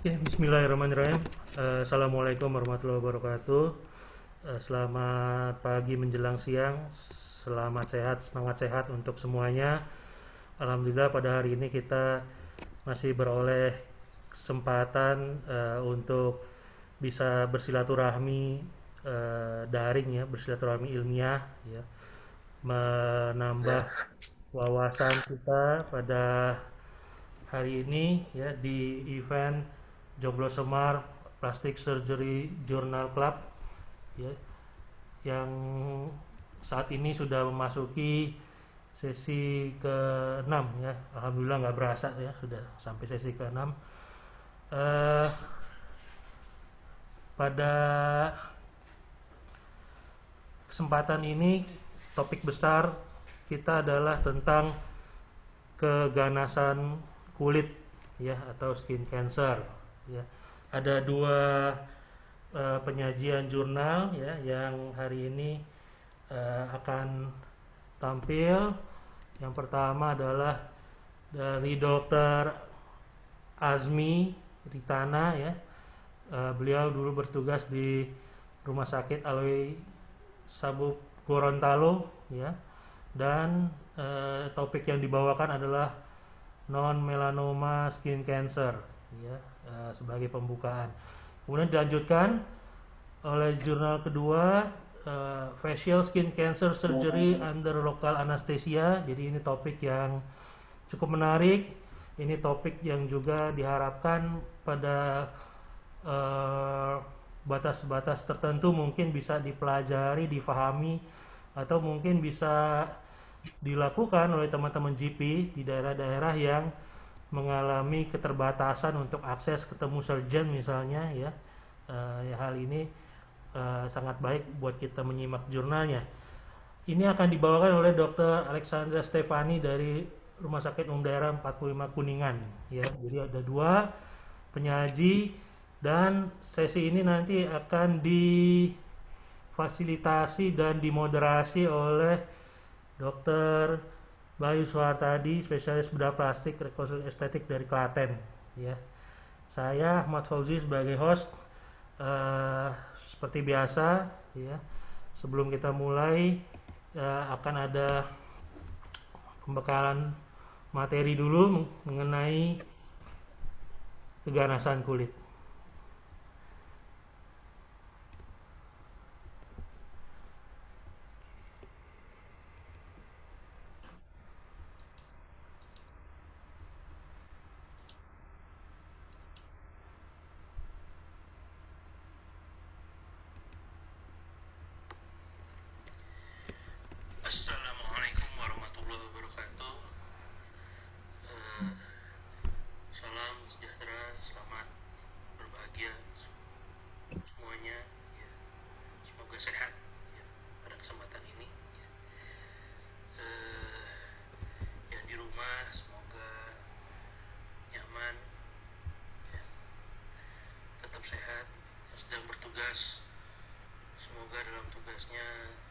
Oke, bismillahirrahmanirrahim. Assalamualaikum warahmatullahi wabarakatuh. Selamat pagi menjelang siang. Selamat sehat, semangat sehat untuk semuanya. Alhamdulillah pada hari ini kita masih beroleh kesempatan untuk bisa bersilaturahmi daring ya, bersilaturahmi ilmiah ya, menambah wawasan kita pada hari ini ya di event Jomblo Semar Plastic Surgery Journal Club ya, yang saat ini sudah memasuki sesi ke-6 ya. Alhamdulillah nggak berasa ya sudah sampai sesi ke-6. Eh, pada kesempatan ini topik besar kita adalah tentang keganasan kulit ya atau skin cancer ya. Ada dua penyajian jurnal ya yang hari ini akan tampil. Yang pertama adalah dari Dr. Azmi Ritana ya. Beliau dulu bertugas di Rumah Sakit Alwi Sabuk Gorontalo ya. Dan topik yang dibawakan adalah non melanoma skin cancer ya, sebagai pembukaan. Kemudian dilanjutkan oleh jurnal kedua, facial skin cancer surgery under local anesthesia. Jadi ini topik yang cukup menarik. Ini topik yang juga diharapkan pada batas-batas tertentu mungkin bisa dipelajari, difahami, atau mungkin bisa dilakukan oleh teman-teman GP di daerah-daerah yang mengalami keterbatasan untuk akses ketemu surgeon misalnya ya. Hal ini sangat baik buat kita menyimak jurnalnya. Ini akan dibawakan oleh Dr. Alexandra Stefani dari Rumah Sakit Umum Daerah 45 Kuningan ya. Jadi ada dua penyaji dan sesi ini nanti akan difasilitasi dan dimoderasi oleh Dr. Bayu Suhartadi, spesialis bedah plastik rekonstruksi estetik dari Klaten. Ya, saya Ahmad Fauzi sebagai host. Seperti biasa, ya, sebelum kita mulai akan ada pembekalan materi dulu mengenai keganasan kulit. Assalamualaikum warahmatullahi wabarakatuh. Eh, Salam sejahtera, selamat berbahagia semuanya. Ya, semoga sehat ya, pada kesempatan ini. Ya. Yang di rumah semoga nyaman, ya, tetap sehat. Yang sedang bertugas semoga dalam tugasnya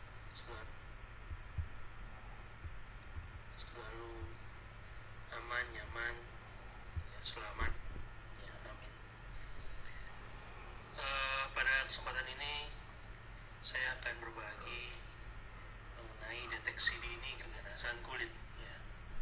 selalu aman, nyaman, ya, selamat, ya, amin. Pada kesempatan ini saya akan berbagi mengenai deteksi dini keganasan kulit. Ya.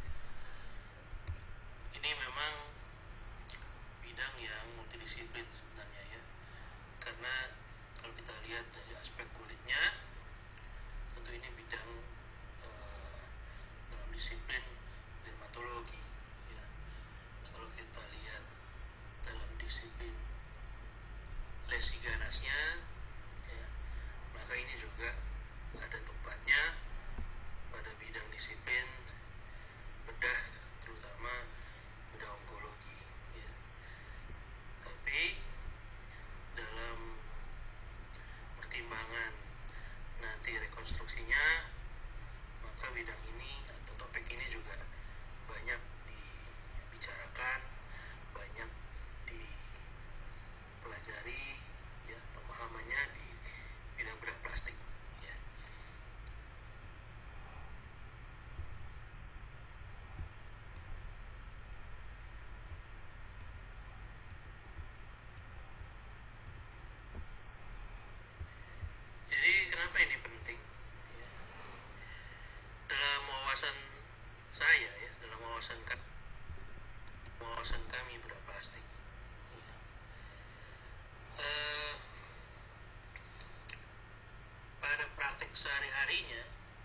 Ini memang bidang yang multidisiplin sebenarnya ya, karena kalau kita lihat dari aspek kulitnya, tentu ini bidang dalam disiplin dermatologi ya. Kalau kita lihat dalam disiplin lesi ganasnya ya, maka ini juga sehari-harinya,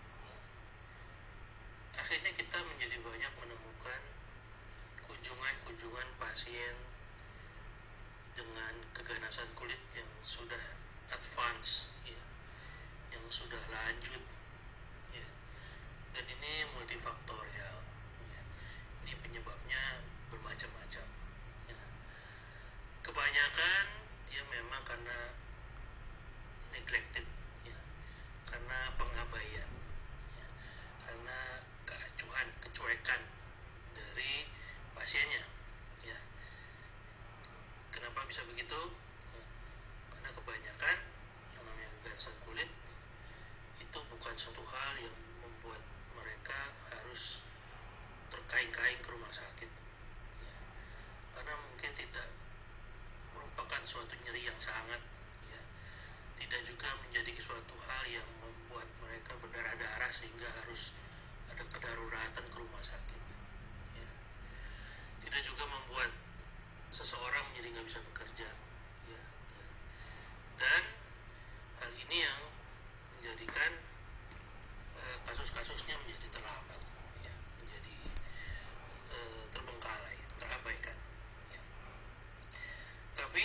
akhirnya kita menjadi banyak menemukan kunjungan pasien dengan keganasan kulit yang sudah advance, ya, yang sudah lanjut, ya. Dan ini multifaktorial, ya. Ini penyebabnya bermacam-macam, ya. Kebanyakan dia memang karena neglected, ya, karena pengabaian, ya, karena kecuekan dari pasiennya, ya. Kenapa bisa begitu? Ya, karena kebanyakan yang namanya keganasan kulit itu bukan suatu hal yang membuat mereka harus terkaing-kaing ke rumah sakit, ya. Karena mungkin tidak merupakan suatu nyeri yang sangat, ya. Tidak juga menjadi suatu hal yang membuat mereka berdarah-darah sehingga harus ada kedaruratan ke rumah sakit, ya. Tidak juga membuat seseorang menjadi nggak bisa bekerja, ya. Dan hal ini yang menjadikan kasus-kasusnya menjadi terlambat, ya, menjadi terbengkalai, terabaikan, ya. Tapi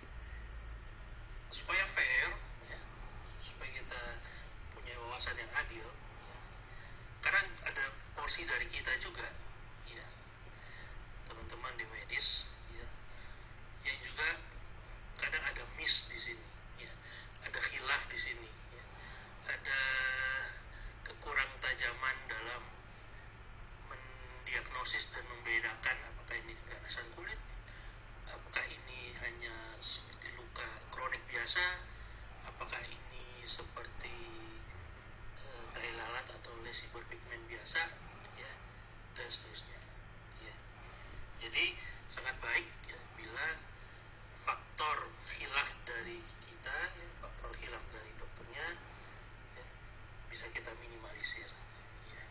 supaya fair, ya, supaya kita punya wawasan yang adil, ya, karena ada porsi dari kita juga, ya, teman-teman di medis, ya, yang juga kadang ada miss di sini, ya, ada khilaf di sini, ya, ada kekurang tajaman dalam mendiagnosis dan membedakan apakah ini keganasan kulit, apakah ini hanya seperti luka kronik biasa, apakah ini seperti tai lalat atau lesi berpigmen biasa, ya, dan seterusnya, ya. Jadi sangat baik, ya, bila faktor khilaf dari kita, ya, faktor khilaf dari dokternya, ya, bisa kita minimalisir, ya.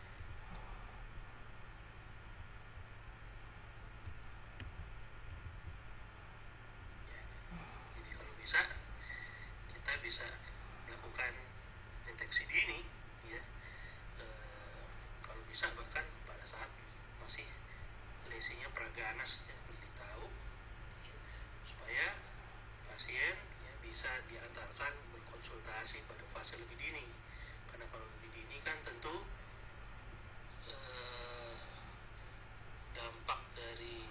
Jadi kalau bisa kita bisa melakukan deteksi dini, ya, kalau bisa bahkan pada saat masih lesinya praganas, ya, jadi tahu, ya, supaya pasien, ya, bisa diantarkan berkonsultasi pada fase lebih dini. Karena kalau lebih dini kan tentu dampak dari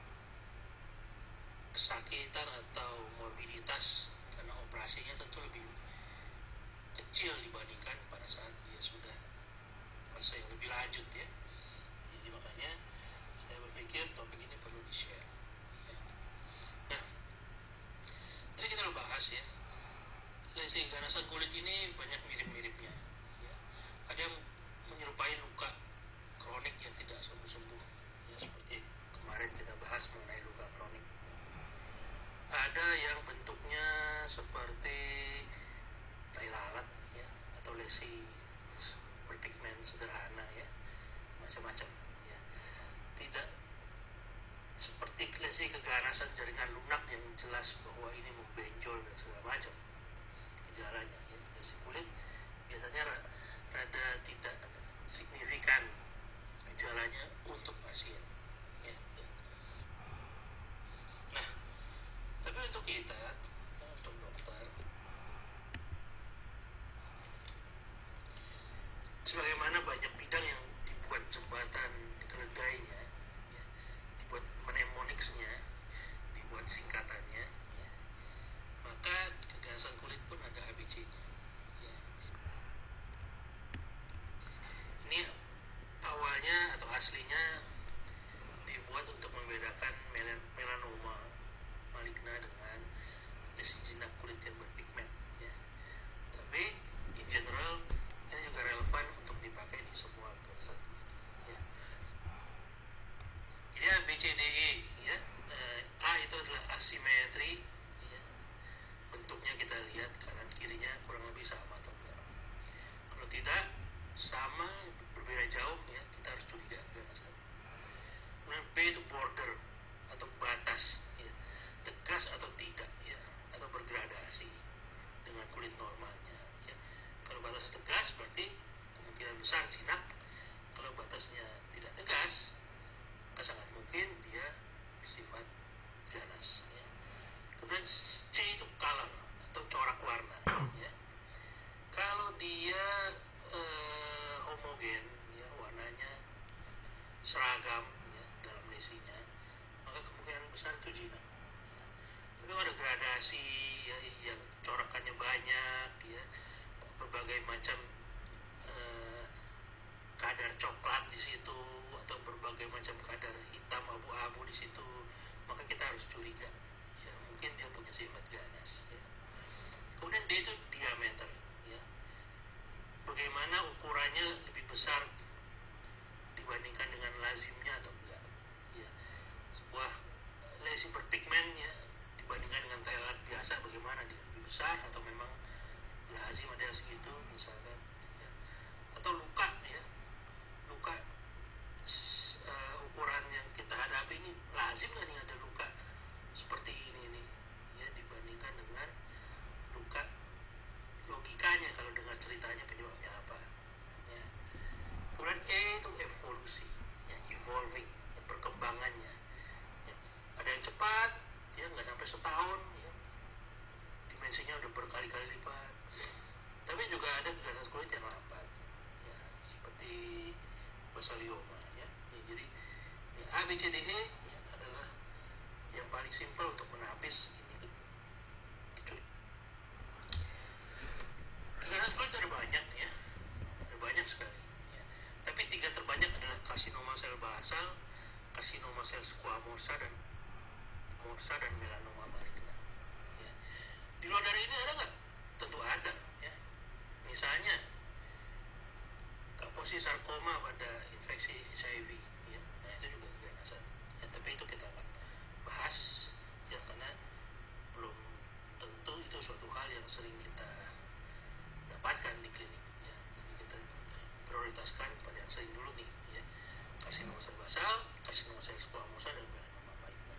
kesakitan atau morbiditas karena operasinya tentu lebih kecil dibandingkan pada saat dia sudah fase yang lebih lanjut, ya. Jadi makanya saya berpikir topik ini perlu di-share, ya. Nah, tadi kita udah bahas, ya, lesi keganasan kulit ini banyak mirip-miripnya, ya. Ada yang menyerupai luka kronik yang tidak sembuh-sembuh, ya, seperti kemarin kita bahas mengenai luka kronik. Ada yang bentuknya seperti tai lalat, ya, atau lesi berpigmen sederhana, ya, macam-macam, ya. Tidak seperti lesi keganasan jaringan lunak yang jelas bahwa ini membenjol dan segala macam gejalanya, ya. Lesi kulit biasanya rada tidak signifikan gejalanya untuk pasien, ya. Nah, tapi untuk kita, ya, untuk dokter, sebagaimana banyak bidang yang dibuat jembatan keledainya, ya, dibuat mnemonicsnya, dibuat singkatannya, ya, maka keganasan kulit pun ada ABC-nya, ya. Ini awalnya atau aslinya dibuat untuk membedakan melanoma maligna dengan lesi jinak kulit yang berpigmen, ya. Tapi in general ini juga relevan untuk dipakai di semua keganasan kulit, ya. Jadi A, B, C, D, E, ya. A itu adalah asimetri, ya. Bentuknya kita lihat kanan kirinya kurang kemungkinan besar jinak. Kalau batasnya tidak tegas, maka sangat mungkin dia bersifat ganas ya. Kemudian C itu color atau corak warna ya. Kalau dia homogen ya, warnanya seragam ya, dalam lesinya, maka kemungkinan besar itu jinak ya. Tapi kalau ada gradasi ya, yang corakannya banyak ya, berbagai macam kadar coklat di situ atau berbagai macam kadar hitam abu-abu di situ, maka kita harus curiga ya, mungkin dia punya sifat ganas ya. Kemudian D itu diameter ya, bagaimana ukurannya lebih besar dibandingkan dengan lazimnya atau enggak ya. Sebuah lesi berpigmen ya, dibandingkan dengan telat biasa, bagaimana dia lebih besar atau memang lazim ada yang segitu misalkan ya. Atau luka ya, luka ukuran yang kita hadapi ini lazim nggak nih ada luka seperti ini nih ya, dibandingkan dengan luka logikanya kalau dengar ceritanya penyebabnya apa ya. Kemudian E itu evolusi ya, evolving ya, perkembangannya ya. Ada yang cepat ya, nggak sampai setahun ya, dimensinya udah berkali-kali lipat. Tapi juga ada ganas kulit yang lambat ya, seperti basalioma ya. Jadi ya, A, B, C, D, E ya, adalah yang paling simpel untuk menapis ini. Ganas kulit ada banyak ya, ada banyak sekali ya. Tapi 3 terbanyak adalah karsinoma sel basal, karsinoma sel squamosa dan melanoma maligna ya. Di luar dari ini ada nggak? Tentu ada ya. Misalnya kaposi sarkoma pada infeksi HIV ya, nah itu juga ganasan ya, tapi itu kita akan bahas ya, karena belum tentu itu suatu hal yang sering kita dapatkan di klinik ya. Jadi kita prioritaskan pada yang sering dulu nih ya, karsinoma sel basal, karsinoma sel squamosa dan melanoma maligna.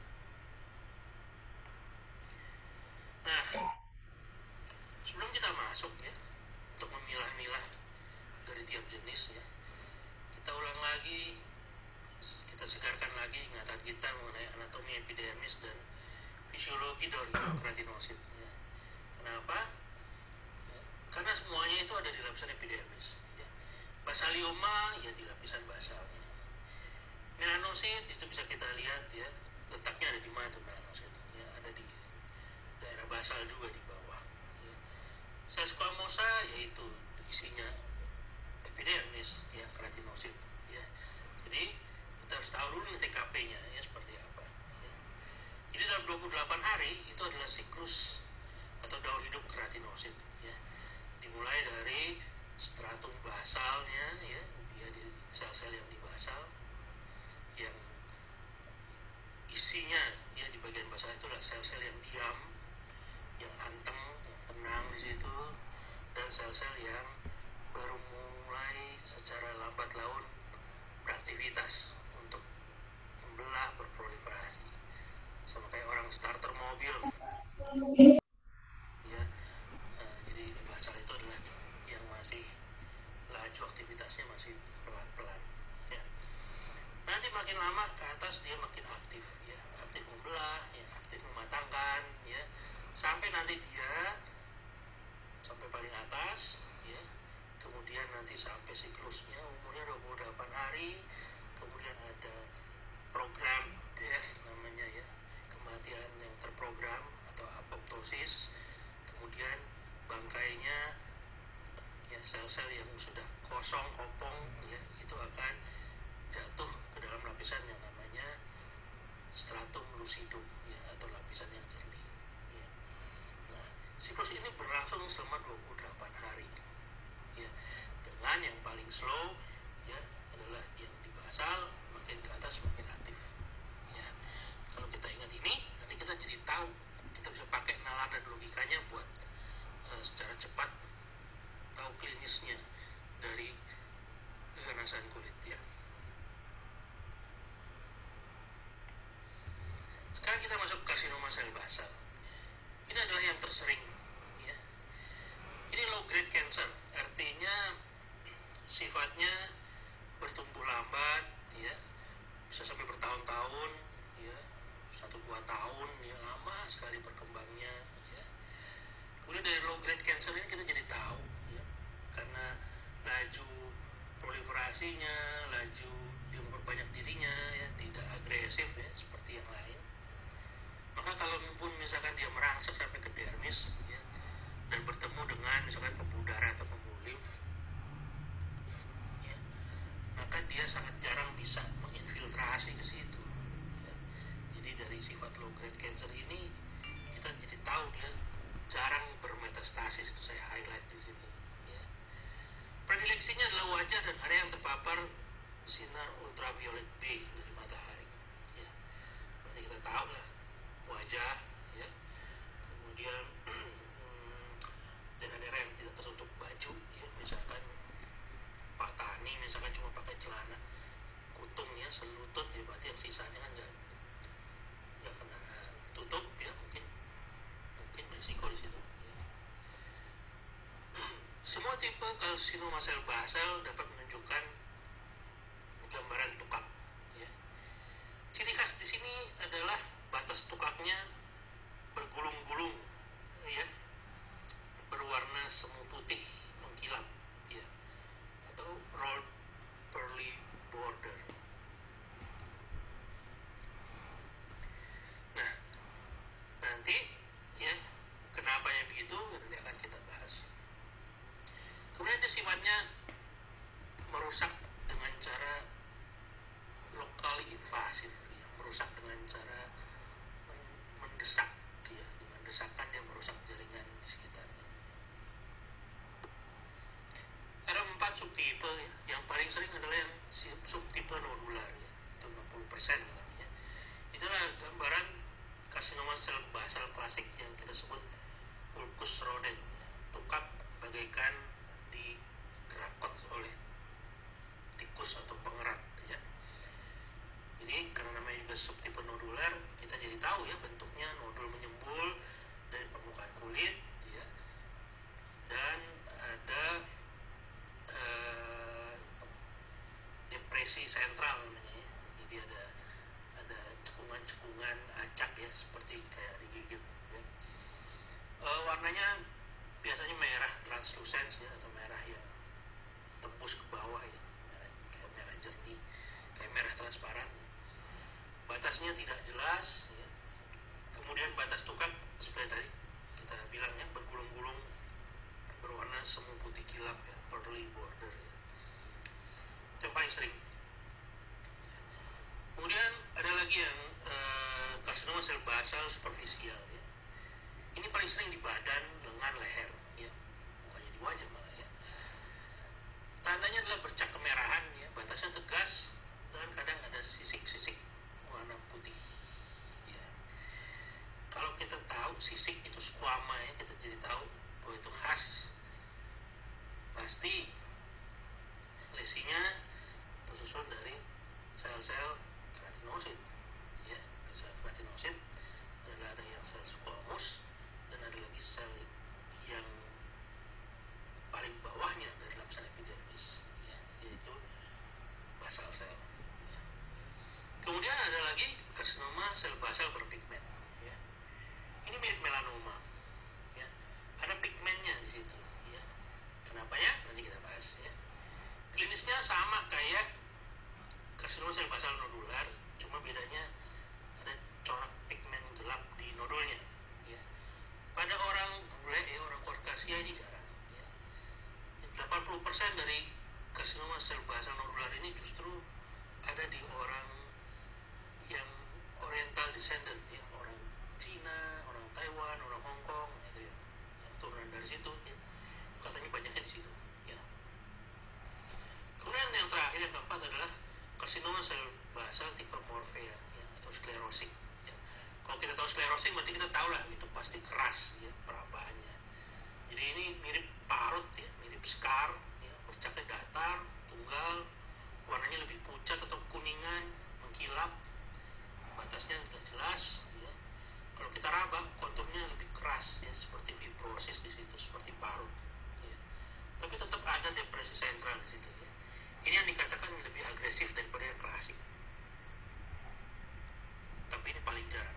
Nah, sebelum kita masuk ya, untuk memilah-milah dari tiap jenis ya, kita ulang lagi, kita segarkan lagi ingatan kita mengenai anatomi epidermis dan fisiologi dari keratinosit ya. Kenapa? Ya, karena semuanya itu ada di lapisan epidermis ya. Basalioma ya di lapisan basalnya. Melanosit itu bisa kita lihat ya, letaknya ada di mana tuh melanosit ya, ada di daerah basal juga di bawah ya. Sel squamosa yaitu isinya epidermis ya, keratinosit ya. Jadi kita harus tahu dulu TKP-nya ya seperti apa ya. Jadi dalam 28 hari itu adalah siklus atau daur hidup keratinosit ya. Dimulai dari stratum basalnya ya, dia di sel-sel yang di basal yang isinya ya, di bagian basal itu adalah sel-sel yang diam, yang anteng, yang tenang di situ, dan sel-sel yang baru mulai secara lambat laun beraktivitas untuk membelah, berproliferasi, sama kayak orang starter mobil ya. Jadi di basal itu adalah yang masih laju aktivitasnya masih pelan-pelan ya. Nanti makin lama ke atas dia makin aktif ya, aktif membelah ya, aktif mematangkan ya, sampai nanti dia sampai paling atas ya. Kemudian nanti sampai siklusnya umurnya 28 hari. Kemudian ada program death namanya ya, kematian yang terprogram atau apoptosis. Kemudian bangkainya ya, sel-sel yang sudah kosong, kopong ya, itu akan jatuh ke dalam lapisan yang namanya stratum lucidum ya, atau lapisan yang jernih ya. Nah, siklus ini berlangsung selama 28 hari ya, dengan yang paling slow ya adalah yang di basal, makin ke atas makin aktif ya. Kalau kita ingat ini, nanti kita jadi tahu, kita bisa pakai nalar dan logikanya buat secara cepat tahu klinisnya dari keganasan kulit ya. Sekarang kita masuk ke karsinoma sel basal. Ini adalah yang tersering ya. Ini low grade cancer, artinya sifatnya bertumbuh lambat, ya, bisa sampai bertahun-tahun, ya, 1-2 tahun, ya, lama sekali berkembangnya, ya. Kemudian dari low grade cancer ini kita jadi tahu, ya, karena laju proliferasinya, laju dia memperbanyak dirinya, ya, tidak agresif, ya, seperti yang lain. Maka kalaupun misalkan dia merangsek sampai ke dermis, ya, dan bertemu dengan misalkan pembuluh darah atau pembuluh limf, ya, maka dia sangat jarang bisa menginfiltrasi ke situ, ya. Jadi dari sifat low grade cancer ini kita jadi tahu dia jarang bermetastasis, itu saya highlight di situ, ya. Predileksinya adalah wajah dan area yang terpapar sinar ultraviolet B dari matahari, ya. Berarti kita tahu lah wajah, ya, kemudian daerah-daerah yang tidak tertutup baju, ya, misalkan Pak Tani misalkan cuma pakai celana kutungnya selutut, ya, berarti yang sisanya kan nggak kena tutup, ya, mungkin berisiko di situ, ya. Semua tipe karsinoma sel basal dapat menunjukkan gambaran tukak, ya. Ciri khas di sini adalah batas tukaknya bergulung-gulung, ya, berwarna semu putih mengkilap, ya, atau rolled pearly border. Nah, nanti, ya, kenapanya begitu nanti akan kita bahas. Kemudian dia sifatnya merusak dengan cara lokali invasif, ya, merusak dengan cara mendesak, ya, dengan desakan dia merusak jaringan di sekitarnya. Ada 4 subtipe, ya. Yang paling sering adalah yang subtipe nodular, ya, itu 60% katanya, ya. Itulah gambaran karsinoma sel basal klasik yang kita sebut ulcus rodent, ya. Tukak bagaikan digerakot oleh tikus atau pengerat, ya. Jadi karena namanya juga subtipe nodular, kita jadi tahu, ya, bentuknya nodul menyembul dari permukaan kulit, ya, dan ada depresi sentral namanya, ya. Jadi ada cekungan-cekungan acak, ya, seperti kayak digigit, ya. Warnanya biasanya merah translucent, ya, atau merah yang tembus ke bawah, ya, kayak merah jernih, kayak merah transparan, ya. Batasnya tidak jelas, ya. Kemudian batas tukak seperti tadi kita bilang, ya, bergulung-gulung berwarna semu putih kilap, ya, pearly border, ya. Itu yang paling sering. Kemudian ada lagi yang karsinoma sel basal superficial, ya. Ini paling sering di badan, lengan, leher, ya, bukannya di wajah malah, ya. Tandanya adalah bercak kemerahan, ya, batasnya tegas dan kadang ada sisik-sisik warna putih, ya. Kalau kita tahu sisik itu squama, ya, kita jadi tahu bahwa itu khas, pasti lesinya tersusun dari sel-sel keratinosit, ya. Sel keratinosit adalah ada yang sel squamous dan ada lagi sel yang paling bawahnya dari lapisan epidermis, ya, yaitu basal sel, ya. Kemudian ada lagi karsinoma sel basal berpigmen, ya. Ini mirip melanoma, ya. Ada pigmennya di situ, ya. Kenapa, ya? Nanti kita bahas, ya. Klinisnya sama kayak karsinoma sel basal nodular, cuma bedanya ada corak pigmen gelap di nodulnya, ya. Pada orang bule, ya, orang Caucasia ini jarang, ya. 80% dari karsinoma sel basal nodular ini justru ada di orang yang oriental descendant, ya, orang Cina, orang Taiwan, orang Hong Kong, itu, ya, yang turunan dari situ, ya. Katanya banyaknya di situ, ya. Kemudian yang terakhir, yang keempat adalah karsinoma sel basal tipe morphea, ya, atau sklerosik, ya. Kalau kita tahu sklerosik berarti kita tahu lah itu pasti keras, ya, perabaannya. Jadi ini mirip parut, ya, mirip scar, ya, bercaknya datar, tunggal, warnanya lebih pucat atau kekuningan, mengkilap, batasnya tidak jelas, ya. Kalau kita raba konturnya lebih keras, ya, seperti fibrosis di situ, seperti parut, ya. Tapi tetap ada depresi sentral di situ, ya. Ini yang dikatakan lebih agresif daripada yang klasik, tapi ini paling jarang.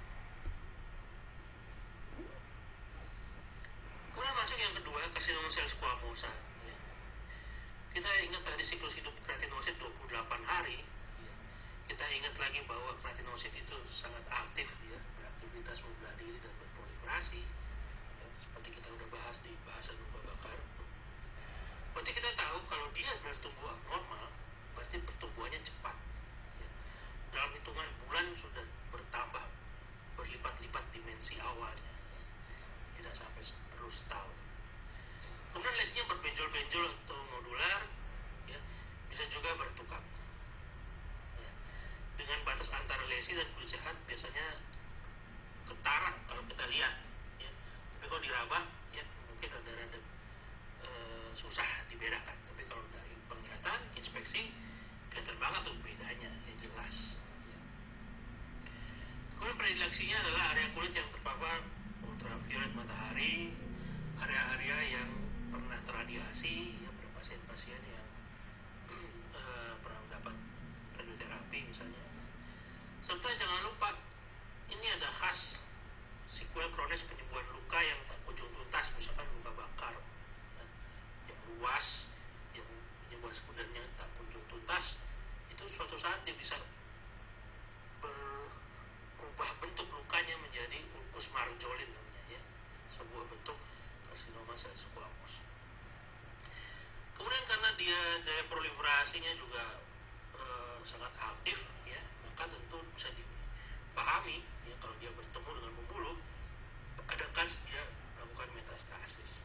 Kemudian masuk yang kedua, carcinoma sel squamosa. Ya. Kita ingat tadi siklus hidup keratinosit 28 hari. Ya. Kita ingat lagi bahwa keratinosit itu sangat aktif, dia beraktivitas membelah diri dan berproliferasi. Ya, seperti kita udah bahas di bahasan luka bakar. Berarti kita tahu kalau dia bertumbuh abnormal, berarti pertumbuhannya cepat. Ya. Dalam hitungan bulan sudah bertambah berlipat-lipat dimensi awalnya. Ya. Tidak sampai perlu setahun. Kemudian lesinya berbenjol-benjol atau nodular, ya, bisa juga bertukar. Ya. Dengan batas antara lesi dan kulit sehat biasanya ketara kalau kita lihat. Ya. Tapi kalau diraba, ya mungkin rada-rada susah dibedakan. Tapi kalau dari penglihatan, inspeksi, kelihatan banget tuh bedanya, ya jelas. Ya. Kemudian predileksinya adalah area kulit yang terpapar ultraviolet matahari, area-area yang pernah terradiasi, ya, pada pasien-pasien yang pernah mendapat radioterapi misalnya. Serta jangan lupa, ini ada khas sequel kronis penyembuhan luka yang tak kunjung tuntas, misalkan luka bakar, ya, yang luas, yang penyembuhan sekundernya tak kunjung tuntas, itu suatu saat dia bisa berubah bentuk lukanya menjadi ulcus marjolin namanya, ya, sebuah bentuk carcinoma sel squamous. Kemudian karena dia daya proliferasinya juga sangat aktif, ya, maka tentu bisa dipahami, ya, kalau dia bertemu dengan pembuluh, ada kans dia melakukan metastasis.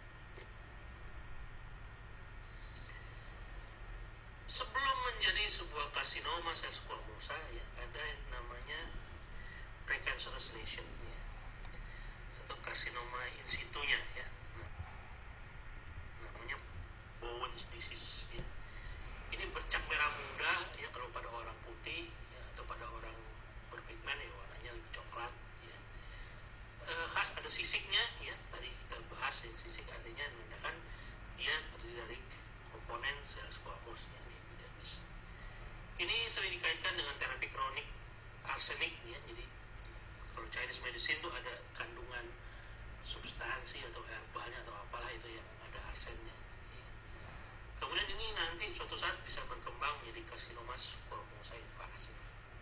Sebelum menjadi sebuah carcinoma sel squamosa, ya, ada yang namanya precancerous lesion, ya, atau carcinoma in situ-nya, ya. Namanya Bowen's disease, ya. Ini bercak merah muda, ya, kalau pada orang putih, ya, atau pada orang berpigmen, ya, warnanya lebih coklat, ya. Khas ada sisiknya, ya, tadi kita bahas, ya, sisik artinya menandakan dia terdiri dari komponen sel squamous, ya, di epidermis. Ini sering dikaitkan dengan terapi kronik arsenik, ya. Jadi kalau Chinese medicine tuh ada kandungan substansi atau herbalnya atau apalah itu yang ada arsennya. Ya. Kemudian ini nanti suatu saat bisa berkembang menjadi carcinoma squamosa invasif.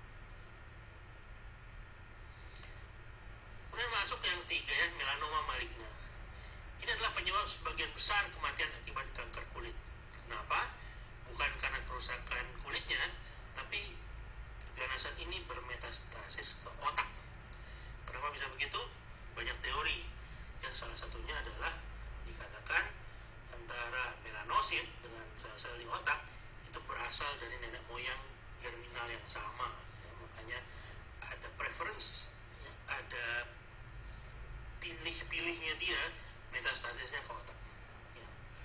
Kemudian masuk yang ketiga, ya, melanoma maligna. Ini adalah penyebab sebagian besar kematian akibat kanker kulit. Kenapa? Bukan karena kerusakan kulitnya, tapi keganasan ini bermetastasis ke otak. Kenapa bisa begitu? Banyak teori. Yang salah satunya adalah dikatakan antara melanosit dengan sel-sel di otak itu berasal dari nenek moyang germinal yang sama. Ya, makanya ada preference, ya, ada pilih-pilihnya dia metastasisnya ke otak. Ya.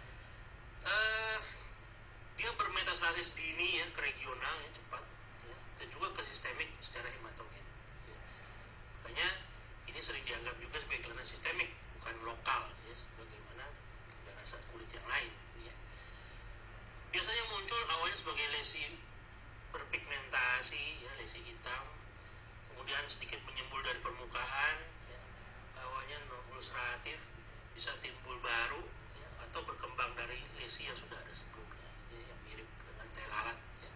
Dia bermetastasis dini, ya, ke regional, ya, cepat, ya, dan juga ke sistemik secara hematogen. Ya. Makanya ini sering dianggap juga sebagai kelainan sistemik, bukan lokal, ya, sebagaimana keganasan kulit yang lain. Ya. Biasanya muncul awalnya sebagai lesi berpigmentasi, ya, lesi hitam, kemudian sedikit menyembul dari permukaan, ya, awalnya non-ulceratif, bisa timbul baru, ya, atau berkembang dari lesi yang sudah ada sebelumnya, ya, yang mirip dengan tai lalat. Ya.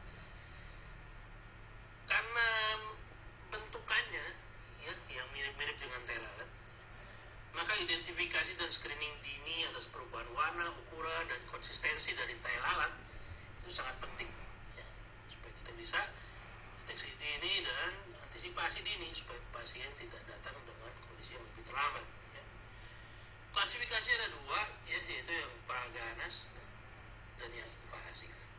Karena bentukannya, ya, yang mirip-mirip dengan tai lalat, maka identifikasi dan screening dini atas perubahan warna, ukuran, dan konsistensi dari tai lalat itu sangat penting, ya, supaya kita bisa deteksi dini dan antisipasi dini supaya pasien tidak datang dengan kondisi yang lebih terlambat. Ya. Klasifikasi ada dua, ya, yaitu yang praganas dan yang invasif.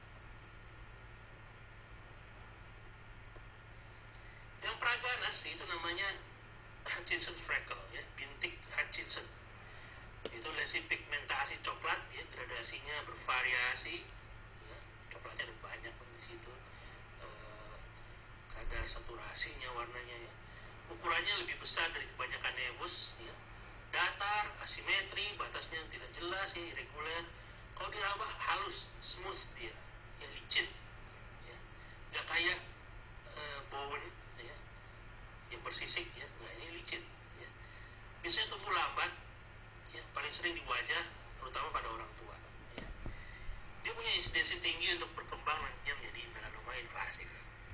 Yang praganas itu namanya Hutchinson freckle, ya, bintik Hutchinson. Itu lesi pigmentasi coklat, ya, gradasinya bervariasi, ya, coklatnya ada banyak di situ, kadar saturasinya warnanya, ya. Ukurannya lebih besar dari kebanyakan nevus, ya. Datar, asimetri, batasnya tidak jelas, ya, irregular. Kalau diraba halus, smooth dia, ya licin, ya nggak kayak bone ya yang bersisik ya, nggak, ini licin ya. Biasanya tumbuh lambat ya, paling sering di wajah, terutama pada orang tua ya. Dia punya insidensi tinggi untuk berkembang nantinya menjadi melanoma invasif.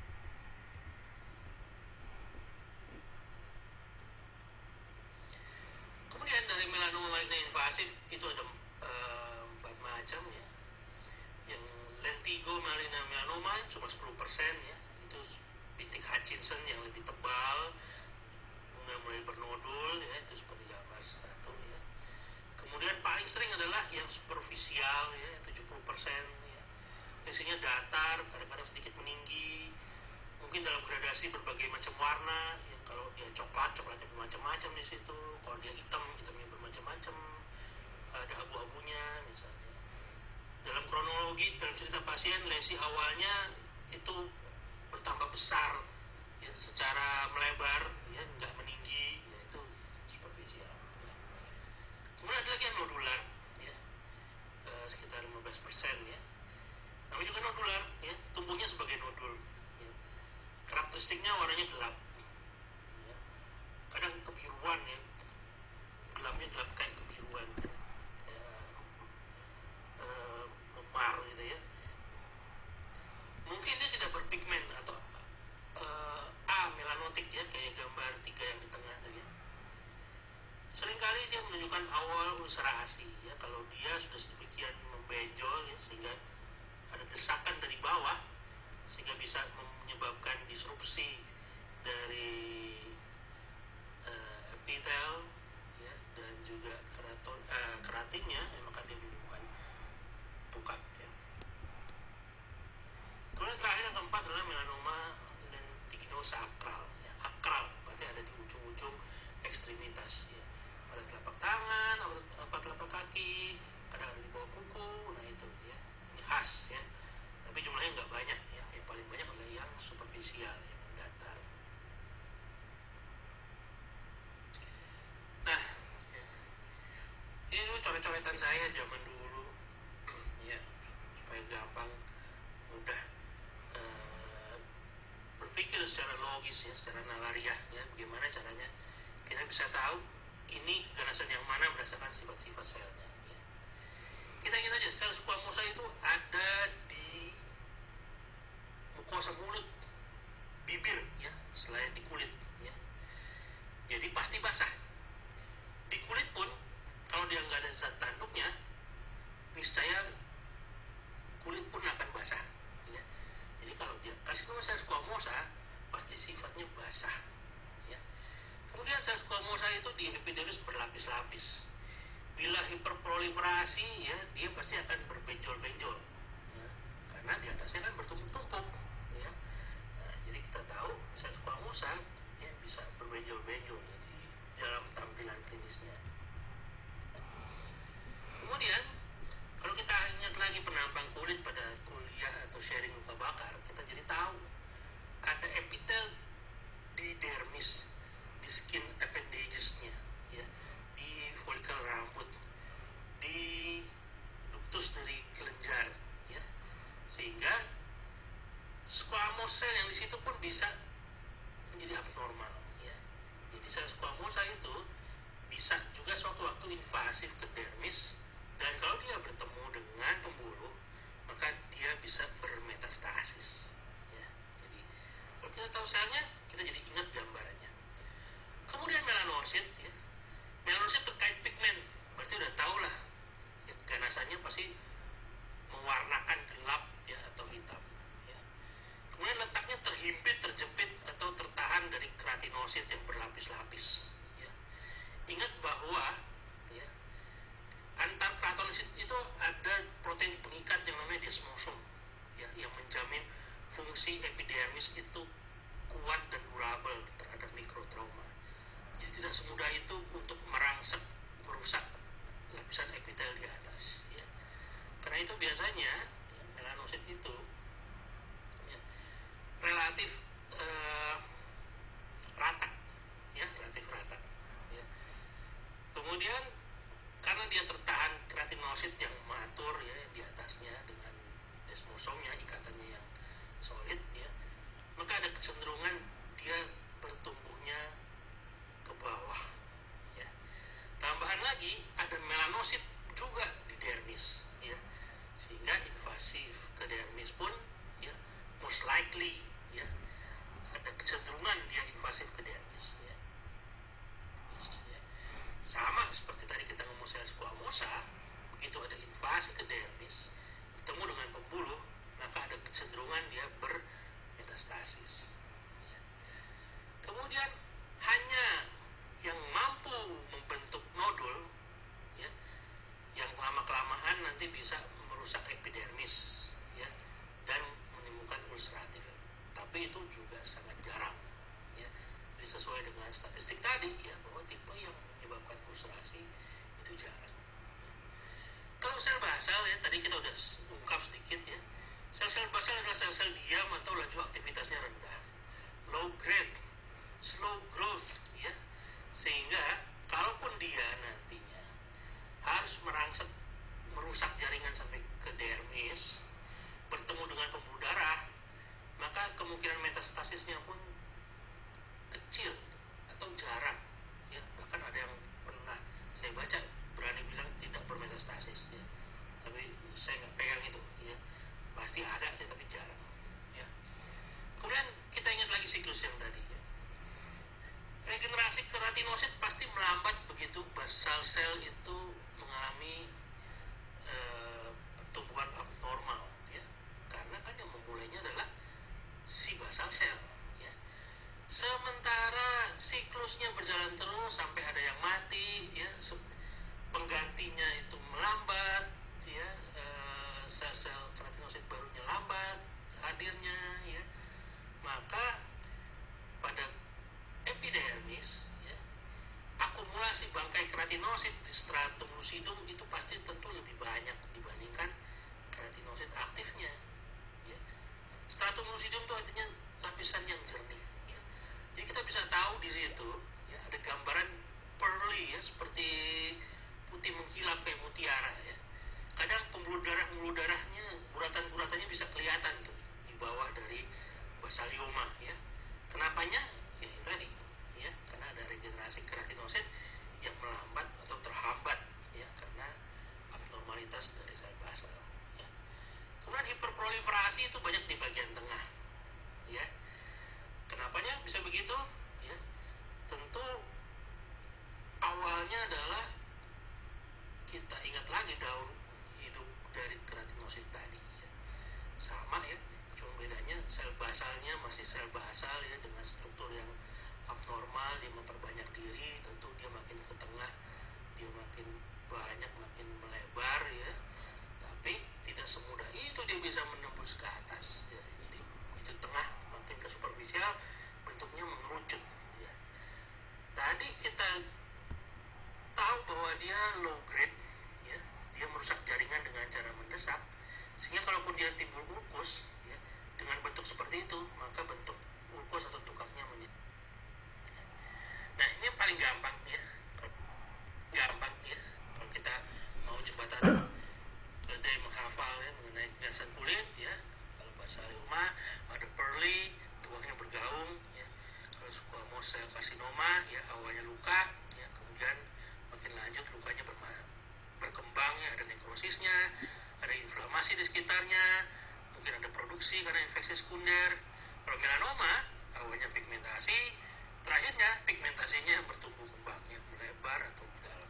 Kemudian dari melanoma maligna invasif itu ada 4 macam ya. Yang lentigo maligna melanoma cuma 10% ya, itu bintik Hutchinson yang lebih tebal, mulai bernodul ya, itu seperti gambar 1 ya. Kemudian paling sering adalah yang superficial ya, 70% ya. Biasanya datar, kadang-kadang sedikit meninggi, mungkin dalam gradasi berbagai macam warna ya. Kalau dia coklatnya bermacam-macam di situ. Kalau dia hitamnya bermacam-macam, ada abu-abunya misalnya. Dalam kronologi, dalam cerita pasien, lesi awalnya itu bertambah besar ya, secara melebar ya, nggak meninggi ya, itu superficial ya. Kemudian ada lagi yang nodular ya, sekitar 15% ya. Namanya juga nodular ya, tumbuhnya sebagai nodul ya. Karakteristiknya warnanya gelap ya. Kadang kebiruan ya, gelapnya gelap kayak kebiruan ya. Memar gitu ya. Mungkin dia tidak berpigmen atau amelanotik ya, kayak gambar 3 yang di tengah itu ya. Seringkali dia menunjukkan awal ulcerasi ya, kalau dia sudah sedemikian membenjol ya, sehingga ada desakan dari bawah sehingga bisa menyebabkan disrupsi dari epitel ya, dan juga keratinnya ya, maka dia menyebabkan pukat ya. Kemudian terakhir yang keempat adalah melanoma lentiginosa akral ya. Akral berarti ada di ujung-ujung ekstremitas ya, pada telapak tangan atau telapak kaki, kadang ada di bawah kuku. Nah itu ya, ini khas ya, tapi jumlahnya nggak banyak ya. Yang paling banyak adalah yang superficial, yang datar. Nah ya, ini coret-coretan saya zaman dulu ya, supaya gampang, mudah berpikir secara logis ya, secara nalariah ya, bagaimana caranya kita bisa tahu ini keganasan yang mana berdasarkan sifat-sifat selnya ya. Kita ingat aja, sel squamosa itu ada di mukosa mulut, bibir ya, selain di kulit ya. Jadi pasti basah. Di kulit pun kalau dia nggak ada zat tanduknya, niscaya kulit pun akan basah ya. Jadi kalau dia kasih nama sel squamosa, pasti sifatnya basah ya. Kemudian sel squamosa itu di epidermis berlapis-lapis. Bila hiperproliferasi ya, dia pasti akan berbenjol-benjol ya, karena di atasnya kan bertumpuk-tumpuk ya. Nah, jadi kita tahu sel squamosa ya bisa berbenjol-benjol ya, di dalam tampilan klinisnya. Kemudian kalau kita ingat lagi penampang kulit pada kuliah atau sharing luka bakar, kita jadi tahu ada epitel di dermis, di skin appendages-nya ya, di folikel rambut, di ductus dari kelenjar ya, sehingga squamous cell yang di situ pun bisa menjadi abnormal ya. Jadi sel squamosa itu bisa juga sewaktu-waktu invasif ke dermis, dan kalau dia bertemu dengan pembuluh maka dia bisa bermetastasis ya. Jadi kalau kita tahu selnya, kita jadi ingat gambarannya. Kemudian melanosit ya, melanosit terkait pigmen, berarti udah tahu lah ya, keganasannya pasti mewarnakan gelap ya atau hitam ya. Kemudian letaknya terhimpit, terjepit atau tertahan dari keratinosit yang berlapis-lapis ya. Ingat bahwa ya, antar keratinosit itu ada protein pengikat yang namanya desmosom ya, yang menjamin fungsi epidermis itu kuat dan durable terhadap mikrotrauma. Jadi tidak semudah itu untuk merangsek, merusak lapisan epitel di atas ya. Karena itu biasanya ya, melanosit itu ya, relatif rata ya, relatif rata ya. Kemudian karena dia tertahan keratinosit yang matur ya di atasnya dengan desmosomnya, pun ya most likely ya ada kecenderungan dia invasif ke dermis ya. Sama seperti tadi kita ngomong sel squamosa, begitu ada invasi ke dermis bertemu dengan pembuluh, maka ada kecenderungan dia bermetastasis ya. Kemudian hanya yang mampu membentuk nodul ya, yang lama-kelamaan nanti bisa merusak epidermis ya, dan menimbulkan ulceratif, tapi itu juga sangat jarang ya. Jadi sesuai dengan statistik tadi ya, bahwa tipe yang menyebabkan ulcerasi itu jarang. Kalau sel basal ya, tadi kita udah ungkap sedikit ya, sel-sel basal adalah sel-sel diam atau laju aktivitasnya rendah, low grade, slow growth ya, sehingga kalaupun dia nantinya harus merusak jaringan sampai ke dermis, bertemu dengan pembuluh darah, maka kemungkinan metastasisnya pun kecil atau jarang ya. Bahkan ada yang pernah saya baca berani bilang tidak bermetastasis ya, tapi saya nggak pegang itu ya, pasti ada ya, tapi jarang ya. Kemudian kita ingat lagi siklus yang tadi ya. Regenerasi keratinosit pasti melambat begitu basal sel itu mengalami pertumbuhan abnormal ya, karena kan yang memulainya adalah si basal sel ya. Sementara siklusnya berjalan terus sampai ada yang mati ya, penggantinya itu melambat ya, sel-sel keratinosit barunya lambat hadirnya ya, maka pada epidermis ya, akumulasi bangkai keratinosit di stratum lucidum itu pasti tentu lebih banyak dibandingkan keratinosit aktifnya ya. Stratum lucidum itu artinya lapisan yang jernih ya. Jadi kita bisa tahu di situ ya, ada gambaran pearly ya, seperti putih mengkilap kayak mutiara ya. Kadang pembuluh darahnya, guratan-guratannya bisa kelihatan tuh di bawah dari basalioma ya. Kenapanya? Ya tadi ya, karena ada regenerasi keratinosit yang melambat atau terhambat ya, karena abnormalitas dari sel basal ya. Kemudian hiperproliferasi itu banyak di bagian tengah ya. Kenapanya bisa begitu ya? Tentu awalnya adalah kita ingat lagi daur hidup dari keratinosit tadi ya. Sama ya, cuma bedanya sel basalnya masih sel basal ya, dengan struktur yang abnormal, dia memperbanyak diri, tentu dia makin ke tengah, dia makin banyak, makin melebar ya, tapi tidak semudah itu dia bisa menembus ke atas ya. Jadi itu tengah makin ke superficial, bentuknya mengerucut ya. Tadi kita tahu bahwa dia low grade ya, dia merusak jaringan dengan cara mendesak, sehingga kalaupun dia timbul ulkus ya, dengan bentuk seperti itu, maka bentuk ulkus atau tukaknya menjadi. Nah ini yang paling gampang ya, kalau kita mau jembatan keledai menghafal ya, mengenai gasan kulit ya. Kalau basalioma ada pearly, tukaknya bergaung ya. Kalau squamous cell carcinoma ya, awalnya luka ya, kemudian makin lanjut lukanya berkembang ya, ada nekrosisnya, ada inflamasi di sekitarnya, mungkin ada produksi karena infeksi sekunder. Kalau melanoma awalnya pigmentasi, terakhirnya pigmentasinya yang bertumbuh kembang, yang melebar atau mendalam.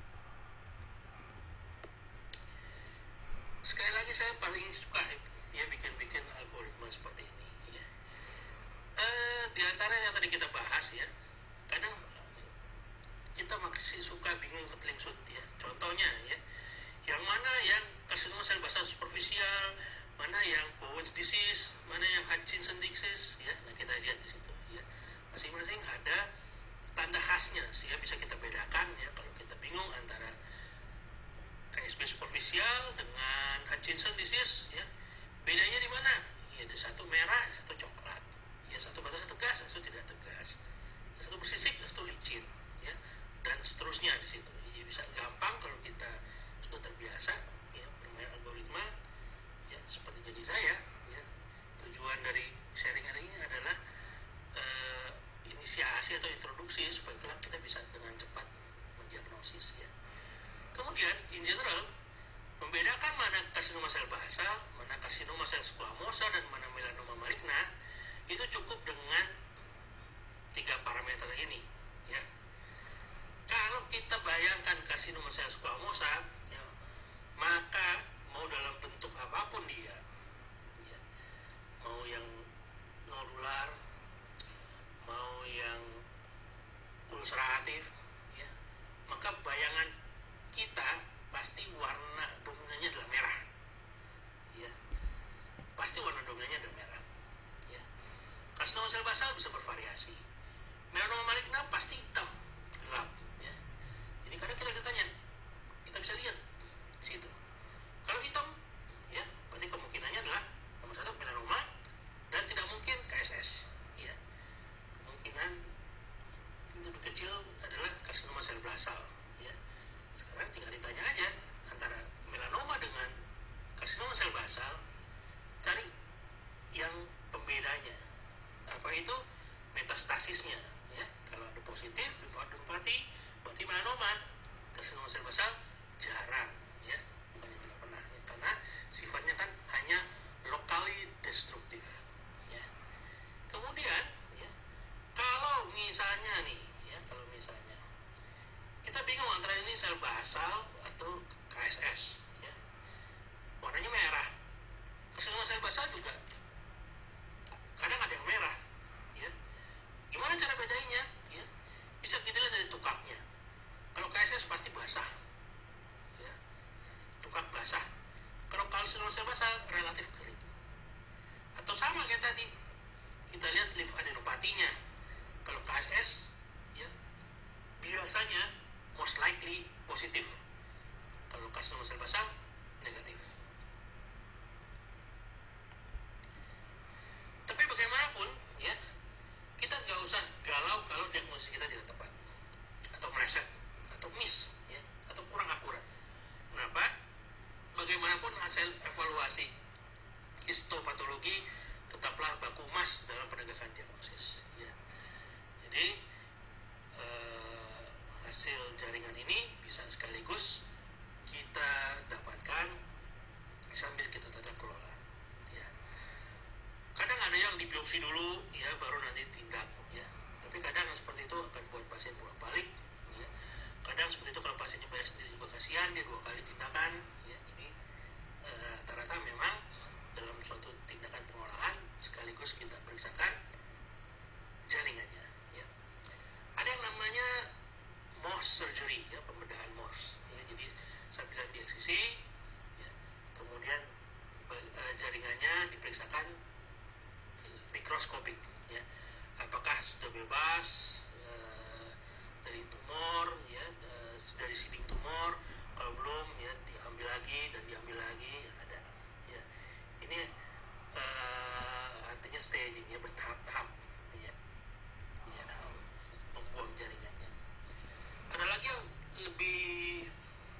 Sekali lagi saya paling suka ya bikin algoritma seperti ini ya. Di antara yang tadi kita bahas ya, kadang kita masih suka bingung ketelingsut ya. Contohnya ya, yang mana yang karsinoma sel basal superficial, mana yang Bowen's disease, mana yang Hutchinson disease ya. Nah kita lihat di situ ya, masing-masing ada tanda khasnya sehingga bisa kita bedakan ya. Kalau kita bingung antara KSB superficial dengan Hutchinson disease ya, bedanya di mana? Ya ada satu merah, satu coklat ya, satu batas tegas, satu tidak tegas, satu bersisik, satu licin ya, dan seterusnya di situ. Jadi bisa gampang kalau kita sudah terbiasa ya bermain algoritma ya, seperti dari saya ya. Tujuan dari sharing hari ini adalah inisiasi atau introduksi supaya kelak kita bisa dengan cepat mendiagnosis ya. Kemudian in general membedakan mana karsinoma sel basal, mana karsinoma sel squamosa dan mana melanoma maligna, itu cukup dengan 3 parameter ini, ya. Kalau kita bayangkan karsinoma sel squamosa, ya, maka mau dalam bentuk apapun dia, ya, mau yang nodular, mau yang ulceratif, ya, maka bayangan kita pasti warna dominannya adalah merah, ya, pasti warna dominannya adalah merah, ya. Karsinoma sel basal bisa bervariasi, melanoma maligna pasti hitam gelap, ya. Jadi kadang kita bisa tanya, kita bisa lihat di situ. Kalau hitam, ya, berarti kemungkinannya adalah nomor 1 melanoma dan tidak mungkin KSS, ya. Kemungkinan lebih kecil adalah karsinoma sel basal, ya. Sekarang tinggal ditanya aja antara melanoma dengan karsinoma sel basal, cari yang pembedanya. Apa itu? Metastasisnya, ya. Kalau ada positif lymphadenopati berarti melanoma. Karsinoma sel basal jarang, ya, bukannya tidak pernah, ya, karena sifatnya kan hanya locally destruktif, ya. Kemudian, ya, kalau misalnya nih, ya, kalau misalnya kita bingung antara ini sel basal atau KSS, ya, warnanya merah. Karsinoma sel basal juga kadang ada yang merah, ya. Gimana cara bedainya, ya? Bisa kita lihat dari tukaknya. Kalau KSS pasti basah, ya, tukak basah. Kalau karsinoma sel basal relatif kering. Atau sama kayak tadi, kita lihat limfadenopatinya. Kalau KSS, ya, biasanya most likely positif. Kalau karsinoma sel basal negatif. Tapi bagaimanapun, ya, kita nggak usah galau kalau diagnosis kita tidak tepat atau meleset atau miss, ya, atau kurang akurat. Kenapa? Bagaimanapun hasil evaluasi histopatologi tetaplah baku emas dalam penegakan diagnosis, ya. Jadi hasil jaringan ini bisa sekaligus kita dapatkan sambil kita tata kelola, ya. Kadang ada yang dibiopsi dulu, ya, baru nanti tindak, ya. Tapi kadang seperti itu akan buat pasien bolak-balik, ya. Kadang seperti itu kalau pasiennya bayar sendiri juga kasihan, dia 2 kali tindakan, ya. Ini rata-rata memang dalam suatu tindakan pengolahan sekaligus kita periksakan jaringannya, ya. Ada yang namanya MOS surgery, ya, pembedahan MOS, ya. Jadi sambil dieksisi, ya, kemudian jaringannya diperiksakan mikroskopik, ya, apakah sudah bebas dari tumor, ya, dari seeding tumor. Kalau belum, ya, diambil lagi dan diambil lagi, ada, ya. Ini artinya staging, ya, bertahap-tahap, ya, ya, membuang jaringannya. Ada lagi yang lebih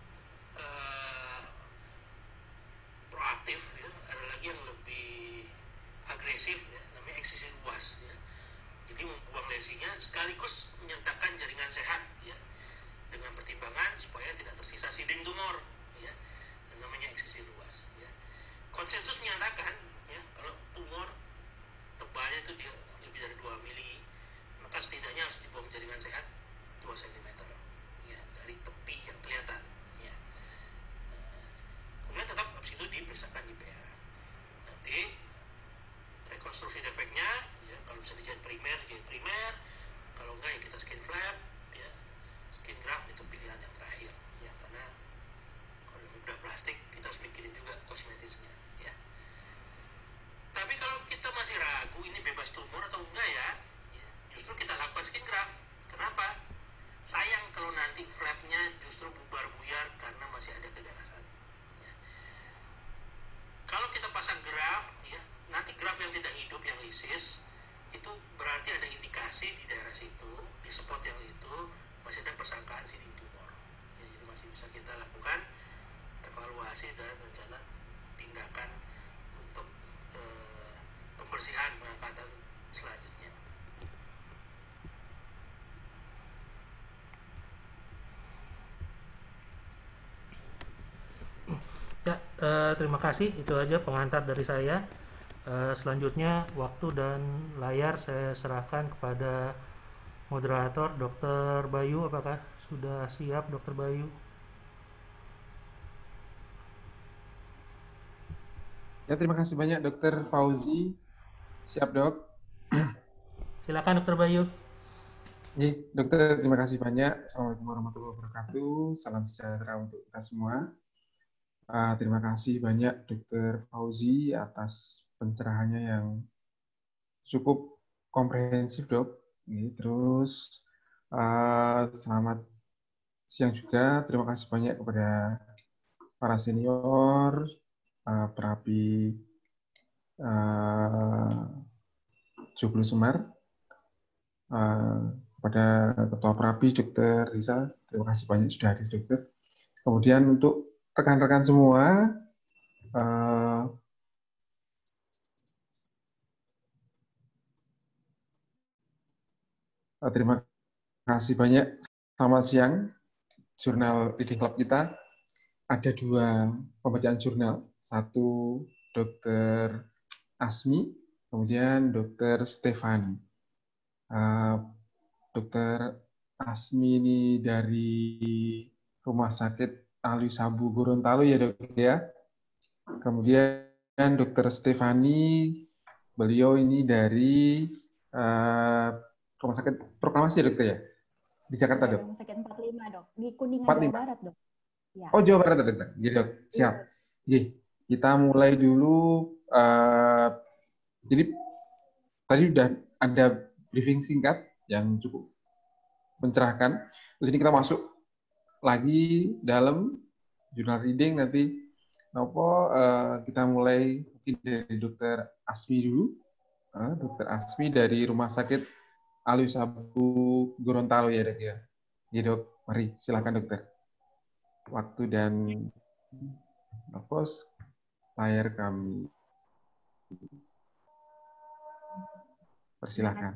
proaktif, ya, ada lagi yang lebih agresif, ya, namanya eksisi luas, ya. Jadi membuang lesinya sekaligus menyertakan jaringan sehat, ya, dengan pertimbangan supaya tidak tersisa seeding tumor, ya, dan namanya eksisi luas, ya. Konsensus menyatakan, ya, kalau tumor tebalnya itu dia lebih dari 2 mili, maka setidaknya harus dibuang jaringan sehat 2 cm, ya, dari tepi yang kelihatan, ya. Kemudian tetap habis itu diperiksakan di PA. Nanti rekonstruksi defeknya, ya, kalau bisa dijahit primer, kalau enggak ya kita skin flap, ya, skin graft itu pilihan yang terakhir, ya, karena kalau udah plastik kita harus mikirin juga kosmetisnya, ya. Tapi kalau kita masih ragu ini bebas tumor atau enggak, ya, justru kita lakukan skin graft. Kenapa? Sayang kalau nanti flapnya justru bubar buyar karena masih ada keganasan, ya. Kalau kita pasang graft, ya, nanti graft yang tidak hidup, yang lisis, itu berarti ada indikasi di daerah situ, di spot yang itu masih ada persangkaan seeding tumor, ya. Jadi masih bisa kita lakukan evaluasi dan rencana tindakan untuk pembersihan pengangkatan selanjutnya. Ya, Terima kasih, itu aja pengantar dari saya. Selanjutnya waktu dan layar saya serahkan kepada moderator Dr. Bayu. Apakah sudah siap Dr. Bayu? Ya, terima kasih banyak Dokter Fauzi. Siap, Dok. Silakan Dr. Bayu. Dokter, terima kasih banyak. Assalamualaikum warahmatullahi wabarakatuh. Salam sejahtera untuk kita semua. Terima kasih banyak Dokter Fauzi atas pencerahannya yang cukup komprehensif, Dok. Terus selamat siang juga. Terima kasih banyak kepada para senior, perapi Joglo Semar, kepada Ketua Perapi Dr. Rizal, terima kasih banyak sudah hadir Dokter. Kemudian untuk rekan-rekan semua, terima kasih banyak. Selamat siang, jurnal Reading Club kita. Ada 2 pembacaan jurnal, satu Dr. Asmi, kemudian Dr. Stefani. Dr. Asmi ini dari Rumah Sakit Alwi Sabu Gorontalo ya Dok ya. Kemudian Dr. Stefani, beliau ini dari Rumah Sakit Proklamasi ya Dokter ya? Di Jakarta Ya, Dok? Rumah Sakit 45 Dok, di Kuningan 45. Jawa Barat Dok. Ya. Oh Jawa Barat Dokter, ya Dok, siap. Iya. Kita mulai dulu, jadi tadi udah ada briefing singkat yang cukup mencerahkan. Terus ini kita masuk lagi dalam jurnal reading nanti. Kita mulai mungkin dari Dr. Asmi dulu. Dr. Asmi dari Rumah Sakit Alwi Sabu Gorontalo ya Dok ya. Ya Dok, mari silakan Dokter. Waktu dan layar kami persilakan.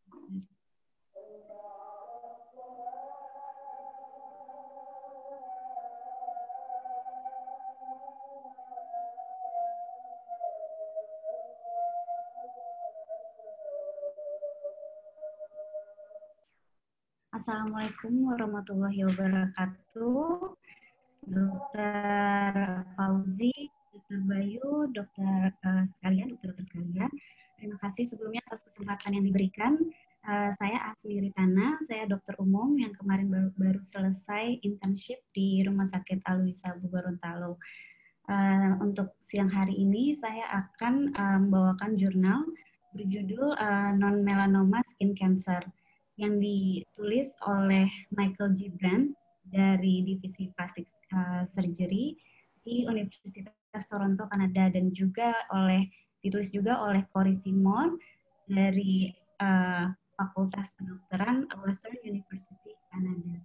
Assalamualaikum warahmatullahi wabarakatuh. Dokter Fauzi, Dokter Bayu, dokter sekalian, dokter sekalian. Terima kasih sebelumnya atas kesempatan yang diberikan. Saya Asmi Ritana, saya dokter umum yang kemarin baru selesai internship di Rumah Sakit Alwi Sabu Gorontalo. Untuk siang hari ini saya akan membawakan jurnal berjudul Non-Melanoma Skin Cancer yang ditulis oleh Michael Gibran dari Divisi Plastic Surgery di Universitas Toronto, Kanada, dan juga ditulis juga oleh Cory Simon dari Fakultas Kedokteran Western University, Kanada.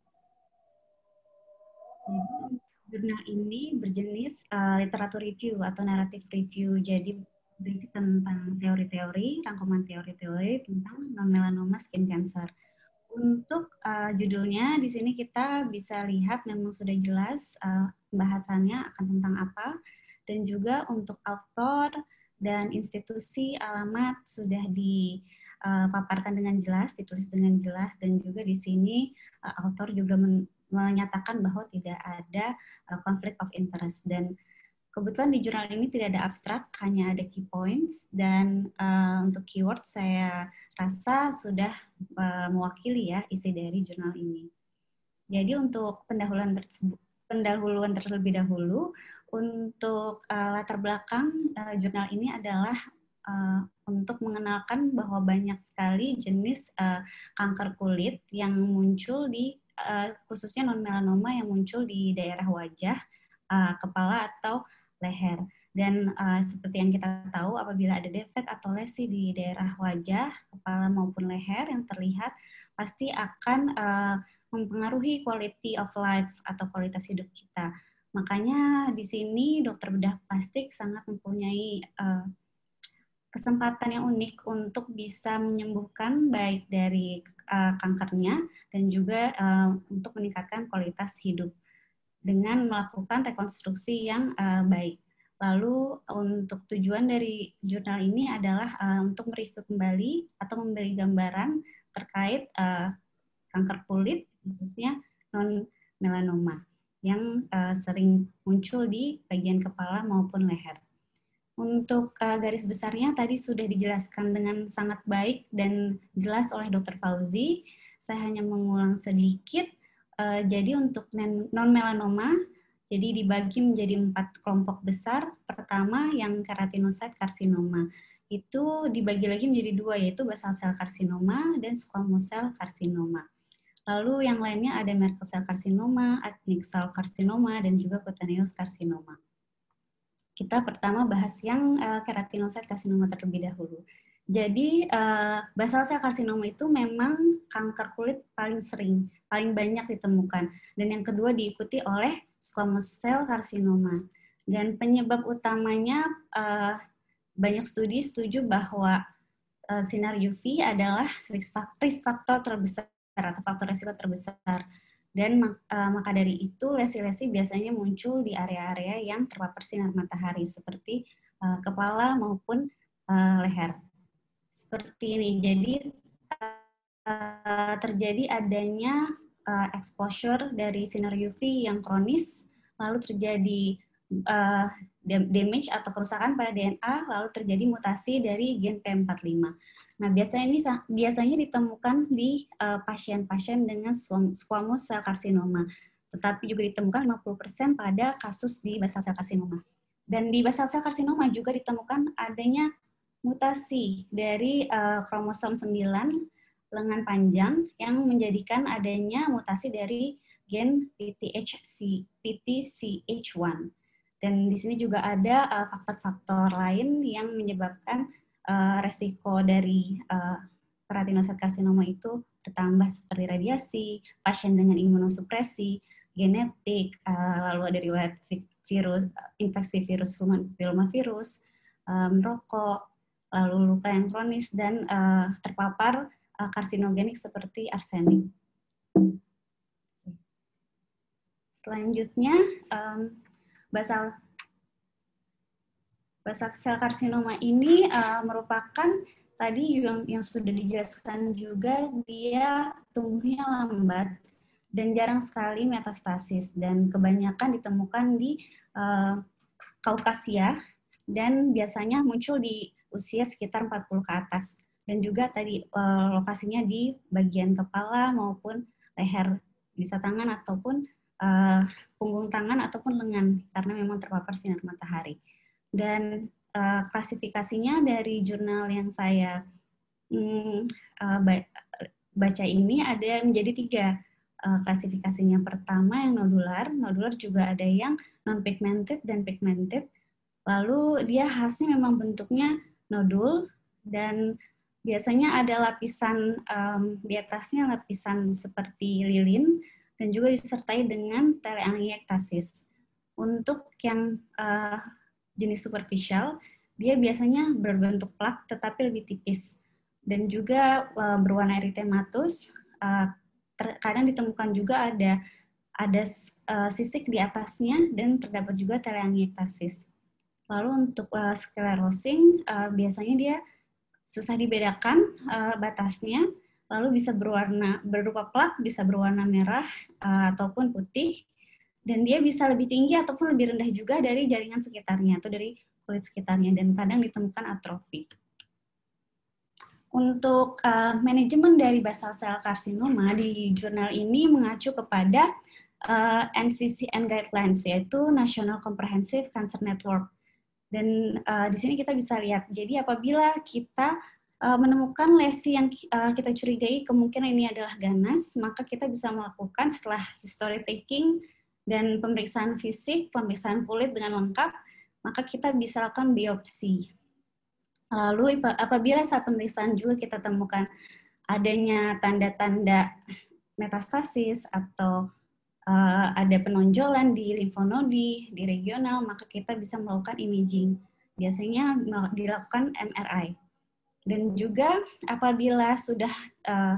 Jadi, jurnal ini berjenis literatur review atau narrative review, jadi berisi tentang teori-teori, rangkuman teori-teori tentang non-melanoma skin cancer. Untuk judulnya di sini kita bisa lihat memang sudah jelas pembahasannya akan tentang apa, dan juga untuk author dan institusi alamat sudah dipaparkan dengan jelas, ditulis dengan jelas, dan juga di sini author juga menyatakan bahwa tidak ada conflict of interest. Dan kebetulan di jurnal ini tidak ada abstrak, hanya ada key points, dan untuk keyword saya rasa sudah mewakili ya isi dari jurnal ini. Jadi untuk pendahuluan terlebih dahulu, untuk latar belakang jurnal ini adalah untuk mengenalkan bahwa banyak sekali jenis kanker kulit yang muncul di khususnya non-melanoma yang muncul di daerah wajah, kepala atau leher. Dan seperti yang kita tahu, apabila ada defek atau lesi di daerah wajah, kepala maupun leher yang terlihat, pasti akan mempengaruhi quality of life atau kualitas hidup kita. Makanya di sini dokter bedah plastik sangat mempunyai kesempatan yang unik untuk bisa menyembuhkan baik dari kankernya dan juga untuk meningkatkan kualitas hidup dengan melakukan rekonstruksi yang baik. Lalu untuk tujuan dari jurnal ini adalah untuk mereview kembali atau memberi gambaran terkait kanker kulit, khususnya non-melanoma, yang sering muncul di bagian kepala maupun leher. Untuk garis besarnya tadi sudah dijelaskan dengan sangat baik dan jelas oleh Dr. Fauzi. Saya hanya mengulang sedikit. Jadi untuk non-melanoma, jadi dibagi menjadi 4 kelompok besar. Pertama yang keratinocyte karsinoma. Itu dibagi lagi menjadi 2, yaitu basal cell karsinoma dan squamous cell karsinoma. Lalu yang lainnya ada Merkel cell karsinoma, adnexal karsinoma, dan juga cutaneous karsinoma. Kita pertama bahas yang keratinocyte karsinoma terlebih dahulu. Jadi basal cell karsinoma itu memang kanker kulit paling sering, paling banyak ditemukan. Dan yang kedua diikuti oleh squamous cell karsinoma. Dan penyebab utamanya banyak studi setuju bahwa sinar UV adalah risk factor terbesar atau faktor risiko terbesar. Dan maka dari itu lesi-lesi biasanya muncul di area-area yang terpapar sinar matahari seperti kepala maupun leher. Seperti ini. Jadi terjadi adanya exposure dari sinar UV yang kronis, lalu terjadi damage atau kerusakan pada DNA, lalu terjadi mutasi dari gen P45. Nah, biasanya ditemukan di pasien-pasien dengan squamous cell carcinoma, tetapi juga ditemukan 50% pada kasus di basal cell carcinoma. Dan di basal cell carcinoma juga ditemukan adanya mutasi dari kromosom 9 lengan panjang yang menjadikan adanya mutasi dari gen PTCH1. Dan di sini juga ada faktor-faktor lain yang menyebabkan resiko dari keratinocyte karsinoma itu bertambah seperti radiasi, pasien dengan imunosupresi, genetik, lalu ada riwayat virus, infeksi virus papillomavirus, merokok, lalu luka yang kronis, dan terpapar karsinogenik seperti arsenik. Selanjutnya, basal sel karsinoma ini merupakan tadi yang sudah dijelaskan juga, dia tumbuhnya lambat dan jarang sekali metastasis, dan kebanyakan ditemukan di Kaukasia dan biasanya muncul di usia sekitar 40 ke atas, dan juga tadi lokasinya di bagian kepala maupun leher, bisa tangan ataupun punggung tangan ataupun lengan karena memang terpapar sinar matahari. Dan klasifikasinya dari jurnal yang saya baca ini ada menjadi 3 klasifikasinya. Pertama yang nodular juga ada yang non-pigmented dan pigmented. Lalu dia khasnya memang bentuknya nodul dan biasanya ada lapisan di atasnya lapisan seperti lilin dan juga disertai dengan teleangiektasis. Untuk yang jenis superficial, dia biasanya berbentuk plak tetapi lebih tipis dan juga berwarna eritematus. Kadang ditemukan juga ada sisik di atasnya dan terdapat juga teleangiektasis. Lalu untuk sclerosing biasanya dia susah dibedakan batasnya, lalu bisa berupa plak, bisa berwarna merah ataupun putih. Dan dia bisa lebih tinggi ataupun lebih rendah juga dari jaringan sekitarnya atau dari kulit sekitarnya, dan kadang ditemukan atrofi. Untuk manajemen dari basal cell carcinoma di jurnal ini mengacu kepada NCCN guidelines, yaitu National Comprehensive Cancer Network. Dan di sini kita bisa lihat, jadi apabila kita menemukan lesi yang kita curigai kemungkinan ini adalah ganas, maka kita bisa melakukan setelah history taking dan pemeriksaan fisik, pemeriksaan kulit dengan lengkap, maka kita bisa lakukan biopsi. Lalu apabila saat pemeriksaan juga kita temukan adanya tanda-tanda metastasis atau ada penonjolan di limfonodi, di regional, maka kita bisa melakukan imaging. Biasanya dilakukan MRI. Dan juga apabila sudah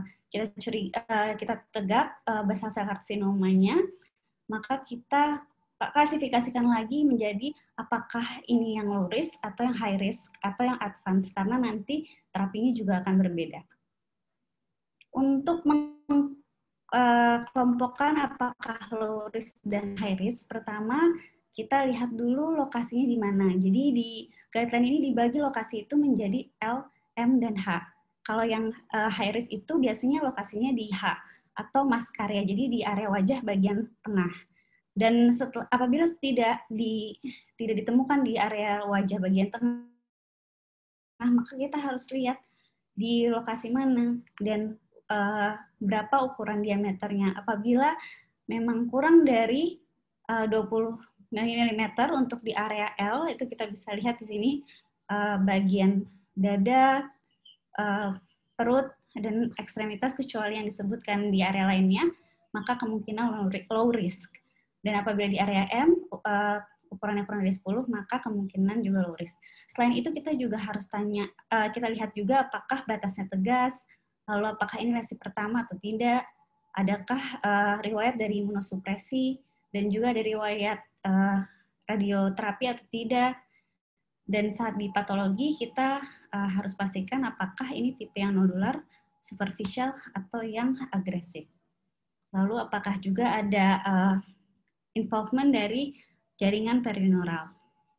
kita tegak basal sel karsinomanya, maka kita klasifikasikan lagi menjadi apakah ini yang low risk atau yang high risk atau yang advance, karena nanti terapinya juga akan berbeda. Untuk kelompokkan apakah low risk dan high risk, pertama kita lihat dulu lokasinya di mana. Jadi di guideline ini dibagi lokasi itu menjadi L, M, dan H. Kalau yang high risk itu biasanya lokasinya di H atau maskarya, jadi di area wajah bagian tengah. Dan apabila tidak ditemukan di area wajah bagian tengah, maka kita harus lihat di lokasi mana dan berapa ukuran diameternya. Apabila memang kurang dari 20 mm untuk di area L, itu kita bisa lihat di sini bagian dada, perut, dan ekstremitas, kecuali yang disebutkan di area lainnya, maka kemungkinan low risk. Dan apabila di area M, ukurannya kurang dari 10, maka kemungkinan juga low risk. Selain itu, kita juga harus kita lihat juga apakah batasnya tegas, lalu apakah ini lesi pertama atau tidak, adakah riwayat dari imunosupresi, dan juga ada riwayat radioterapi atau tidak. Dan saat di patologi, kita harus pastikan apakah ini tipe yang nodular, superficial, atau yang agresif. Lalu apakah juga ada involvement dari jaringan perineural.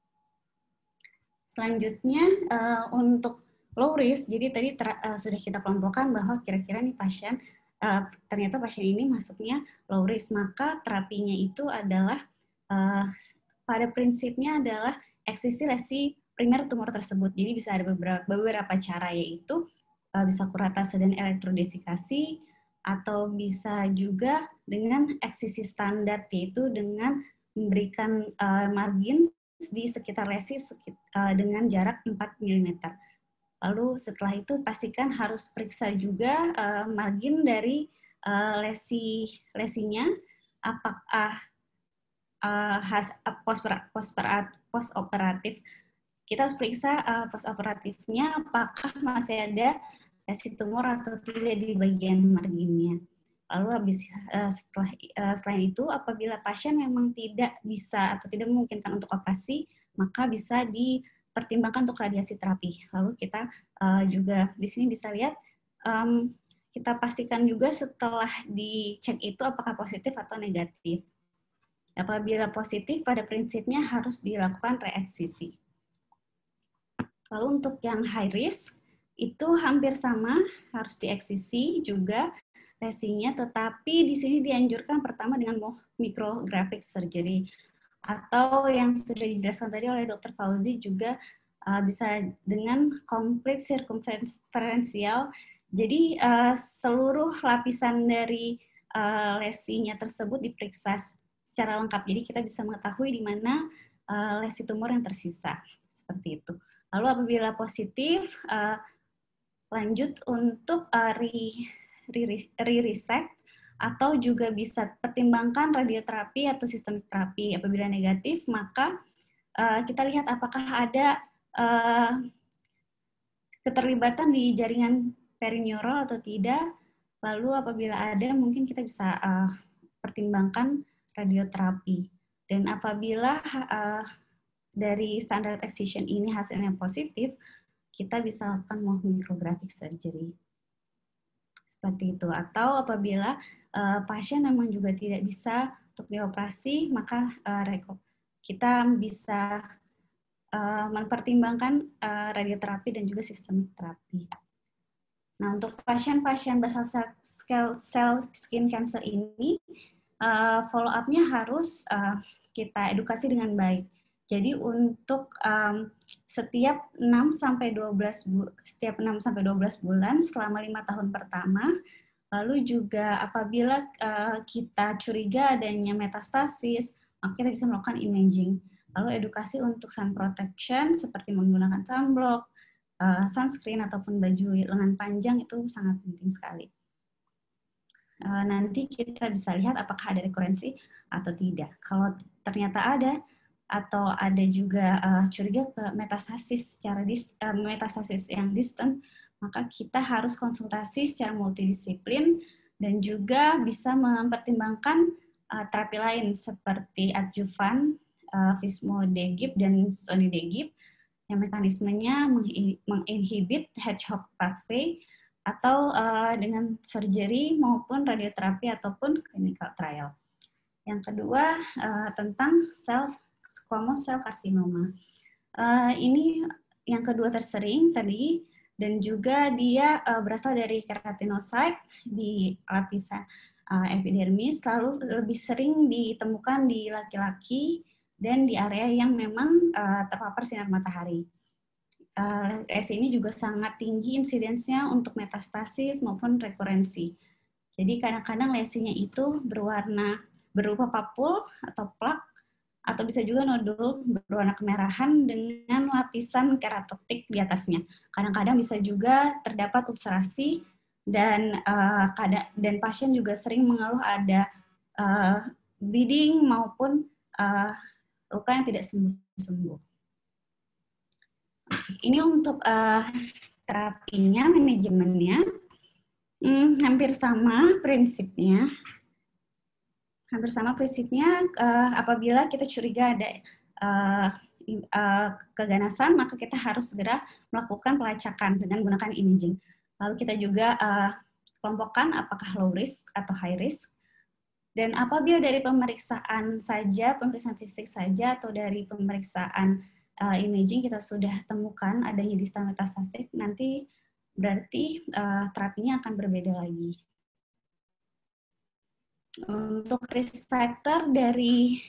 Selanjutnya untuk low risk, jadi tadi sudah kita kelompokkan bahwa kira-kira nih pasien, ternyata pasien ini masuknya low risk, maka terapinya itu adalah pada prinsipnya adalah eksisi lesi primer tumor tersebut. Jadi bisa ada beberapa cara, yaitu bisa kuratase dan elektrodesikasi, atau bisa juga dengan eksisi standar, yaitu dengan memberikan margin di sekitar lesi dengan jarak 4 mm. Lalu setelah itu pastikan harus periksa juga margin dari lesinya, apakah post-operatif. Kita harus periksa post-operatifnya apakah masih ada lesi tumor atau tidak di bagian marginnya. Lalu selain itu, apabila pasien memang tidak bisa atau tidak memungkinkan untuk operasi, maka bisa dipertimbangkan untuk radiasi terapi. Lalu kita juga di sini bisa lihat, kita pastikan juga setelah dicek itu apakah positif atau negatif. Apabila positif, pada prinsipnya harus dilakukan reeksisi. Lalu untuk yang high risk, itu hampir sama, harus dieksisi juga lesinya, tetapi di sini dianjurkan pertama dengan micrographic surgery, atau yang sudah dijelaskan tadi oleh Dr. Fauzi juga bisa dengan complete circumferential. Jadi seluruh lapisan dari lesinya tersebut diperiksa secara lengkap, jadi kita bisa mengetahui di mana lesi tumor yang tersisa, seperti itu. Lalu apabila positif, lanjut untuk re-resect, atau juga bisa pertimbangkan radioterapi atau sistemik terapi. Apabila negatif, maka kita lihat apakah ada keterlibatan di jaringan perineural atau tidak. Lalu apabila ada, mungkin kita bisa pertimbangkan radioterapi. Dan apabila dari standard excision ini hasilnya positif, kita bisa lakukan micrographic surgery. Seperti itu. Atau apabila pasien memang juga tidak bisa untuk dioperasi, maka kita bisa mempertimbangkan radioterapi dan juga sistemik terapi. Nah, untuk pasien-pasien basal cell skin cancer ini, follow up-nya harus kita edukasi dengan baik. Jadi untuk setiap 6-12 bulan selama 5 tahun pertama, lalu juga apabila kita curiga adanya metastasis, maka kita bisa melakukan imaging. Lalu edukasi untuk sun protection seperti menggunakan sunblock, sunscreen ataupun baju lengan panjang itu sangat penting sekali. Nanti kita bisa lihat apakah ada rekurensi atau tidak. Kalau ternyata ada, atau ada juga curiga ke metastasis metastasis yang distant, maka kita harus konsultasi secara multidisiplin dan juga bisa mempertimbangkan terapi lain seperti adjuvan, vismodegib, dan sonidegib, yang mekanismenya menginhibit hedgehog pathway, atau dengan surgery maupun radioterapi ataupun clinical trial. Yang kedua, tentang squamous cell carcinoma. Ini yang kedua tersering tadi, dan juga dia berasal dari keratinocyte di lapisan epidermis, lalu lebih sering ditemukan di laki-laki dan di area yang memang terpapar sinar matahari. Lesi ini juga sangat tinggi insidensnya untuk metastasis maupun rekurensi. Jadi kadang-kadang lesinya itu berupa papul atau plak, atau bisa juga nodul berwarna kemerahan dengan lapisan keratoptik di atasnya. Kadang-kadang bisa juga terdapat ulcerasi, dan pasien juga sering mengeluh ada bleeding maupun luka yang tidak sembuh-sembuh. Ini untuk terapinya, manajemennya, hampir sama prinsipnya. Apabila kita curiga ada keganasan, maka kita harus segera melakukan pelacakan dengan menggunakan imaging. Lalu kita juga kelompokkan apakah low risk atau high risk. Dan apabila dari pemeriksaan fisik saja, atau dari pemeriksaan imaging kita sudah temukan adanya distal metastatik, nanti berarti terapinya akan berbeda lagi. Untuk risk factor dari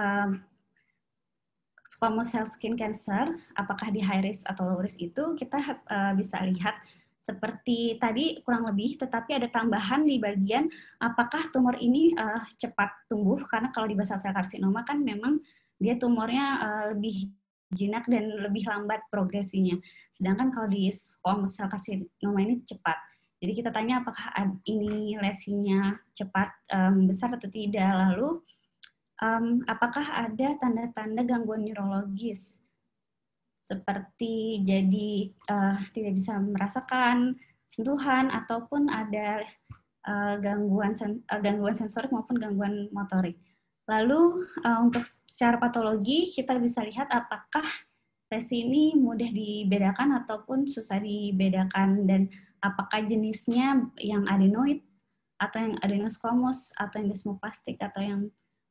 squamous cell skin cancer, apakah di high risk atau low risk, itu kita bisa lihat seperti tadi kurang lebih, tetapi ada tambahan di bagian apakah tumor ini cepat tumbuh, karena kalau di basal cell carcinoma kan memang dia tumornya lebih jinak dan lebih lambat progresinya. Sedangkan kalau di squamous cell carcinoma ini cepat. Jadi kita tanya apakah ini lesinya cepat besar atau tidak. Lalu apakah ada tanda-tanda gangguan neurologis seperti jadi tidak bisa merasakan sentuhan, ataupun ada gangguan sensorik maupun gangguan motorik. Lalu untuk secara patologi kita bisa lihat apakah lesi ini mudah dibedakan ataupun susah dibedakan, dan apakah jenisnya yang adenoid, atau yang adenosquamous, atau yang desmoplastik, atau yang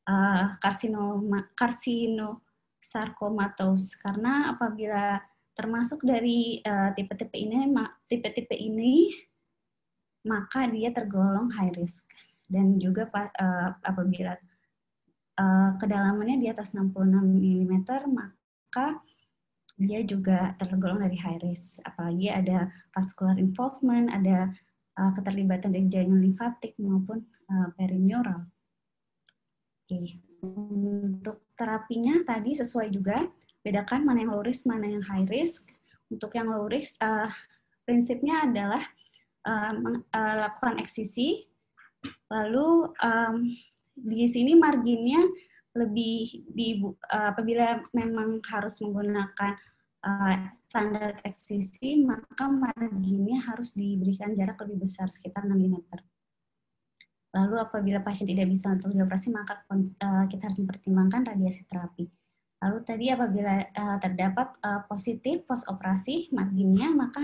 carcinosarcomatous. Karena apabila termasuk dari tipe-tipe ini, maka dia tergolong high risk. Dan juga apabila kedalamannya di atas 66 mm, maka dia juga tergolong dari high risk. Apalagi ada vascular involvement, ada keterlibatan dari jaringan limfatik maupun perineural. Oke. Untuk terapinya tadi sesuai juga, bedakan mana yang low risk, mana yang high risk. Untuk yang low risk, prinsipnya adalah lakukan eksisi, lalu di sini marginnya lebih apabila memang harus menggunakan standar eksisi, maka marginnya harus diberikan jarak lebih besar, sekitar 6 mm. Lalu apabila pasien tidak bisa untuk dioperasi, maka kita harus mempertimbangkan radiasi terapi. Lalu tadi apabila terdapat positif post operasi marginnya, maka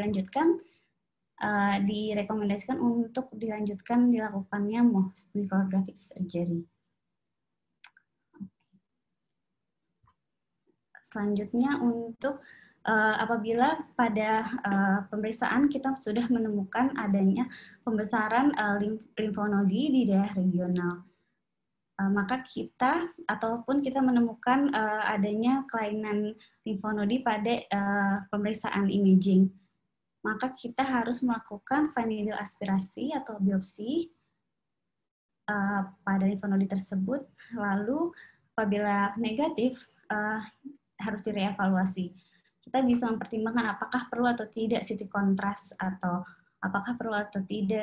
direkomendasikan untuk dilakukannya micrographic surgery. Selanjutnya untuk apabila pada pemeriksaan kita sudah menemukan adanya pembesaran limfonodi di daerah regional, maka kita menemukan adanya kelainan limfonodi pada pemeriksaan imaging, maka kita harus melakukan fine needle aspirasi atau biopsi pada limfonodi tersebut. Lalu apabila negatif, harus direevaluasi. Kita bisa mempertimbangkan apakah perlu atau tidak CT kontras, atau apakah perlu atau tidak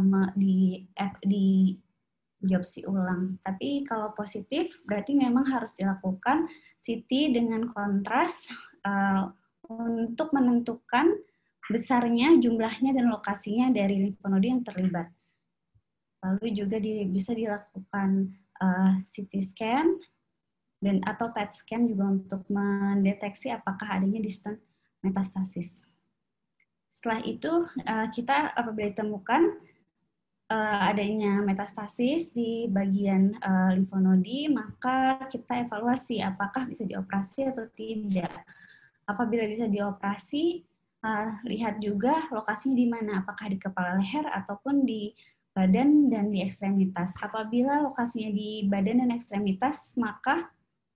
di biopsi ulang. Tapi kalau positif, berarti memang harus dilakukan CT dengan kontras untuk menentukan besarnya, jumlahnya, dan lokasinya dari limfonodi yang terlibat. Lalu juga bisa dilakukan CT scan dan atau PET scan juga untuk mendeteksi apakah adanya distant metastasis. Setelah itu kita apabila ditemukan adanya metastasis di bagian limfonodi, maka kita evaluasi apakah bisa dioperasi atau tidak. Apabila bisa dioperasi, lihat juga lokasinya di mana, apakah di kepala leher ataupun di badan dan di ekstremitas. Apabila lokasinya di badan dan ekstremitas, maka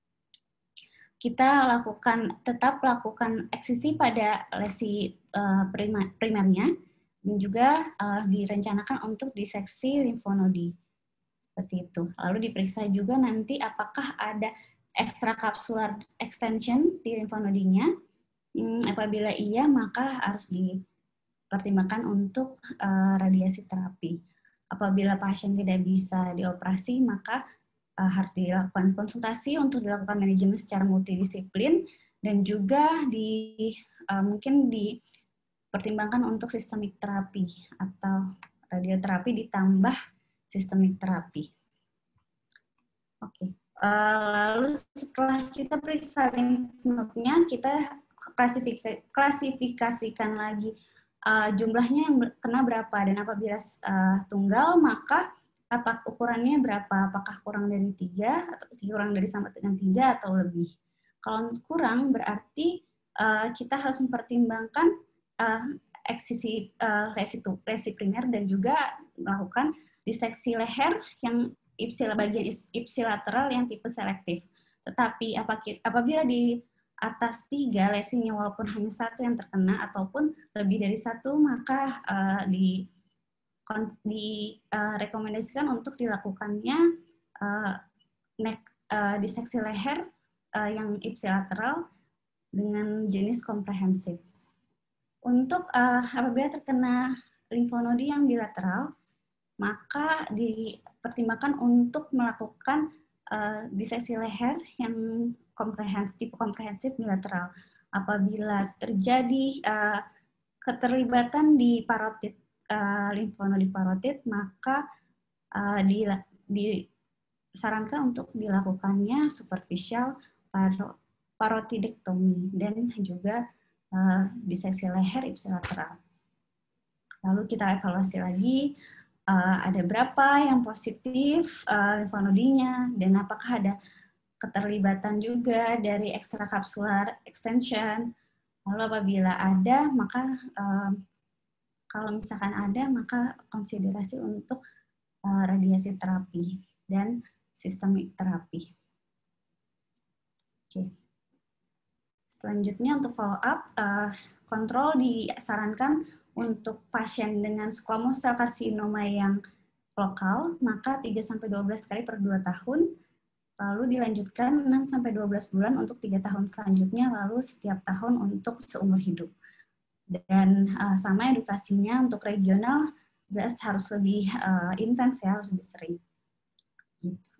kita tetap lakukan eksisi pada lesi primernya, dan juga direncanakan untuk diseksi limfonodi. Seperti itu. Lalu diperiksa juga nanti apakah ada extracapsular extension di limfonodinya. Apabila iya, maka harus dipertimbangkan untuk radiasi terapi. Apabila pasien tidak bisa dioperasi, maka harus dilakukan konsultasi untuk dilakukan manajemen secara multidisiplin, dan juga mungkin dipertimbangkan untuk sistemik terapi atau radioterapi ditambah sistemik terapi. Oke. Lalu setelah kita periksa lymph node-nya, kita klasifikasikan lagi jumlahnya yang kena berapa, dan apabila tunggal maka ukurannya berapa, apakah kurang dari 3 atau kurang dari sama dengan 3 atau lebih. Kalau kurang berarti kita harus mempertimbangkan eksisi lesi primer dan juga melakukan diseksi leher yang bagian ipsilateral yang tipe selektif. Tetapi apabila di atas 3 lesinya walaupun hanya 1 yang terkena ataupun lebih dari 1, maka direkomendasikan untuk dilakukannya diseksi leher yang ipsilateral dengan jenis komprehensif. Untuk apabila terkena limfonodi yang bilateral, maka dipertimbangkan untuk melakukan diseksi leher yang tipe komprehensif bilateral. Apabila terjadi keterlibatan di parotid limfonodi parotid, maka disarankan untuk dilakukannya superficial parotidektomi dan juga diseksi leher ipsilateral. Lalu kita evaluasi lagi ada berapa yang positif limfonodinya, dan apakah ada keterlibatan juga dari extracapsular extension. Lalu apabila ada, maka kalau misalkan ada, maka konsiderasi untuk radiasi terapi dan sistemik terapi. Oke. Selanjutnya untuk follow up, kontrol disarankan untuk pasien dengan squamous cell carcinoma yang lokal, maka 3-12 kali per 2 tahun, lalu dilanjutkan 6-12 bulan untuk 3 tahun selanjutnya, lalu setiap tahun untuk seumur hidup. Dan sama edukasinya untuk regional jelas harus lebih intens ya, harus lebih sering. Gitu.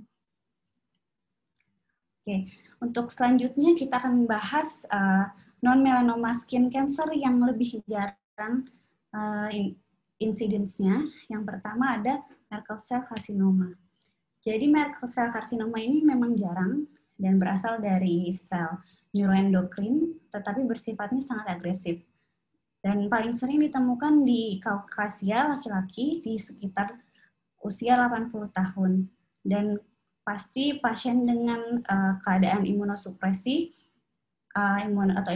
Oke, untuk selanjutnya kita akan membahas non-melanoma skin cancer yang lebih jarang incidence-nya. Yang pertama ada Merkel cell carcinoma. Jadi Merkel cell carcinoma ini memang jarang dan berasal dari sel neuroendokrin, tetapi bersifatnya sangat agresif. Dan paling sering ditemukan di Kaukasia laki-laki di sekitar usia 80 tahun. Dan pasti pasien dengan keadaan imunosupresi atau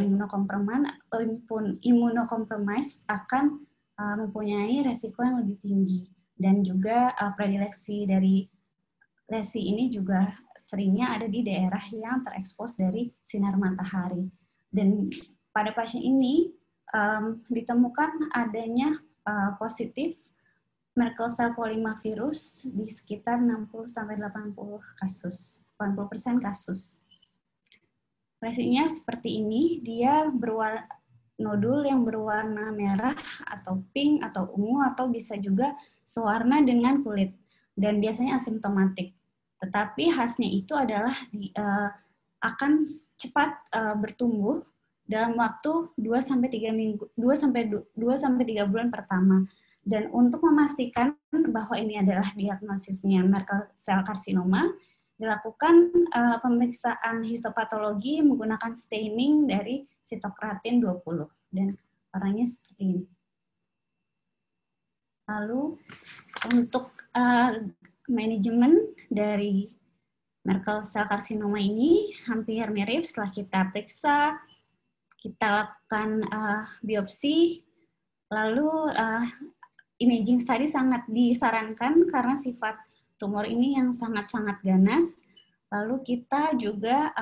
imunokompromis akan mempunyai resiko yang lebih tinggi. Dan juga predileksi dari lesi ini juga seringnya ada di daerah yang terekspos dari sinar matahari. Dan pada pasien ini ditemukan adanya positif Merkel cell polymavirus di sekitar 60-80% kasus. Lesinya seperti ini, dia nodul yang berwarna merah atau pink atau ungu atau bisa juga sewarna dengan kulit dan biasanya asimptomatik. Tetapi khasnya itu adalah akan cepat bertumbuh dalam waktu 2-3 bulan pertama. Dan untuk memastikan bahwa ini adalah diagnosisnya Merkel cell carcinoma, dilakukan pemeriksaan histopatologi menggunakan staining dari sitokratin 20. Dan warnanya seperti ini. Lalu untuk manajemen dari Merkel cell carcinoma ini hampir mirip. Setelah kita periksa, kita lakukan biopsi, lalu imaging study sangat disarankan karena sifat tumor ini yang sangat-sangat ganas. Lalu kita juga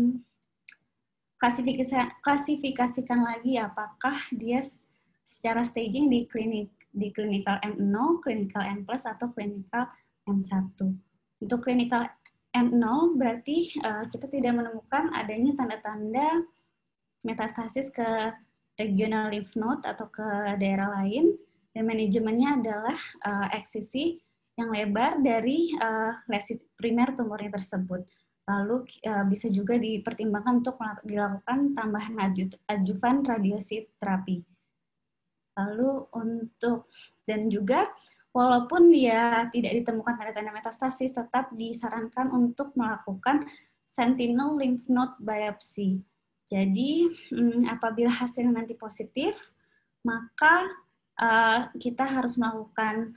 klasifikasikan lagi apakah dia secara staging di clinical N0, clinical N+, atau clinical N1. Untuk clinical N0 berarti kita tidak menemukan adanya tanda-tanda metastasis ke regional lymph node atau ke daerah lain, dan manajemennya adalah eksisi yang lebar dari lesi primer tumornya tersebut. Lalu bisa juga dipertimbangkan untuk dilakukan tambahan adjuvan radiasi terapi. Lalu dan juga walaupun dia tidak ditemukan tanda-tanda metastasis, tetap disarankan untuk melakukan sentinel lymph node biopsy. Jadi apabila hasilnya nanti positif, maka kita harus melakukan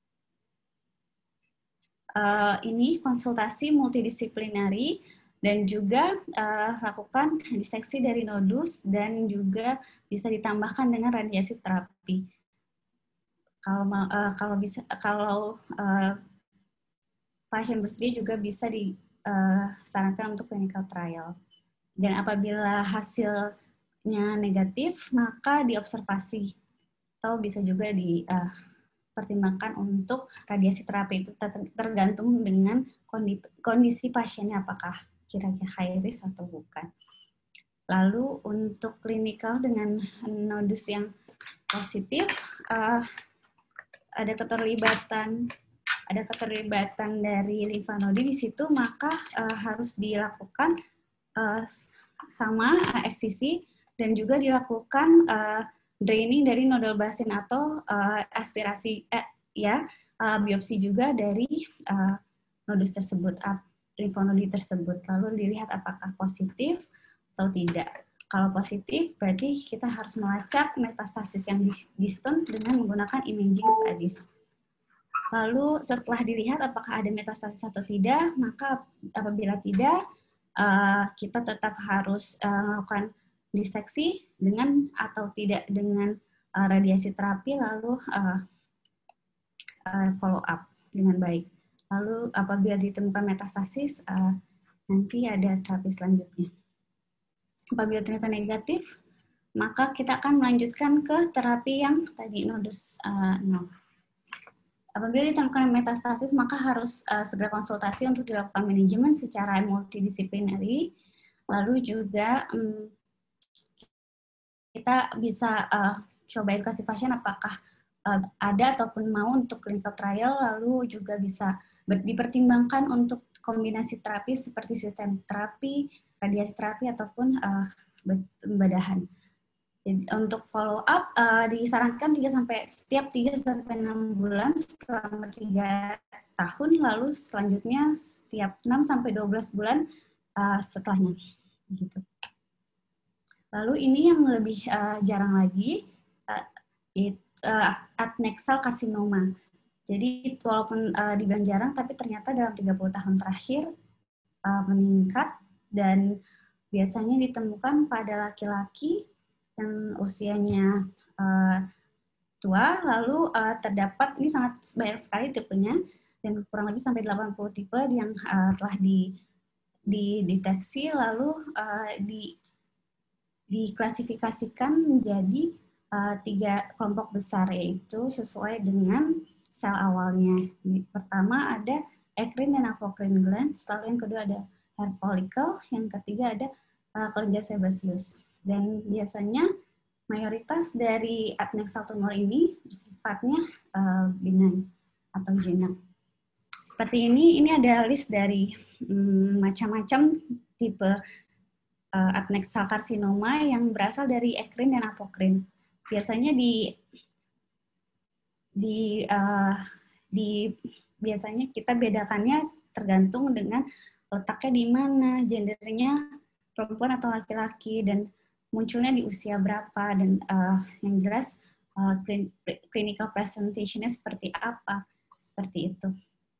konsultasi multidisiplinari dan juga lakukan diseksi dari nodus dan juga bisa ditambahkan dengan radiasi terapi. Kalau pasien bersedia juga bisa disarankan untuk clinical trial. Dan apabila hasilnya negatif, maka diobservasi atau bisa juga dipertimbangkan untuk radiasi terapi. Itu tergantung dengan kondisi pasiennya, apakah kira-kira high risk atau bukan. Lalu untuk klinikal dengan nodus yang positif, ada keterlibatan dari limfanodi di situ, maka harus dilakukan sama eksisi dan juga dilakukan draining dari nodal basin atau aspirasi biopsi juga dari nodus tersebut, limfonodi tersebut, lalu dilihat apakah positif atau tidak. Kalau positif berarti kita harus melacak metastasis yang distant dengan menggunakan imaging studies. Lalu setelah dilihat apakah ada metastasis atau tidak, maka apabila tidak, kita tetap harus melakukan diseksi dengan atau tidak dengan radiasi terapi, lalu follow up dengan baik. Lalu apabila ditemukan metastasis, nanti ada terapi selanjutnya. Apabila ternyata negatif, maka kita akan melanjutkan ke terapi yang tadi nodus 0. Apabila ditemukan metastasis, maka harus segera konsultasi untuk dilakukan manajemen secara multidisiplinary. Lalu juga kita bisa coba edukasi pasien apakah ada ataupun mau untuk clinical trial, lalu juga bisa dipertimbangkan untuk kombinasi terapi seperti sistem terapi, radiasi terapi, ataupun pembadahan. Untuk follow up disarankan setiap 3-6 bulan selama 3 tahun, lalu selanjutnya setiap 6-12 bulan setelahnya. Gitu. Lalu ini yang lebih jarang lagi, adnexal carcinoma. Jadi walaupun dibilang jarang, tapi ternyata dalam 30 tahun terakhir meningkat dan biasanya ditemukan pada laki-laki yang usianya tua, lalu terdapat, ini sangat banyak sekali tipenya, dan kurang lebih sampai 80 tipe yang telah dideteksi, lalu diklasifikasikan menjadi 3 kelompok besar, yaitu sesuai dengan sel awalnya. Pertama ada eccrine dan apocrine glands, lalu yang kedua ada hair follicle, yang ketiga ada kelenjar sebaceous. Dan biasanya mayoritas dari adnexal tumor ini sifatnya benign atau jinak. Seperti ini ada list dari macam-macam tipe adnexal carcinoma yang berasal dari eccrine dan apocrine. Biasanya Biasanya kita bedakannya tergantung dengan letaknya di mana, gendernya perempuan atau laki-laki, dan munculnya di usia berapa, dan yang jelas clinical presentation-nya seperti apa, seperti itu.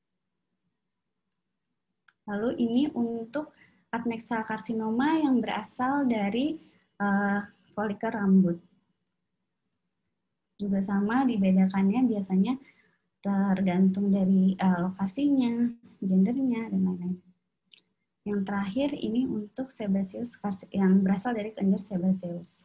Lalu ini untuk adnexal karsinoma yang berasal dari folikel rambut. Juga sama dibedakannya biasanya tergantung dari lokasinya, gendernya, dan lain-lain. Yang terakhir ini untuk sebaceous yang berasal dari kelenjar sebaceous.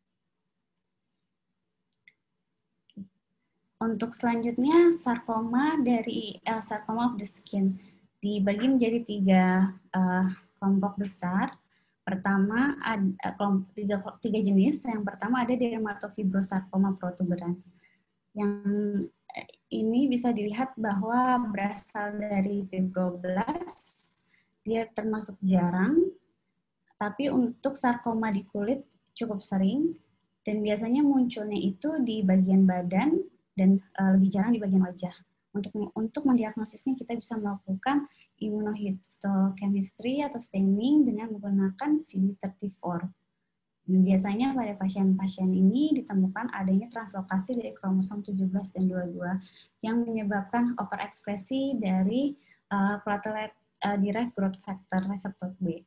Untuk selanjutnya sarkoma dari sarcoma of the skin dibagi menjadi 3 kelompok besar. Pertama ada tiga jenis. Yang pertama ada dermatofibrosarcoma protuberans. Yang ini bisa dilihat bahwa berasal dari fibroblast. Dia termasuk jarang, tapi untuk sarkoma di kulit cukup sering, dan biasanya munculnya itu di bagian badan dan lebih jarang di bagian wajah. Untuk mendiagnosisnya kita bisa melakukan immunohistochemistry atau staining dengan menggunakan CD34. Dan biasanya pada pasien-pasien ini ditemukan adanya translokasi dari kromosom 17 dan 22 yang menyebabkan overekspresi dari platelet derived growth factor reseptor B.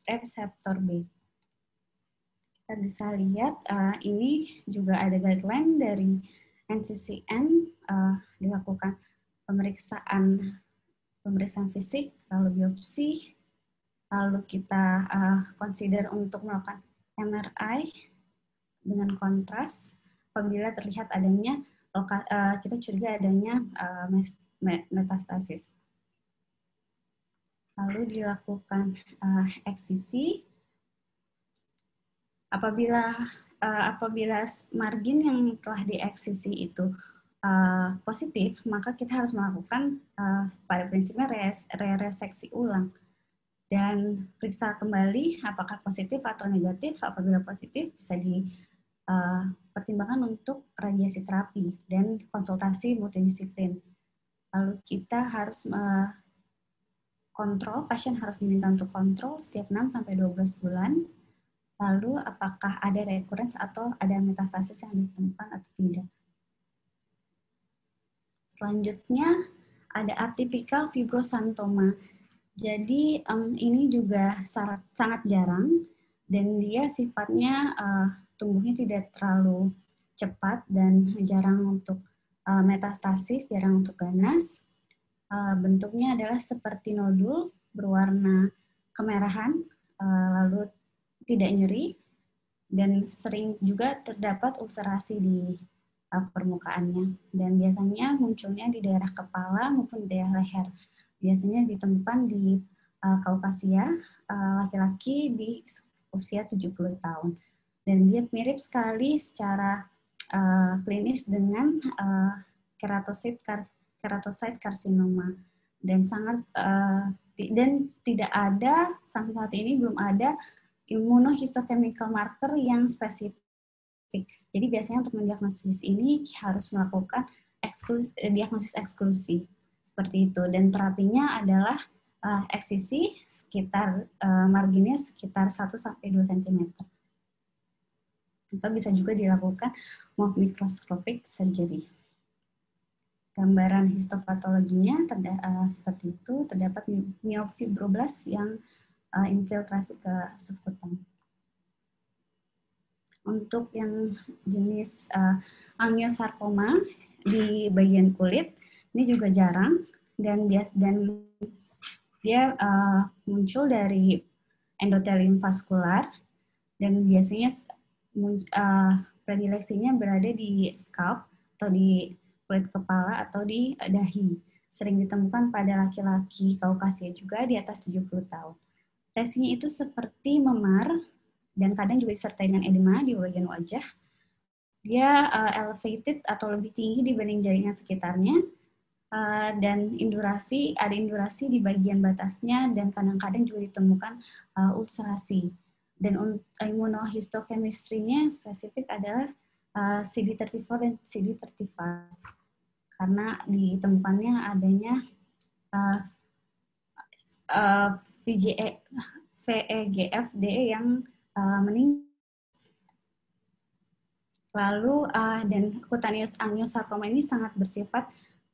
Kita bisa lihat ini juga ada guideline dari NCCN, dilakukan pemeriksaan fisik, lalu biopsi, lalu kita consider untuk melakukan MRI dengan kontras apabila terlihat adanya kita curiga adanya metastasis. Lalu dilakukan eksisi. Apabila margin yang telah dieksisi itu positif, maka kita harus melakukan pada prinsipnya reseksi ulang dan periksa kembali apakah positif atau negatif. Apabila positif bisa dipertimbangkan untuk radiasi terapi dan konsultasi multidisiplin. Lalu kita harus kontrol, pasien harus diminta untuk kontrol setiap 6-12 bulan. Lalu apakah ada recurrence atau ada metastasis yang ditemukan atau tidak. Selanjutnya ada atypical fibrosarcoma. Jadi ini juga sangat jarang dan dia sifatnya tumbuhnya tidak terlalu cepat dan jarang untuk metastasis, jarang untuk ganas. Bentuknya adalah seperti nodul berwarna kemerahan, lalu tidak nyeri, dan sering juga terdapat ulcerasi di permukaannya. Dan biasanya munculnya di daerah kepala maupun di daerah leher. Biasanya ditemukan di Kaukasia, laki-laki di usia 70 tahun. Dan dia mirip sekali secara klinis dengan keratosite karsinoma. Dan tidak ada, sampai saat ini belum ada immunohistochemical marker yang spesifik. Jadi biasanya untuk mendiagnosis ini harus melakukan diagnosis eksklusi seperti itu, dan terapinya adalah eksisi sekitar marginnya sekitar 1-2 cm. Atau bisa juga dilakukan microscopic surgery. Gambaran histopatologinya seperti itu, terdapat myofibroblast yang infiltrasi ke subkutan. Untuk yang jenis angiosarkoma di bagian kulit, ini juga jarang dan dia muncul dari endotelium vaskular dan biasanya predileksinya berada di scalp atau di kulit kepala atau di dahi. Sering ditemukan pada laki-laki Kaukasia juga di atas 70 tahun. Lesinya itu seperti memar dan kadang juga disertai dengan edema di bagian wajah. Dia elevated atau lebih tinggi dibanding jaringan sekitarnya, dan ada indurasi di bagian batasnya, dan kadang-kadang juga ditemukan ulcerasi. Dan immunohistochemistry-nya spesifik adalah CD34 dan CD35. karena ditemukannya adanya VEGF-DE yang meningkat. Lalu dan cutaneous angiosarcoma ini sangat bersifat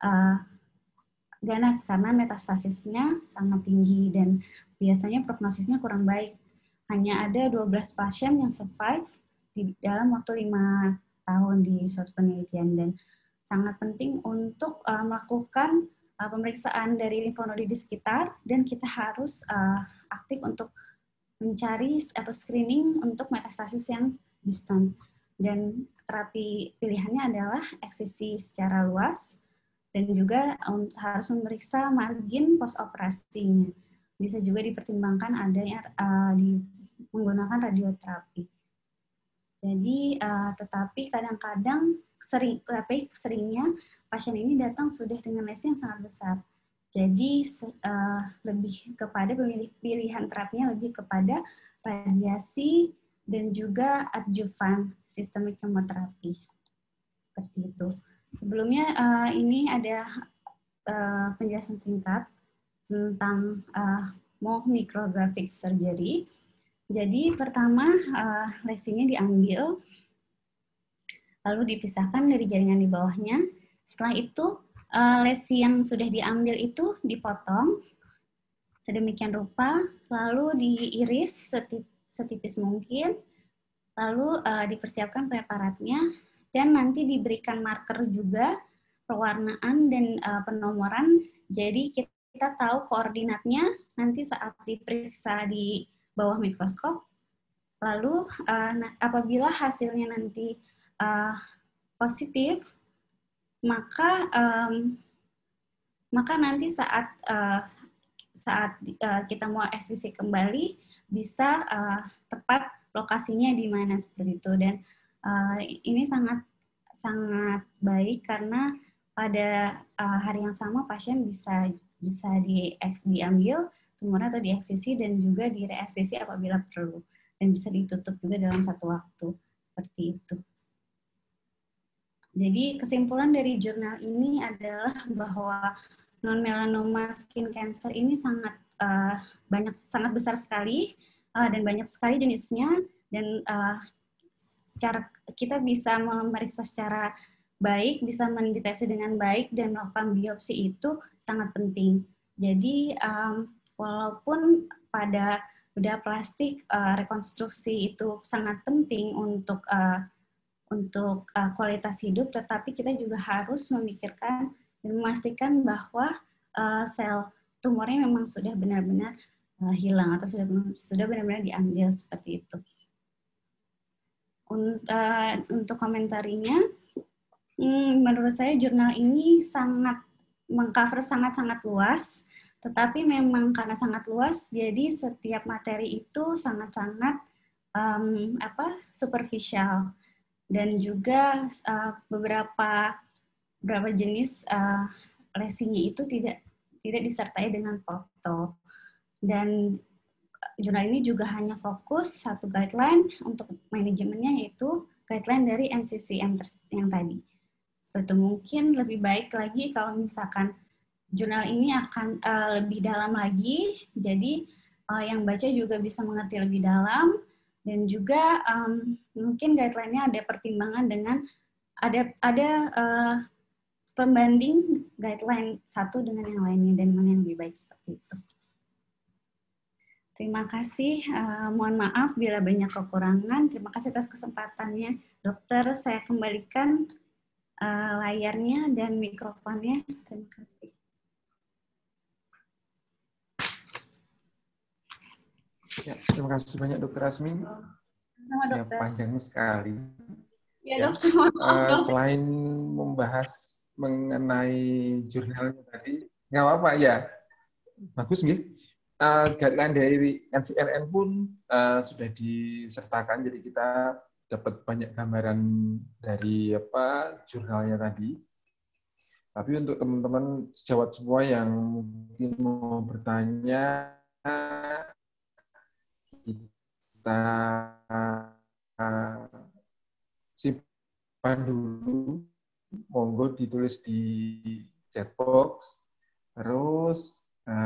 ganas karena metastasisnya sangat tinggi dan biasanya prognosisnya kurang baik. Hanya ada 12 pasien yang survive di dalam waktu 5 tahun di suatu penelitian, dan sangat penting untuk melakukan pemeriksaan dari limfonodi di sekitar, dan kita harus aktif untuk mencari atau screening untuk metastasis yang distant. Dan terapi pilihannya adalah eksisi secara luas dan juga harus memeriksa margin post-operasinya. Bisa juga dipertimbangkan adanya menggunakan radioterapi. Jadi, tetapi kadang-kadang seringnya pasien ini datang sudah dengan lesi yang sangat besar. Jadi lebih kepada pilihan terapinya lebih kepada radiasi dan juga adjuvan sistemik kemoterapi. Seperti itu. Sebelumnya ini ada penjelasan singkat tentang micrographic surgery. Jadi pertama lesinya diambil, lalu dipisahkan dari jaringan di bawahnya. Setelah itu lesi yang sudah diambil itu dipotong sedemikian rupa, lalu diiris setipis mungkin, lalu dipersiapkan preparatnya, dan nanti diberikan marker juga, pewarnaan dan penomoran. Jadi kita tahu koordinatnya nanti saat diperiksa di bawah mikroskop. Lalu apabila hasilnya nanti positif, maka nanti saat kita mau eksisi kembali bisa tepat lokasinya di mana seperti itu. Dan ini sangat baik karena pada hari yang sama pasien bisa diambil tumornya atau dieksisi dan juga direeksisi apabila perlu, dan bisa ditutup juga dalam satu waktu seperti itu. Jadi kesimpulan dari jurnal ini adalah bahwa non-melanoma skin cancer ini sangat besar sekali dan banyak sekali jenisnya, dan kita bisa memeriksa secara baik, bisa mendeteksi dengan baik dan melakukan biopsi itu sangat penting. Jadi walaupun pada bedah plastik rekonstruksi itu sangat penting untuk kualitas hidup, tetapi kita juga harus memikirkan dan memastikan bahwa sel tumornya memang sudah benar-benar hilang atau sudah benar-benar diambil seperti itu. Untuk komentarinya, menurut saya jurnal ini sangat mengcover sangat-sangat luas, tetapi memang karena sangat luas, jadi setiap materi itu sangat-sangat superficial. Dan juga beberapa jenis lesinya itu tidak disertai dengan foto. Dan jurnal ini juga hanya fokus satu guideline untuk manajemennya, yaitu guideline dari NCCN yang tadi. Seperti itu. Mungkin lebih baik lagi kalau misalkan jurnal ini akan lebih dalam lagi, jadi yang baca juga bisa mengerti lebih dalam. Dan juga mungkin guideline-nya ada pertimbangan dengan ada pembanding guideline satu dengan yang lainnya dan mana yang lebih baik seperti itu. Terima kasih. Mohon maaf bila banyak kekurangan. Terima kasih atas kesempatannya, Dokter. Saya kembalikan layarnya dan mikrofonnya. Terima kasih. Ya, terima kasih banyak Dokter Asmi. Ya, panjang sekali. Ya, Dokter. Selain membahas mengenai jurnalnya tadi, nggak apa-apa ya, bagus nggih. Guideline dari NCCN pun sudah disertakan, jadi kita dapat banyak gambaran dari jurnalnya tadi. Tapi untuk teman-teman sejawat semua yang mungkin mau bertanya, kita simpan dulu, monggo monggo ditulis di chat box. Terus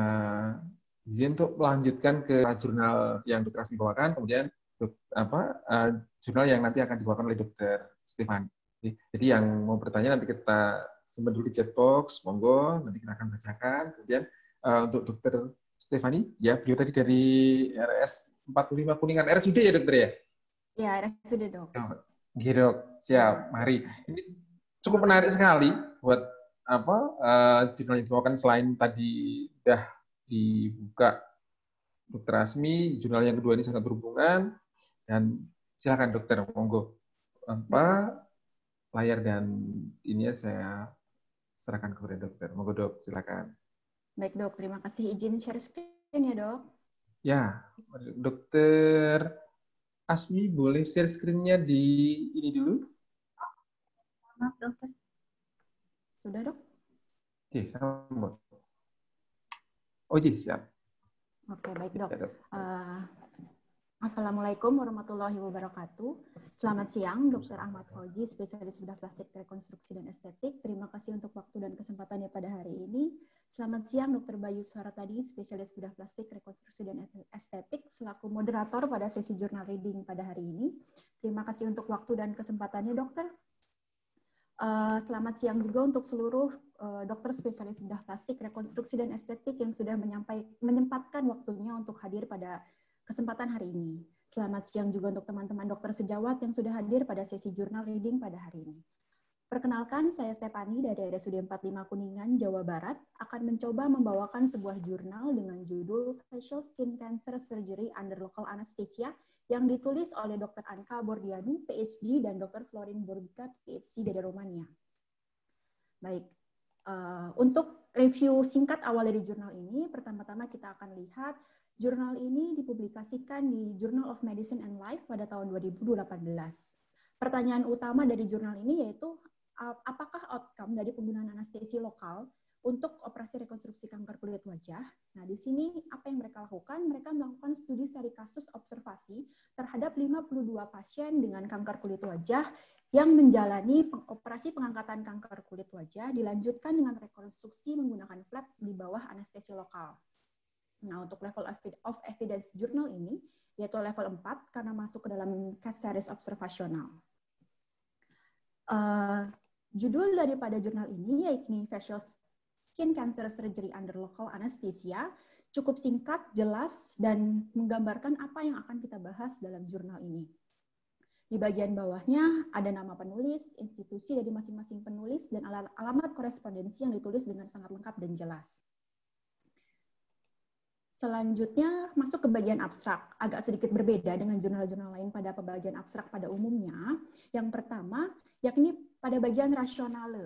izin untuk melanjutkan ke jurnal yang Dr. Asmi bawakan, kemudian jurnal yang nanti akan dibawakan oleh Dr. Stefani. Jadi yang mau bertanya nanti kita simpan dulu di chat box, monggo, nanti kita akan bacakan. Kemudian untuk Dr. Stefani, ya beliau tadi dari RS 45 Kuningan, RSUD ya dokter ya? Ya, RSUD dok. Dok, siap, mari. Ini cukup menarik sekali buat jurnal yang dibawakan selain tadi udah dibuka Dr. Asmi, jurnal yang kedua ini sangat berhubungan, dan silakan dokter, monggo layar dan ini saya serahkan kepada dokter. Monggo dok, silakan. Baik dok, terima kasih izin share screen ya dok. Ya, dokter Asmi boleh share screen-nya di ini dulu? Maaf dokter. Sudah dok? Oke, sama. Oh, siap. Oke, baik dok. Ya, dok. Assalamualaikum warahmatullahi wabarakatuh. Selamat siang, Dr. Ahmad Fauzi, spesialis bedah plastik rekonstruksi dan estetik. Terima kasih untuk waktu dan kesempatannya pada hari ini. Selamat siang, Dr. Bayu Suharatadi, spesialis bedah plastik rekonstruksi dan estetik, selaku moderator pada sesi jurnal reading pada hari ini. Terima kasih untuk waktu dan kesempatannya, dokter. Selamat siang juga untuk seluruh dokter spesialis bedah plastik rekonstruksi dan estetik yang sudah menyempatkan waktunya untuk hadir pada kesempatan hari ini. Selamat siang juga untuk teman-teman dokter sejawat yang sudah hadir pada sesi jurnal reading pada hari ini. Perkenalkan, saya Stefani dari RSUD 45 Kuningan, Jawa Barat, akan mencoba membawakan sebuah jurnal dengan judul Facial Skin Cancer Surgery Under Local Anesthesia yang ditulis oleh Dr. Anka Bordianu, PhD, dan Dr. Florin Borbica, PhD dari Romania. Baik, untuk review singkat awal dari jurnal ini, pertama-tama kita akan lihat jurnal ini dipublikasikan di Journal of Medicine and Life pada tahun 2018. Pertanyaan utama dari jurnal ini yaitu, apakah outcome dari penggunaan anestesi lokal untuk operasi rekonstruksi kanker kulit wajah? Nah, di sini apa yang mereka lakukan? Mereka melakukan studi seri kasus observasi terhadap 52 pasien dengan kanker kulit wajah yang menjalani operasi pengangkatan kanker kulit wajah dilanjutkan dengan rekonstruksi menggunakan flap di bawah anestesi lokal. Nah, untuk level of evidence jurnal ini, yaitu level 4, karena masuk ke dalam case series observasional. Judul daripada jurnal ini, yaitu Facial Skin Cancer Surgery Under Local Anesthesia, cukup singkat, jelas, dan menggambarkan apa yang akan kita bahas dalam jurnal ini. Di bagian bawahnya ada nama penulis, institusi dari masing-masing penulis, dan alamat korespondensi yang ditulis dengan sangat lengkap dan jelas. Selanjutnya masuk ke bagian abstrak, agak sedikit berbeda dengan jurnal-jurnal lain pada pembagian abstrak pada umumnya. Yang pertama, yakni pada bagian rasional.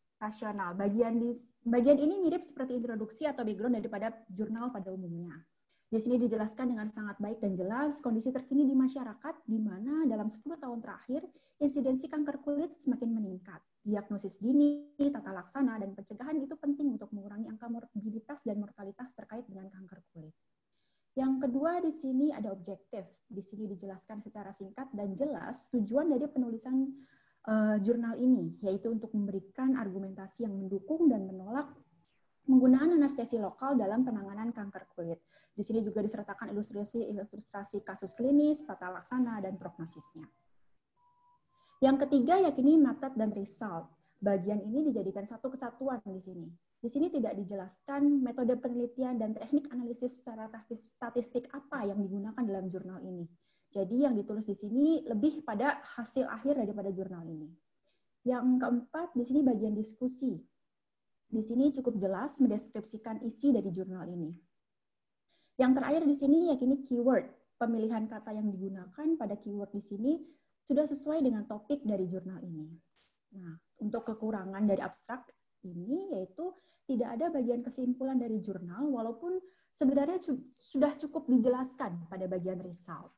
Bagian ini mirip seperti introduksi atau background daripada jurnal pada umumnya. Di sini dijelaskan dengan sangat baik dan jelas kondisi terkini di masyarakat, di mana dalam 10 tahun terakhir, insidensi kanker kulit semakin meningkat. Diagnosis dini, tata laksana, dan pencegahan itu penting untuk mengurangi angka morbiditas dan mortalitas terkait dengan kanker kulit. Yang kedua, di sini ada objektif. Di sini dijelaskan secara singkat dan jelas tujuan dari penulisan jurnal ini, yaitu untuk memberikan argumentasi yang mendukung dan menolak penggunaan anestesi lokal dalam penanganan kanker kulit. Di sini juga disertakan ilustrasi kasus klinis, tata laksana, dan prognosisnya. Yang ketiga, yakni method dan result. Bagian ini dijadikan satu kesatuan di sini. Di sini tidak dijelaskan metode penelitian dan teknik analisis secara statistik apa yang digunakan dalam jurnal ini. Jadi yang ditulis di sini lebih pada hasil akhir daripada jurnal ini. Yang keempat, di sini bagian diskusi. Di sini cukup jelas mendeskripsikan isi dari jurnal ini. Yang terakhir di sini yakni keyword. Pemilihan kata yang digunakan pada keyword di sini sudah sesuai dengan topik dari jurnal ini. Nah, untuk kekurangan dari abstrak ini yaitu tidak ada bagian kesimpulan dari jurnal, walaupun sebenarnya sudah cukup dijelaskan pada bagian result.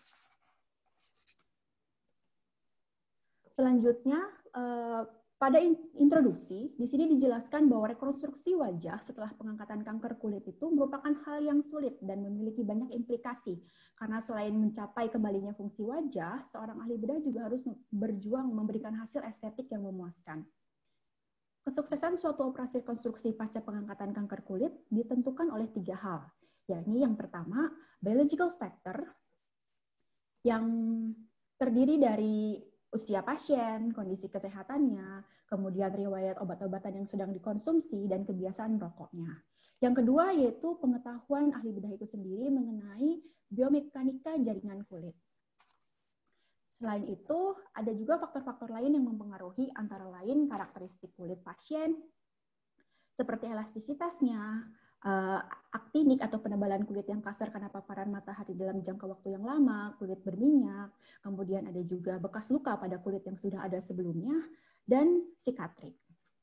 Selanjutnya, pada introduksi, di sini dijelaskan bahwa rekonstruksi wajah setelah pengangkatan kanker kulit itu merupakan hal yang sulit dan memiliki banyak implikasi. Karena selain mencapai kembalinya fungsi wajah, seorang ahli bedah juga harus berjuang memberikan hasil estetik yang memuaskan. Kesuksesan suatu operasi rekonstruksi pasca pengangkatan kanker kulit ditentukan oleh 3 hal, yakni yang pertama, biological factor, yang terdiri dari usia pasien, kondisi kesehatannya, kemudian riwayat obat-obatan yang sedang dikonsumsi, dan kebiasaan merokoknya. Yang kedua yaitu pengetahuan ahli bedah itu sendiri mengenai biomekanika jaringan kulit. Selain itu, ada juga faktor-faktor lain yang mempengaruhi, antara lain karakteristik kulit pasien, seperti elastisitasnya, aktinik atau penebalan kulit yang kasar karena paparan matahari dalam jangka waktu yang lama, kulit berminyak, kemudian ada juga bekas luka pada kulit yang sudah ada sebelumnya, dan sikatrik.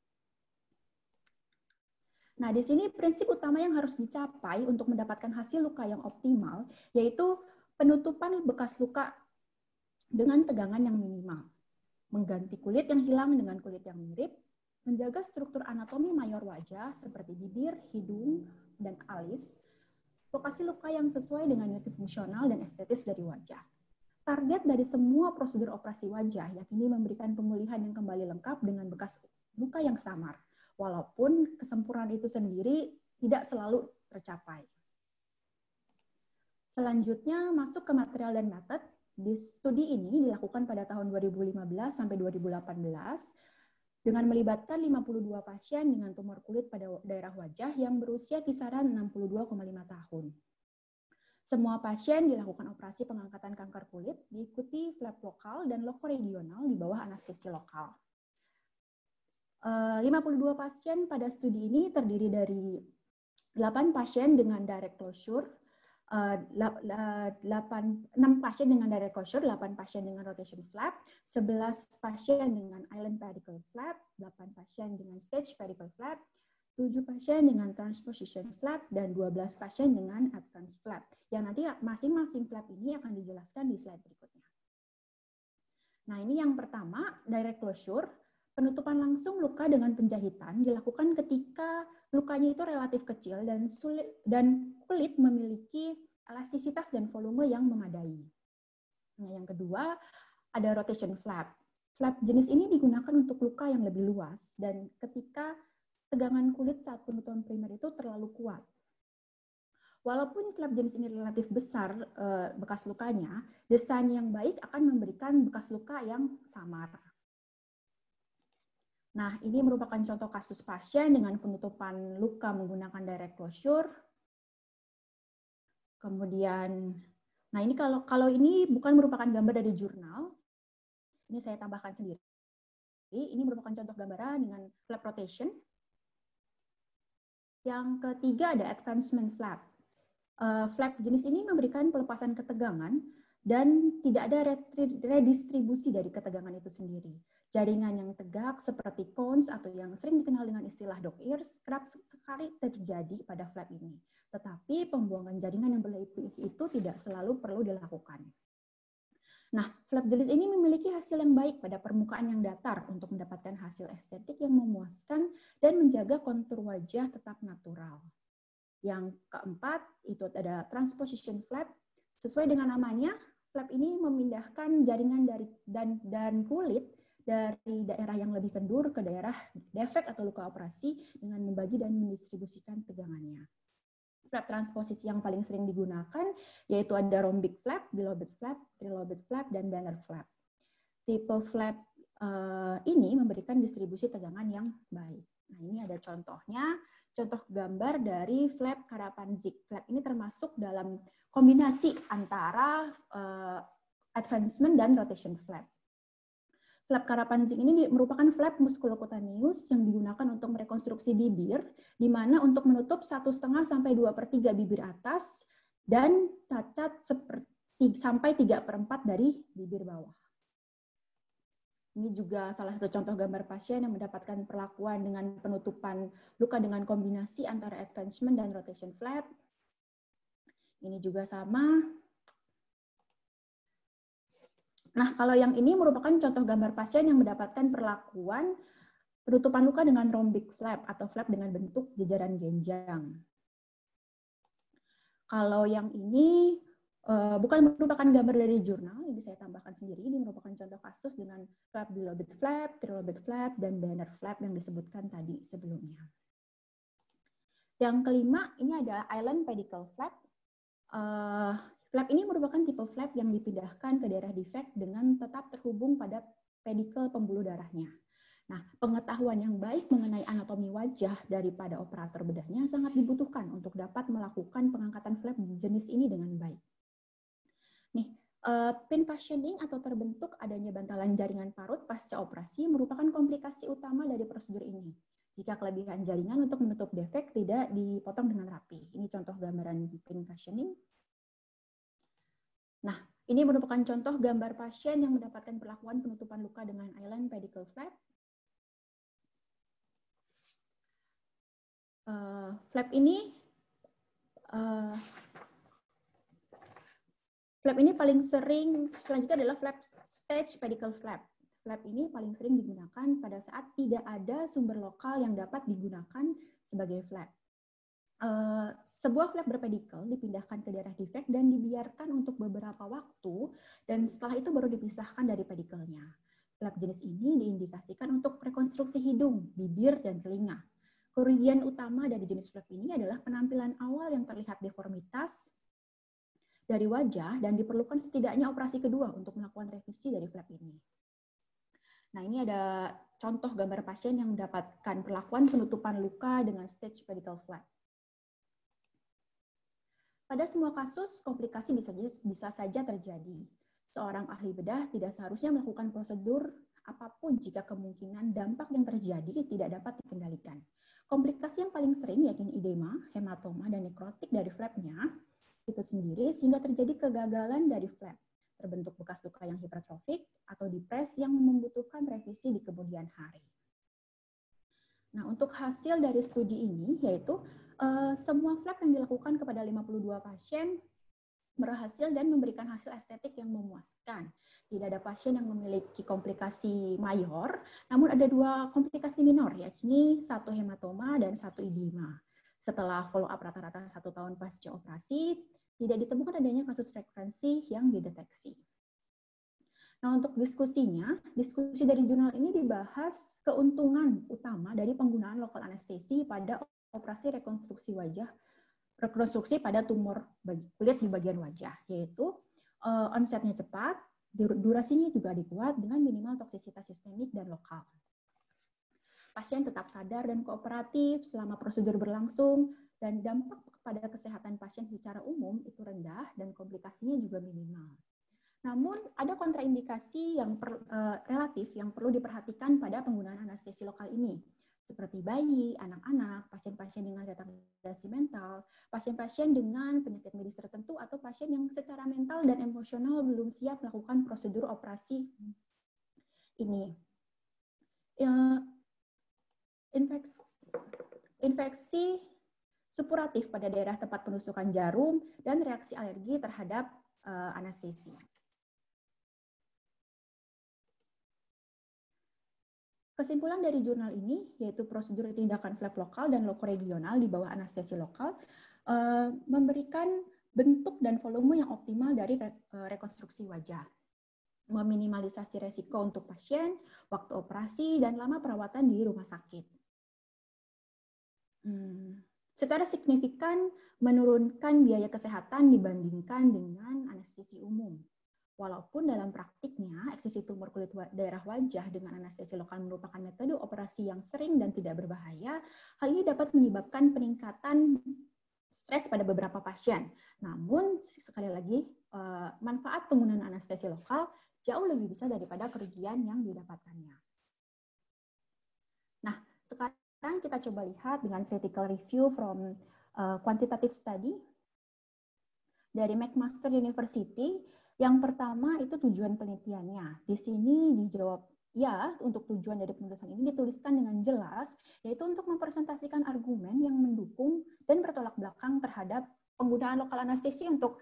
Nah, di sini prinsip utama yang harus dicapai untuk mendapatkan hasil luka yang optimal, yaitu penutupan bekas luka dengan tegangan yang minimal, mengganti kulit yang hilang dengan kulit yang mirip, menjaga struktur anatomi mayor wajah seperti bibir, hidung, dan alis, lokasi luka yang sesuai dengan motif fungsional dan estetis dari wajah. Target dari semua prosedur operasi wajah yakni memberikan pemulihan yang kembali lengkap dengan bekas luka yang samar, walaupun kesempurnaan itu sendiri tidak selalu tercapai. Selanjutnya masuk ke material dan metode. Di studi ini dilakukan pada tahun 2015 sampai 2018 dengan melibatkan 52 pasien dengan tumor kulit pada daerah wajah yang berusia kisaran 62,5 tahun. Semua pasien dilakukan operasi pengangkatan kanker kulit diikuti flap lokal dan lokoregional di bawah anestesi lokal. 52 pasien pada studi ini terdiri dari 8 pasien dengan direct closure, 6 pasien dengan direct closure, 8 pasien dengan rotation flap, 11 pasien dengan island pedicle flap, 8 pasien dengan stage pedicle flap, 7 pasien dengan transposition flap, dan 12 pasien dengan advance flap. Yang nanti masing-masing flap ini akan dijelaskan di slide berikutnya. Nah, ini yang pertama, direct closure. Penutupan langsung luka dengan penjahitan dilakukan ketika lukanya itu relatif kecil dan kulit memiliki elastisitas dan volume yang memadai. Nah, yang kedua, ada rotation flap. Flap jenis ini digunakan untuk luka yang lebih luas dan ketika tegangan kulit saat penutupan primer itu terlalu kuat. Walaupun flap jenis ini relatif besar bekas lukanya, desain yang baik akan memberikan bekas luka yang samar. Nah, ini merupakan contoh kasus pasien dengan penutupan luka menggunakan direct closure. Kemudian, nah ini kalau ini bukan merupakan gambar dari jurnal, ini saya tambahkan sendiri. Ini merupakan contoh gambaran dengan flap rotation. Yang ketiga ada advancement flap. Flap jenis ini memberikan pelepasan ketegangan dan tidak ada redistribusi dari ketegangan itu sendiri. Jaringan yang tegak seperti cones atau yang sering dikenal dengan istilah dog ears kerap sekali terjadi pada flap ini. Tetapi pembuangan jaringan yang berlebih itu tidak selalu perlu dilakukan. Nah, flap jenis ini memiliki hasil yang baik pada permukaan yang datar untuk mendapatkan hasil estetik yang memuaskan dan menjaga kontur wajah tetap natural. Yang keempat, itu ada transposition flap. Sesuai dengan namanya, flap ini memindahkan jaringan dan kulit dari daerah yang lebih kendur ke daerah defek atau luka operasi dengan membagi dan mendistribusikan tegangannya. Flap transposisi yang paling sering digunakan yaitu ada rhombic flap, bilobed flap, trilobed flap, dan banner flap. Tipe flap ini memberikan distribusi tegangan yang baik. Nah, ini ada contohnya, contoh gambar dari flap Karapanzik. Flap ini termasuk dalam kombinasi antara advancement dan rotation flap. Flap Karapanzik ini merupakan flap muskulokutaneus yang digunakan untuk merekonstruksi bibir, di mana untuk menutup 1,5 sampai 2/3 bibir atas dan cacat sampai 3/4 dari bibir bawah. Ini juga salah satu contoh gambar pasien yang mendapatkan perlakuan dengan penutupan luka dengan kombinasi antara advancement dan rotation flap. Ini juga sama. Nah, kalau yang ini merupakan contoh gambar pasien yang mendapatkan perlakuan penutupan luka dengan rhombic flap atau flap dengan bentuk jejaran genjang. Kalau yang ini bukan merupakan gambar dari jurnal, ini saya tambahkan sendiri, ini merupakan contoh kasus dengan flap bilobed flap, trilobed flap, dan banner flap yang disebutkan tadi sebelumnya. Yang kelima, ini ada island pedicle flap. Flap ini merupakan tipe flap yang dipindahkan ke daerah defect dengan tetap terhubung pada pedicle pembuluh darahnya. Nah, pengetahuan yang baik mengenai anatomi wajah daripada operator bedahnya sangat dibutuhkan untuk dapat melakukan pengangkatan flap jenis ini dengan baik. Nih, pin partitioning atau terbentuk adanya bantalan jaringan parut pasca operasi merupakan komplikasi utama dari prosedur ini. Jika kelebihan jaringan untuk menutup defek tidak dipotong dengan rapi. Ini contoh gambaran pin partitioning. Nah, ini merupakan contoh gambar pasien yang mendapatkan perlakuan penutupan luka dengan island pedicle flap. Flap ini paling sering, selanjutnya adalah flap stage pedicle flap. Flap ini paling sering digunakan pada saat tidak ada sumber lokal yang dapat digunakan sebagai flap. Sebuah flap berpedikel dipindahkan ke daerah defect dan dibiarkan untuk beberapa waktu, dan setelah itu baru dipisahkan dari pedikelnya. Flap jenis ini diindikasikan untuk rekonstruksi hidung, bibir, dan telinga. Kerugian utama dari jenis flap ini adalah penampilan awal yang terlihat deformitas dari wajah dan diperlukan setidaknya operasi kedua untuk melakukan revisi dari flap ini. Nah, ini ada contoh gambar pasien yang mendapatkan perlakuan penutupan luka dengan stage pedicle flap. Pada semua kasus, komplikasi bisa saja terjadi. Seorang ahli bedah tidak seharusnya melakukan prosedur apapun jika kemungkinan dampak yang terjadi tidak dapat dikendalikan. Komplikasi yang paling sering yakni edema, hematoma, dan nekrotik dari flapnya itu sendiri sehingga terjadi kegagalan dari flap, terbentuk bekas luka yang hipertrofik atau dipres yang membutuhkan revisi di kemudian hari. Nah, untuk hasil dari studi ini yaitu semua flap yang dilakukan kepada 52 pasien berhasil dan memberikan hasil estetik yang memuaskan. Tidak ada pasien yang memiliki komplikasi mayor, namun ada 2 komplikasi minor, yakni 1 hematoma dan 1 edema. Setelah follow up rata-rata 1 tahun pasca operasi, tidak ditemukan adanya kasus rekurensi yang dideteksi. Nah, untuk diskusi dari jurnal ini dibahas keuntungan utama dari penggunaan lokal anestesi pada operasi rekonstruksi pada tumor kulit di bagian wajah, yaitu onsetnya cepat, durasinya juga dikuat dengan minimal toksisitas sistemik dan lokal. Pasien tetap sadar dan kooperatif selama prosedur berlangsung, dan dampak pada kesehatan pasien secara umum itu rendah dan komplikasinya juga minimal. Namun, ada kontraindikasi yang relatif yang perlu diperhatikan pada penggunaan anestesi lokal ini, seperti bayi, anak-anak, pasien-pasien dengan retardasi mental, pasien-pasien dengan penyakit medis tertentu, atau pasien yang secara mental dan emosional belum siap melakukan prosedur operasi ini. Infeksi supuratif pada daerah tempat penusukan jarum dan reaksi alergi terhadap anestesi. Kesimpulan dari jurnal ini yaitu prosedur tindakan flap lokal dan lokoregional di bawah anestesi lokal memberikan bentuk dan volume yang optimal dari rekonstruksi wajah, meminimalisasi resiko untuk pasien, waktu operasi, dan lama perawatan di rumah sakit. Secara signifikan menurunkan biaya kesehatan dibandingkan dengan anestesi umum. Walaupun dalam praktiknya, eksisi tumor kulit daerah wajah dengan anestesi lokal merupakan metode operasi yang sering dan tidak berbahaya, hal ini dapat menyebabkan peningkatan stres pada beberapa pasien. Namun, sekali lagi, manfaat penggunaan anestesi lokal jauh lebih besar daripada kerugian yang didapatkannya. Nah, sekarang kita coba lihat dengan critical review from quantitative study dari McMaster University. Yang pertama itu tujuan penelitiannya. Di sini dijawab ya, untuk tujuan dari penulisan ini dituliskan dengan jelas, yaitu untuk mempresentasikan argumen yang mendukung dan bertolak belakang terhadap penggunaan lokal anestesi untuk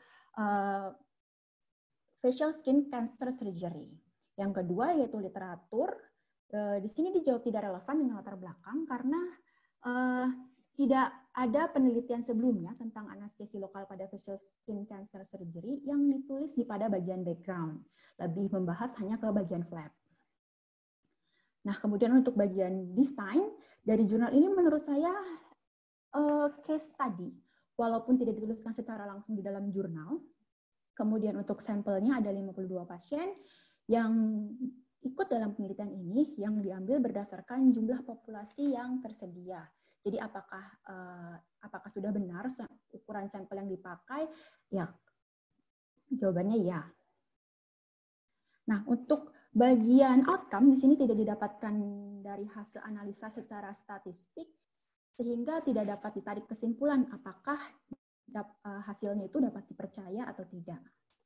facial skin cancer surgery. Yang kedua yaitu literatur. Di sini dijawab tidak relevan dengan latar belakang karena tidak ada penelitian sebelumnya tentang anestesi lokal pada facial skin cancer surgery yang ditulis di pada bagian background. Lebih membahas hanya ke bagian flap. Nah, kemudian untuk bagian desain, dari jurnal ini menurut saya case study, walaupun tidak dituliskan secara langsung di dalam jurnal. Kemudian untuk sampelnya ada 52 pasien yang ikut dalam penelitian ini yang diambil berdasarkan jumlah populasi yang tersedia. Jadi apakah sudah benar ukuran sampel yang dipakai? Ya, jawabannya ya. Nah, untuk bagian outcome di sini tidak didapatkan dari hasil analisa secara statistik, sehingga tidak dapat ditarik kesimpulan apakah hasilnya itu dapat dipercaya atau tidak.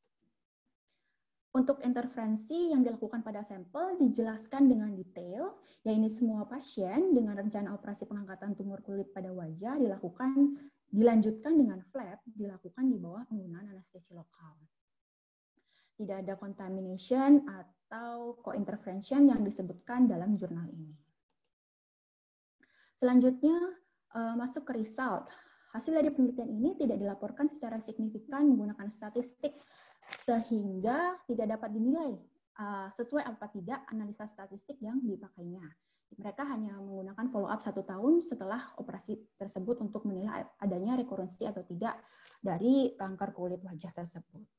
Untuk interferensi yang dilakukan pada sampel dijelaskan dengan detail, yaitu semua pasien dengan rencana operasi pengangkatan tumor kulit pada wajah dilanjutkan dengan flap, dilakukan di bawah penggunaan anestesi lokal. Tidak ada contamination atau co-intervention yang disebutkan dalam jurnal ini. Selanjutnya masuk ke result. Hasil dari penelitian ini tidak dilaporkan secara signifikan menggunakan statistik, sehingga tidak dapat dinilai sesuai apa tidak analisa statistik yang dipakainya. Mereka hanya menggunakan follow up 1 tahun setelah operasi tersebut untuk menilai adanya rekurensi atau tidak dari kanker kulit wajah tersebut.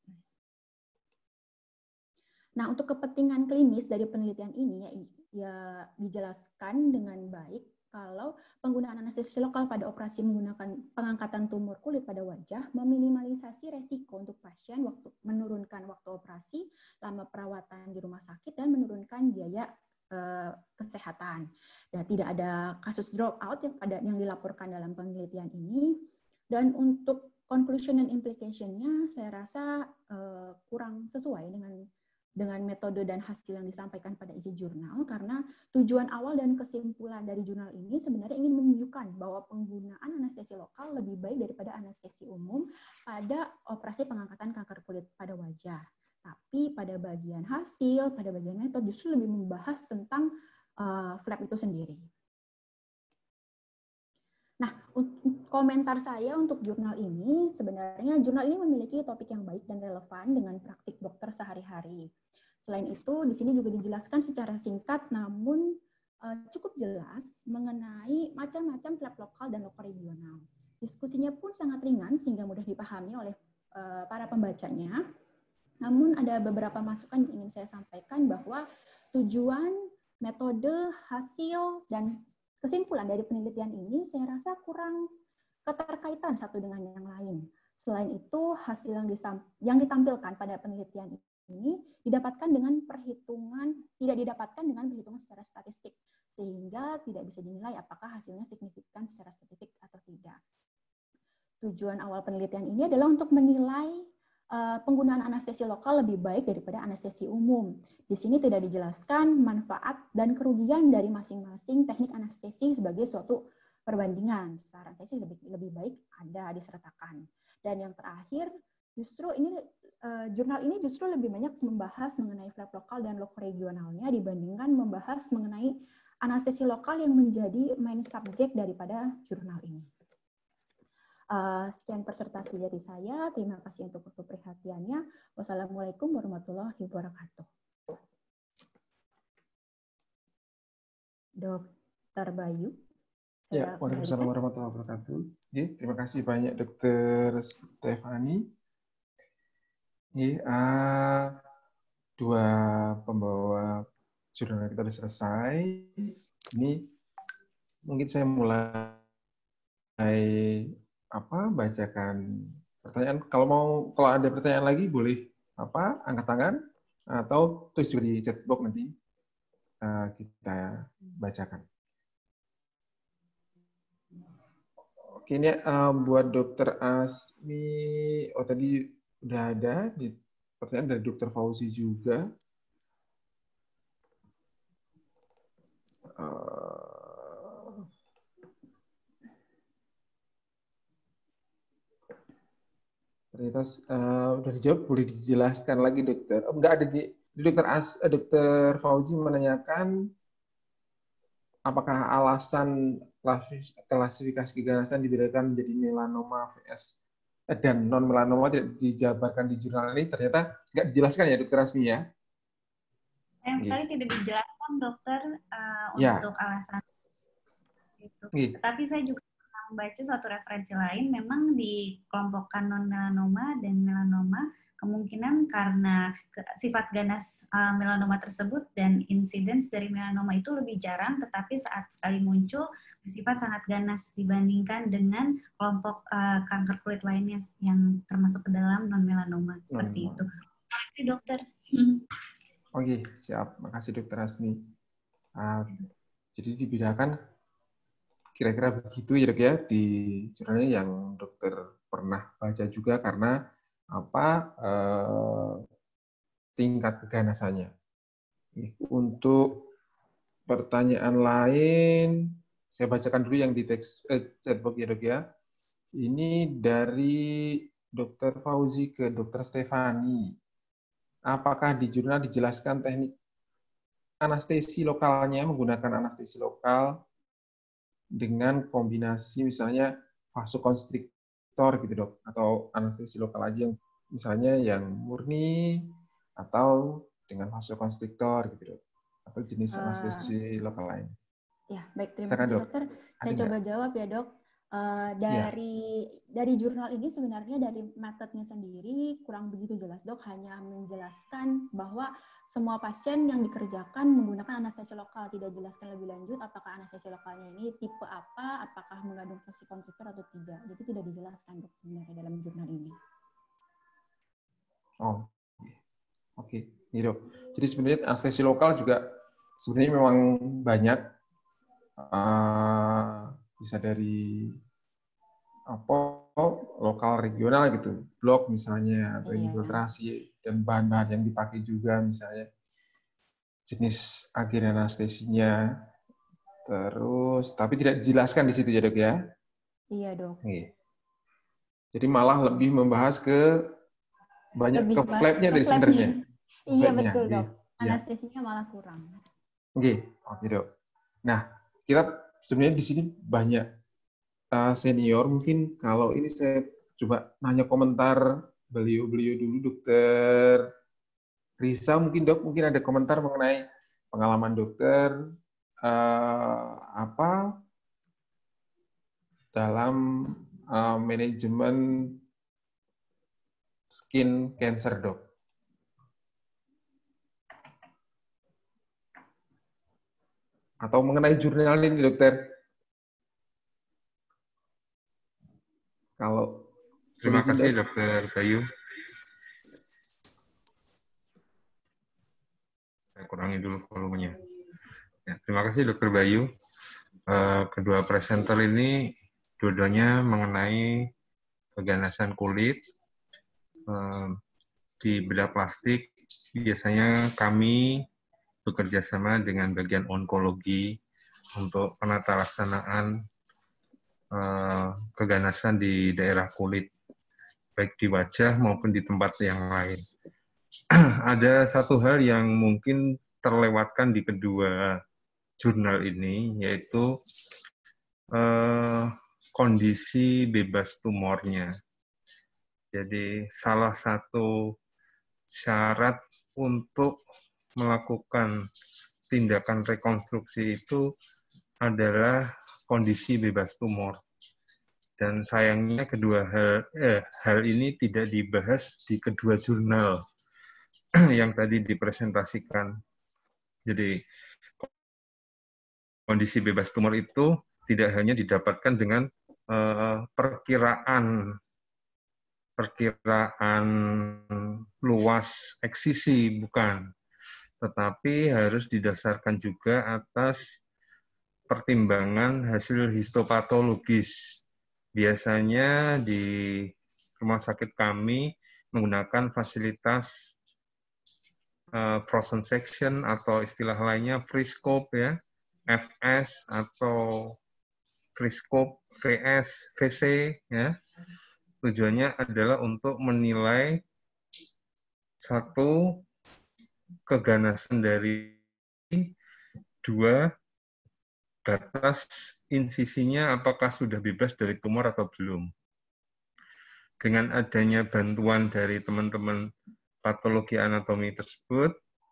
Nah, untuk kepentingan klinis dari penelitian ini ya dijelaskan dengan baik kalau penggunaan anestesi lokal pada operasi menggunakan pengangkatan tumor kulit pada wajah meminimalisasi resiko untuk pasien, menurunkan waktu operasi, lama perawatan di rumah sakit, dan menurunkan biaya kesehatan. Dan tidak ada kasus dropout yang dilaporkan dalam penelitian ini. Dan untuk conclusion and implication-nya saya rasa kurang sesuai dengan metode dan hasil yang disampaikan pada isi jurnal, karena tujuan awal dan kesimpulan dari jurnal ini sebenarnya ingin menunjukkan bahwa penggunaan anestesi lokal lebih baik daripada anestesi umum pada operasi pengangkatan kanker kulit pada wajah. Tapi pada bagian hasil, pada bagian metode justru lebih membahas tentang flap itu sendiri. Nah, komentar saya untuk jurnal ini, sebenarnya jurnal ini memiliki topik yang baik dan relevan dengan praktik dokter sehari-hari. Selain itu, di sini juga dijelaskan secara singkat namun cukup jelas mengenai macam-macam flap lokal dan lokal regional. Diskusinya pun sangat ringan sehingga mudah dipahami oleh para pembacanya. Namun ada beberapa masukan yang ingin saya sampaikan bahwa tujuan, metode, hasil, dan kesimpulan dari penelitian ini saya rasa kurang keterkaitan satu dengan yang lain. Selain itu, hasil yang ditampilkan pada penelitian ini tidak didapatkan dengan perhitungan secara statistik, sehingga tidak bisa dinilai apakah hasilnya signifikan secara statistik atau tidak. Tujuan awal penelitian ini adalah untuk menilai penggunaan anestesi lokal lebih baik daripada anestesi umum. Di sini tidak dijelaskan manfaat dan kerugian dari masing-masing teknik anestesi sebagai suatu perbandingan. Saran saya sih lebih baik ada disertakan. Dan yang terakhir, justru ini jurnal ini justru lebih banyak membahas mengenai flap lokal dan lokal regionalnya dibandingkan membahas mengenai anestesi lokal yang menjadi main subjek daripada jurnal ini. Sekian presentasi dari saya. Terima kasih untuk waktu perhatiannya. Wassalamualaikum warahmatullahi wabarakatuh. Dr. Bayu. Ya, waalaikumsalam warahmatullahi wabarakatuh. Ya, terima kasih banyak Dr. Stefani. Ya, dua pembawa jurnal kita sudah selesai. Ini mungkin saya mulai bacakan pertanyaan. Kalau ada pertanyaan lagi boleh angkat tangan atau tulis juga di chat box, nanti kita bacakan. Oke, ini buat Dr. Asmi. Tadi udah ada pertanyaan dari Dr. Fauzi juga. Ternyata udah dijawab, boleh dijelaskan lagi dokter? Enggak ada di Dr. Fauzi menanyakan apakah alasan klasifikasi keganasan dibedakan menjadi melanoma vs dan non melanoma tidak dijabarkan di jurnal ini, ternyata nggak dijelaskan ya Dokter Asmi ya? Sayang sekali tidak dijelaskan dokter Ya. untuk alasan itu. Oke. Tetapi saya juga pernah membaca suatu referensi lain, memang dikelompokkan non melanoma dan melanoma kemungkinan karena sifat ganas melanoma tersebut dan insidence dari melanoma itu lebih jarang, tetapi saat sekali muncul bersifat sangat ganas dibandingkan dengan kelompok kanker kulit lainnya yang termasuk ke dalam non melanoma seperti itu. Terima kasih dokter. Oke, siap. Makasih Dokter Asmi. Jadi dibedakan kira-kira begitu ya Dok ya di jurnalnya yang dokter pernah baca juga, karena tingkat keganasannya. Untuk pertanyaan lain, saya bacakan dulu yang di teks chatbox ya Dok ya. Ini dari Dr. Fauzi ke Dr. Stefani. Apakah di jurnal dijelaskan teknik anestesi lokalnya, menggunakan anestesi lokal dengan kombinasi misalnya vasokonstriktor gitu Dok, atau anestesi lokal aja yang misalnya yang murni atau dengan vasokonstriktor gitu Dok, atau jenis anestesi lokal lain? Ya, baik, terima Silakan, kasih Dok. dokter. Saya coba jawab ya Dok. Dari jurnal ini sebenarnya dari metodenya sendiri kurang begitu jelas Dok, hanya menjelaskan bahwa semua pasien yang dikerjakan menggunakan anestesi lokal, tidak jelaskan lebih lanjut apakah anestesi lokalnya ini tipe apa, apakah mengandung vasokonstriktor atau tidak. Jadi tidak dijelaskan Dok sebenarnya dalam jurnal ini. Oh, oke. Ini Dok. Jadi sebenarnya anestesi lokal juga sebenarnya memang banyak, bisa dari lokal regional gitu, blok misalnya, atau infiltrasi, dan bahan-bahan yang dipakai juga misalnya jenis agen anestesinya, terus tapi tidak dijelaskan di situ ya Dok ya? Iya Dok. Jadi malah lebih membahas ke banyak ke flap-nya dari sebenarnya. Iya betul Dok, anestesinya malah kurang. Oke Dok. Nah, kita sebenarnya di sini banyak senior, mungkin kalau ini saya coba nanya komentar beliau dulu, Dokter Risa, mungkin Dok, mungkin ada komentar mengenai pengalaman dokter dalam manajemen skin cancer Dok. Atau mengenai jurnal ini Dokter. Terima kasih Dokter Bayu. Saya kurangi dulu volumenya. Ya, terima kasih Dokter Bayu. Kedua presenter ini dua-duanya mengenai keganasan kulit di bedah plastik. Biasanya kami bekerja sama dengan bagian onkologi untuk penata laksanaan keganasan di daerah kulit, baik di wajah maupun di tempat yang lain. Ada satu hal yang mungkin terlewatkan di kedua jurnal ini, yaitu kondisi bebas tumornya. Jadi salah satu syarat untuk melakukan tindakan rekonstruksi itu adalah kondisi bebas tumor. Dan sayangnya kedua hal ini tidak dibahas di kedua jurnal yang tadi dipresentasikan. Jadi kondisi bebas tumor itu tidak hanya didapatkan dengan perkiraan luas eksisi, bukan. Tetapi harus didasarkan juga atas pertimbangan hasil histopatologis. Biasanya di rumah sakit kami menggunakan fasilitas frozen section atau istilah lainnya freescope ya, FS atau freescope VS, VC ya. Tujuannya adalah untuk menilai satu keganasan dari dua batas insisinya apakah sudah bebas dari tumor atau belum. Dengan adanya bantuan dari teman-teman patologi anatomi tersebut,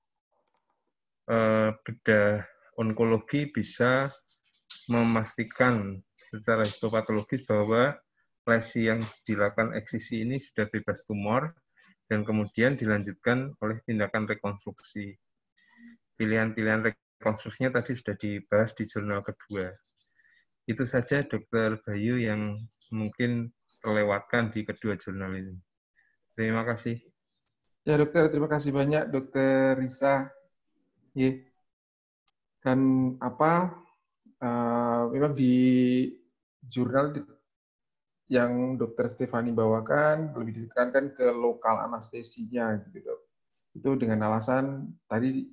bedah onkologi bisa memastikan secara histopatologis bahwa lesi yang dilakukan eksisi ini sudah bebas tumor dan kemudian dilanjutkan oleh tindakan rekonstruksi. Pilihan-pilihan rekonstruksinya tadi sudah dibahas di jurnal kedua. Itu saja Dr. Bayu yang mungkin terlewatkan di kedua jurnal ini. Terima kasih. Ya dokter, terima kasih banyak Dokter Risa. Dan memang di jurnal yang Dokter Stefani bawakan lebih ditekankan ke lokal anestesinya, gitu dok. Itu dengan alasan tadi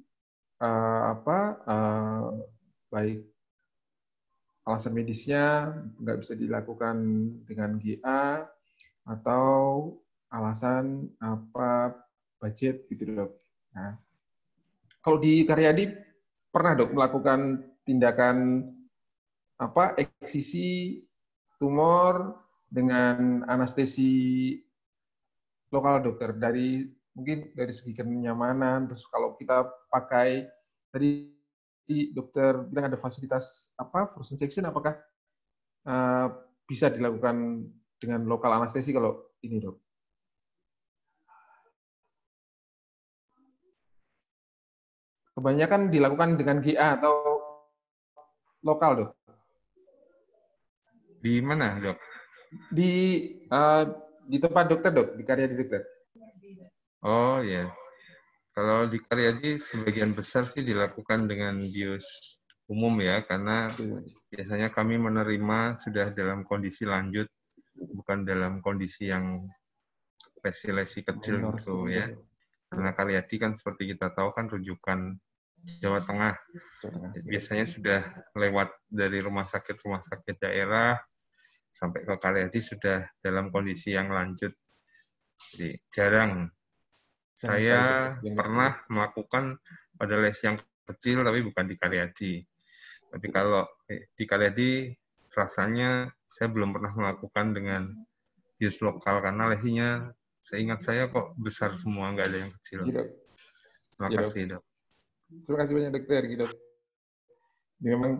baik alasan medisnya nggak bisa dilakukan dengan GA atau alasan budget, gitu dok. Nah, kalau di Karyadi pernah dok melakukan tindakan eksisi tumor dengan anestesi lokal dokter, mungkin dari segi kenyamanan. Terus kalau kita pakai tadi dokter bilang ada fasilitas frozen section, apakah bisa dilakukan dengan lokal anestesi kalau ini dok? Kebanyakan dilakukan dengan GA atau lokal dok? Di mana dok? Di tempat dokter dok, di Karyadi dokter. Oh ya, kalau di Karyadi sebagian besar sih dilakukan dengan bios umum ya, karena biasanya kami menerima sudah dalam kondisi lanjut, bukan dalam kondisi yang lesi kecil gitu ya. Karena Karyadi kan seperti kita tahu kan rujukan Jawa Tengah. Biasanya sudah lewat dari rumah sakit daerah sampai ke Karyadi sudah dalam kondisi yang lanjut. Jadi jarang. Saya pernah melakukan pada lesi yang kecil tapi bukan di Karyadi. Tapi kalau di Karyadi rasanya saya belum pernah melakukan dengan bios lokal karena lesinya seingat saya kok besar semua, nggak ada yang kecil. Terima kasih dok. Terima kasih banyak dokter. Gitu. Memang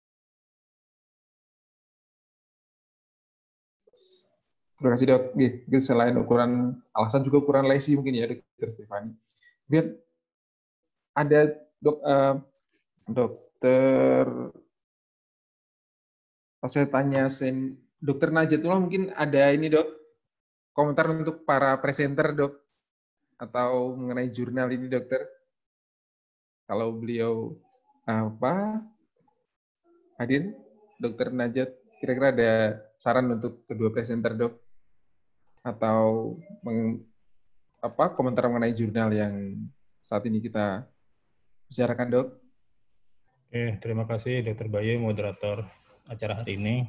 terima kasih dok. Selain ukuran alasan juga ukuran lesi mungkin ya dokter Stefani. Kemudian ada dokter, pas saya tanya dokter Najatullah mungkin ada ini dok, komentar untuk para presenter dok, atau mengenai jurnal ini dokter. Kalau beliau hadir, dokter Najat, kira-kira ada saran untuk kedua presenter dok, atau komentar mengenai jurnal yang saat ini kita bicarakan dok? Oke, terima kasih Dr. Bayu, moderator acara hari ini.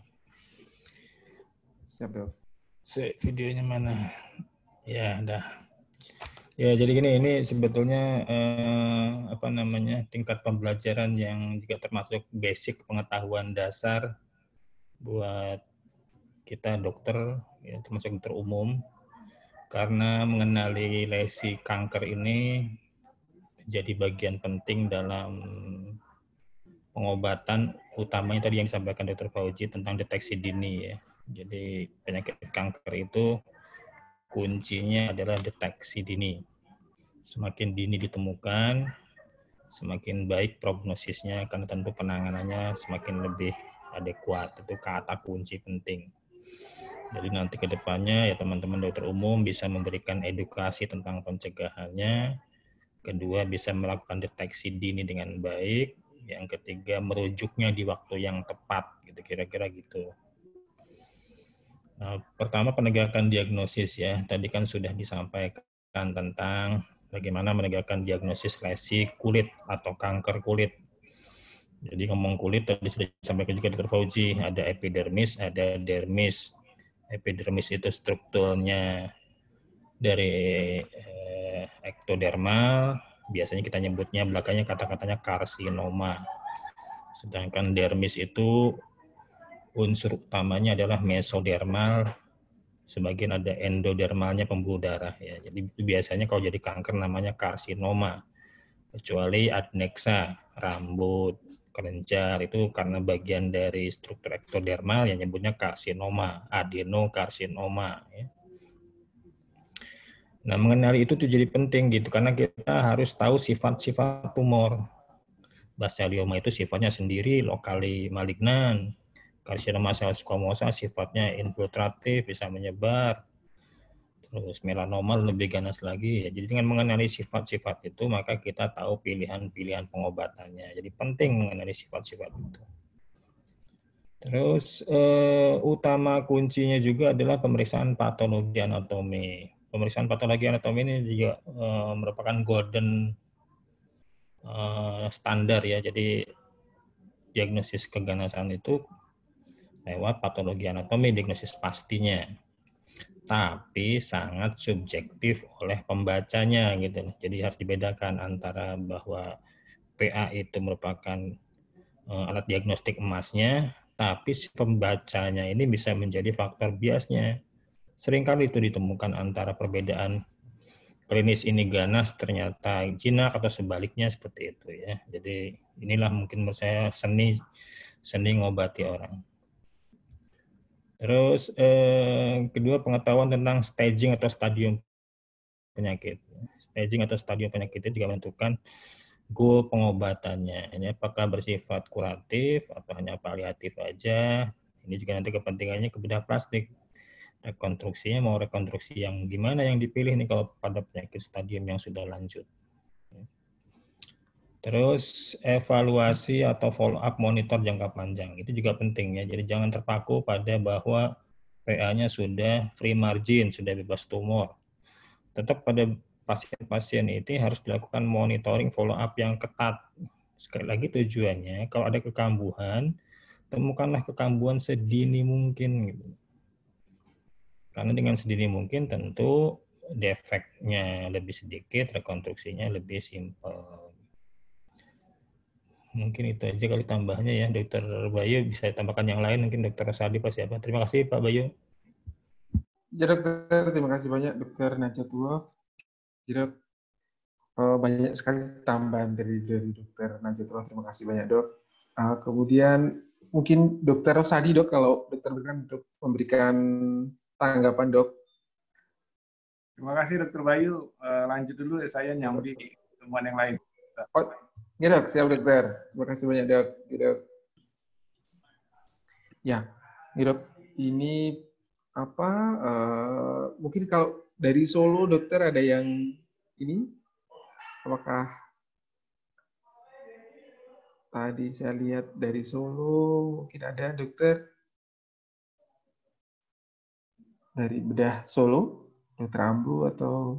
Siap dok. Videonya mana? Ya, dah. Ya, jadi gini, ini sebetulnya tingkat pembelajaran yang juga termasuk basic pengetahuan dasar buat kita dokter, ya, termasuk dokter umum, karena mengenali lesi kanker ini jadi bagian penting dalam pengobatan, utamanya tadi yang disampaikan Dr. Fauzi tentang deteksi dini ya. Jadi penyakit kanker itu kuncinya adalah deteksi dini. Semakin dini ditemukan, semakin baik prognosisnya, karena tentu penanganannya semakin lebih adekuat. Itu kata kunci penting. Jadi nanti ke depannya ya teman-teman dokter umum bisa memberikan edukasi tentang pencegahannya. Kedua, bisa melakukan deteksi dini dengan baik. Yang ketiga, merujuknya di waktu yang tepat, gitu, kira-kira gitu. Nah, pertama penegakan diagnosis ya. Tadi kan sudah disampaikan tentang bagaimana menegakkan diagnosis lesi kulit atau kanker kulit. Jadi ngomong kulit tadi sudah disampaikan juga Dr. Fauzi, ada epidermis, ada dermis. Epidermis itu strukturnya dari ektodermal, biasanya kita nyebutnya belakangnya kata-katanya karsinoma. Sedangkan dermis itu unsur utamanya adalah mesodermal, sebagian ada endodermalnya pembuluh darah ya. Jadi biasanya kalau jadi kanker namanya karsinoma. Kecuali adnexa, rambut, kelenjar itu karena bagian dari struktur ektodermal yang nyebutnya karsinoma, adenokarsinoma ya. Nah, mengenali itu tuh jadi penting gitu karena kita harus tahu sifat-sifat tumor. Basalioma itu sifatnya sendiri, lokali malignan. Karsinoma sel squamosa sifatnya infiltratif, bisa menyebar. Terus melanoma lebih ganas lagi. Ya. Jadi dengan mengenali sifat-sifat itu, maka kita tahu pilihan-pilihan pengobatannya. Jadi penting mengenali sifat-sifat itu. Terus utama kuncinya juga adalah pemeriksaan patologi anatomi. Pemeriksaan patologi anatomi ini juga merupakan golden standar ya. Jadi diagnosis keganasan itu lewat patologi anatomi, diagnosis pastinya. Tapi sangat subjektif oleh pembacanya gitu. Jadi harus dibedakan antara bahwa PA itu merupakan alat diagnostik emasnya, tapi si pembacanya ini bisa menjadi faktor biasnya. Seringkali itu ditemukan antara perbedaan klinis ini ganas ternyata jinak atau sebaliknya seperti itu ya. Jadi inilah mungkin menurut saya seni ngobati orang. Terus kedua pengetahuan tentang staging atau stadium penyakit. Staging atau stadium penyakit itu juga menentukan goal pengobatannya. Ini apakah bersifat kuratif atau hanya paliatif aja. Ini juga nanti kepentingannya ke bedah plastik. Rekonstruksinya mau rekonstruksi yang gimana yang dipilih nih kalau pada penyakit stadium yang sudah lanjut. Terus evaluasi atau follow up monitor jangka panjang itu juga penting ya. Jadi jangan terpaku pada bahwa PA-nya sudah free margin, sudah bebas tumor. Tetap pada pasien-pasien itu harus dilakukan monitoring follow up yang ketat. Sekali lagi tujuannya kalau ada kekambuhan, temukanlah kekambuhan sedini mungkin. Karena dengan sedini mungkin tentu defeknya lebih sedikit, rekonstruksinya lebih simpel. Mungkin itu aja kali tambahnya ya, Dokter Bayu. Bisa tambahkan yang lain, mungkin Dokter Sadi pasti apa. Terima kasih Pak Bayu. Ya dokter, terima kasih banyak Dokter Najatullah. Ya, banyak sekali tambahan dari Dokter Najatullah. Terima kasih banyak dok. Kemudian mungkin Dokter Sadi dok, kalau dokter berkenan untuk memberikan tanggapan dok. Terima kasih Dokter Bayu. Lanjut dulu ya, saya nyambi temuan yang lain. Oh, ya dok, siap dokter. Terima kasih banyak dok. Ya, dok. Ya, dok. Ini apa? Mungkin kalau dari Solo dokter ada yang ini? Apakah tadi saya lihat dari Solo mungkin ada dokter dari bedah Solo, Dokter Ambu atau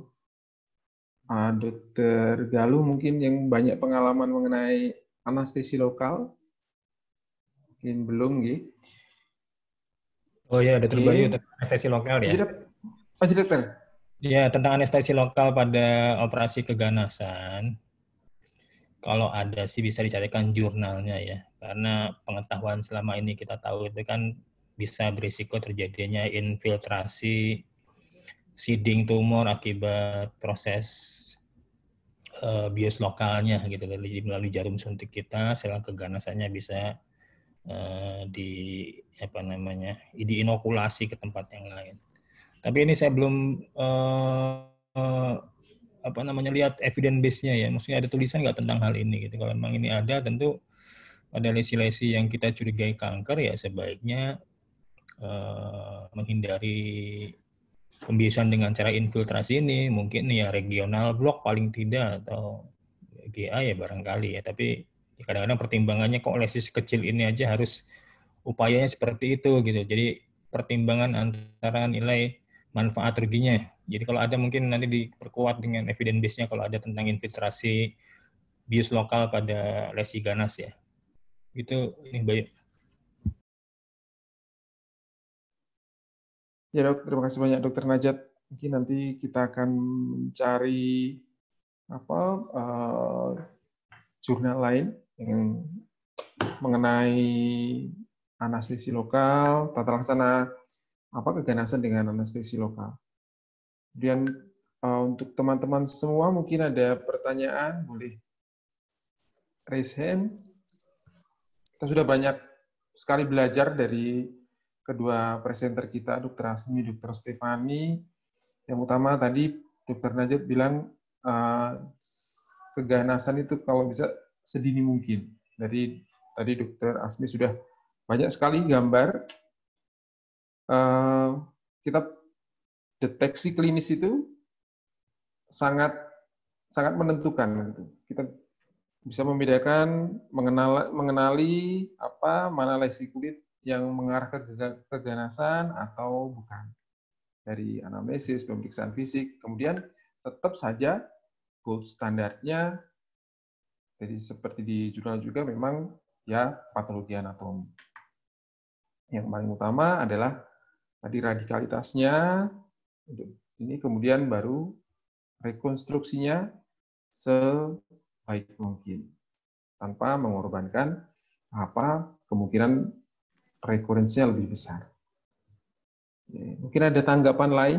Dokter Galuh mungkin yang banyak pengalaman mengenai anestesi lokal? Mungkin belum, gitu. Oh ya, Dokter Bayu tentang anestesi lokal ya. Oh, dokter. Ya, tentang anestesi lokal pada operasi keganasan. Kalau ada sih bisa dicarikan jurnalnya ya. Karena pengetahuan selama ini kita tahu itu kan bisa berisiko terjadinya infiltrasi seeding tumor akibat proses bios lokalnya gitu. Jadi melalui jarum suntik kita, sel keganasannya bisa diinokulasi ke tempat yang lain. Tapi ini saya belum lihat evidence base-nya ya. Maksudnya ada tulisan nggak tentang hal ini gitu. Kalau memang ini ada, tentu ada lesi-lesi yang kita curigai kanker ya sebaiknya menghindari pembiasan dengan cara infiltrasi ini. Mungkin ya regional block paling tidak atau GA ya barangkali ya. Tapi kadang-kadang pertimbangannya kok lesi kecil ini aja harus upayanya seperti itu gitu. Jadi pertimbangan antara nilai manfaat ruginya. Jadi kalau ada mungkin nanti diperkuat dengan evidence base-nya kalau ada tentang infiltrasi bius lokal pada lesi ganas ya. Gitu ini baik. Ya dok, terima kasih banyak Dokter Najat. Mungkin nanti kita akan mencari jurnal lain yang mengenai anestesi lokal, tata laksana keganasan dengan anestesi lokal. Kemudian untuk teman-teman semua mungkin ada pertanyaan, boleh raise hand. Kita sudah banyak sekali belajar dari kedua presenter kita, Dr. Asmi, Dr. Stefani. Yang utama tadi Dr. Najat bilang keganasan itu kalau bisa sedini mungkin. Dari tadi Dr. Asmi sudah banyak sekali gambar. Kita deteksi klinis itu sangat menentukan. Kita bisa membedakan, mengenali mana lesi kulit yang mengarah ke keganasan atau bukan. Dari anamnesis, pemeriksaan fisik, kemudian tetap saja gold standarnya, jadi seperti di jurnal juga memang ya patologi anatomi. Yang paling utama adalah tadi radikalitasnya, ini kemudian baru rekonstruksinya sebaik mungkin, tanpa mengorbankan kemungkinan rekurensinya lebih besar. Mungkin ada tanggapan lain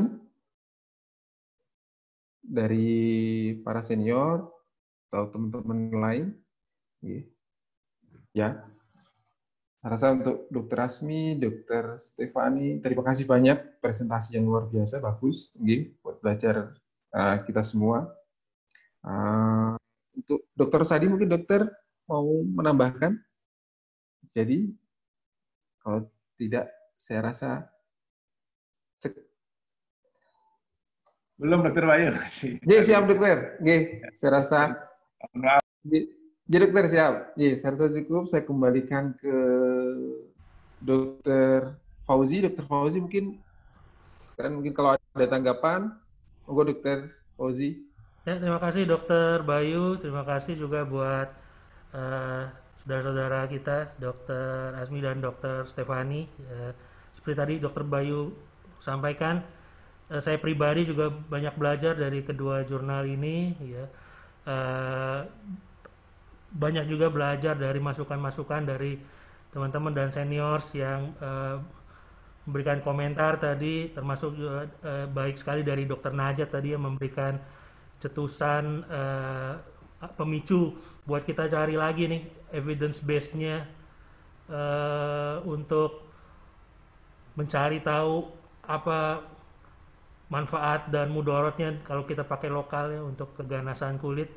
dari para senior atau teman-teman lain? Ya, saya rasa untuk Dr. Asmi, Dr. Stefani, terima kasih banyak, presentasi yang luar biasa, bagus, buat belajar kita semua. Untuk Dr. Sadi, mungkin dokter mau menambahkan? Jadi, kalau tidak, saya rasa belum Dokter Bayu. Siap dokter. Saya rasa. Jadi dokter siap. Saya rasa cukup. Saya kembalikan ke Dokter Fauzi. Dokter Fauzi mungkin sekarang kalau ada tanggapan, monggo Dokter Fauzi. Ya, terima kasih Dokter Bayu. Terima kasih juga buat saudara-saudara kita, Dokter Asmi dan Dokter Stefani. Seperti tadi Dokter Bayu sampaikan, saya pribadi juga banyak belajar dari kedua jurnal ini, ya. Banyak juga belajar dari masukan-masukan dari teman-teman dan seniors yang memberikan komentar tadi, termasuk juga baik sekali dari Dr. Najat tadi yang memberikan cetusan pemicu buat kita cari lagi nih evidence base-nya untuk mencari tahu apa manfaat dan mudorotnya kalau kita pakai lokal ya untuk keganasan kulit.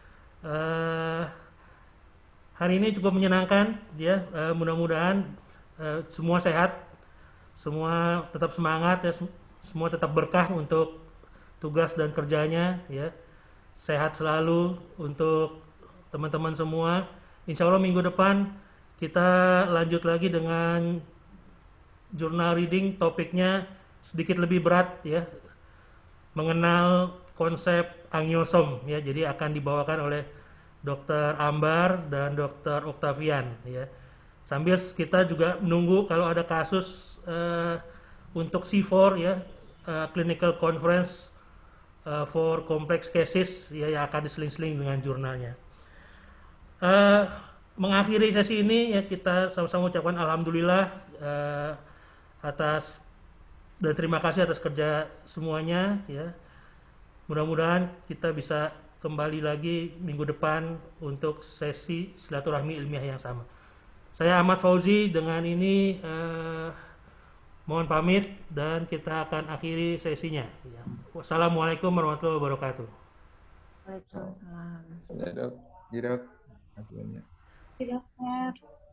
Hari ini cukup menyenangkan ya, mudah-mudahan semua sehat, semua tetap semangat ya, semua tetap berkah untuk tugas dan kerjanya ya. Sehat selalu untuk teman-teman semua. Insya Allah minggu depan kita lanjut lagi dengan jurnal reading, topiknya sedikit lebih berat ya, mengenal konsep angiosom ya. Jadi akan dibawakan oleh Dr. Ambar dan Dr. Octavian ya. Sambil kita juga menunggu kalau ada kasus untuk C4 ya, clinical conference for complex cases ya, yang akan diseling-seling dengan jurnalnya. Mengakhiri sesi ini ya, kita sama-sama ucapkan alhamdulillah atas dan terima kasih atas kerja semuanya ya. Mudah-mudahan kita bisa kembali lagi minggu depan untuk sesi silaturahmi ilmiah yang sama. Saya Ahmad Fauzi, dengan ini mohon pamit dan kita akan akhiri sesinya. Wassalamualaikum warahmatullahi wabarakatuh. Waalaikumsalam. Ya dok, terima kasih banyak. Dokter.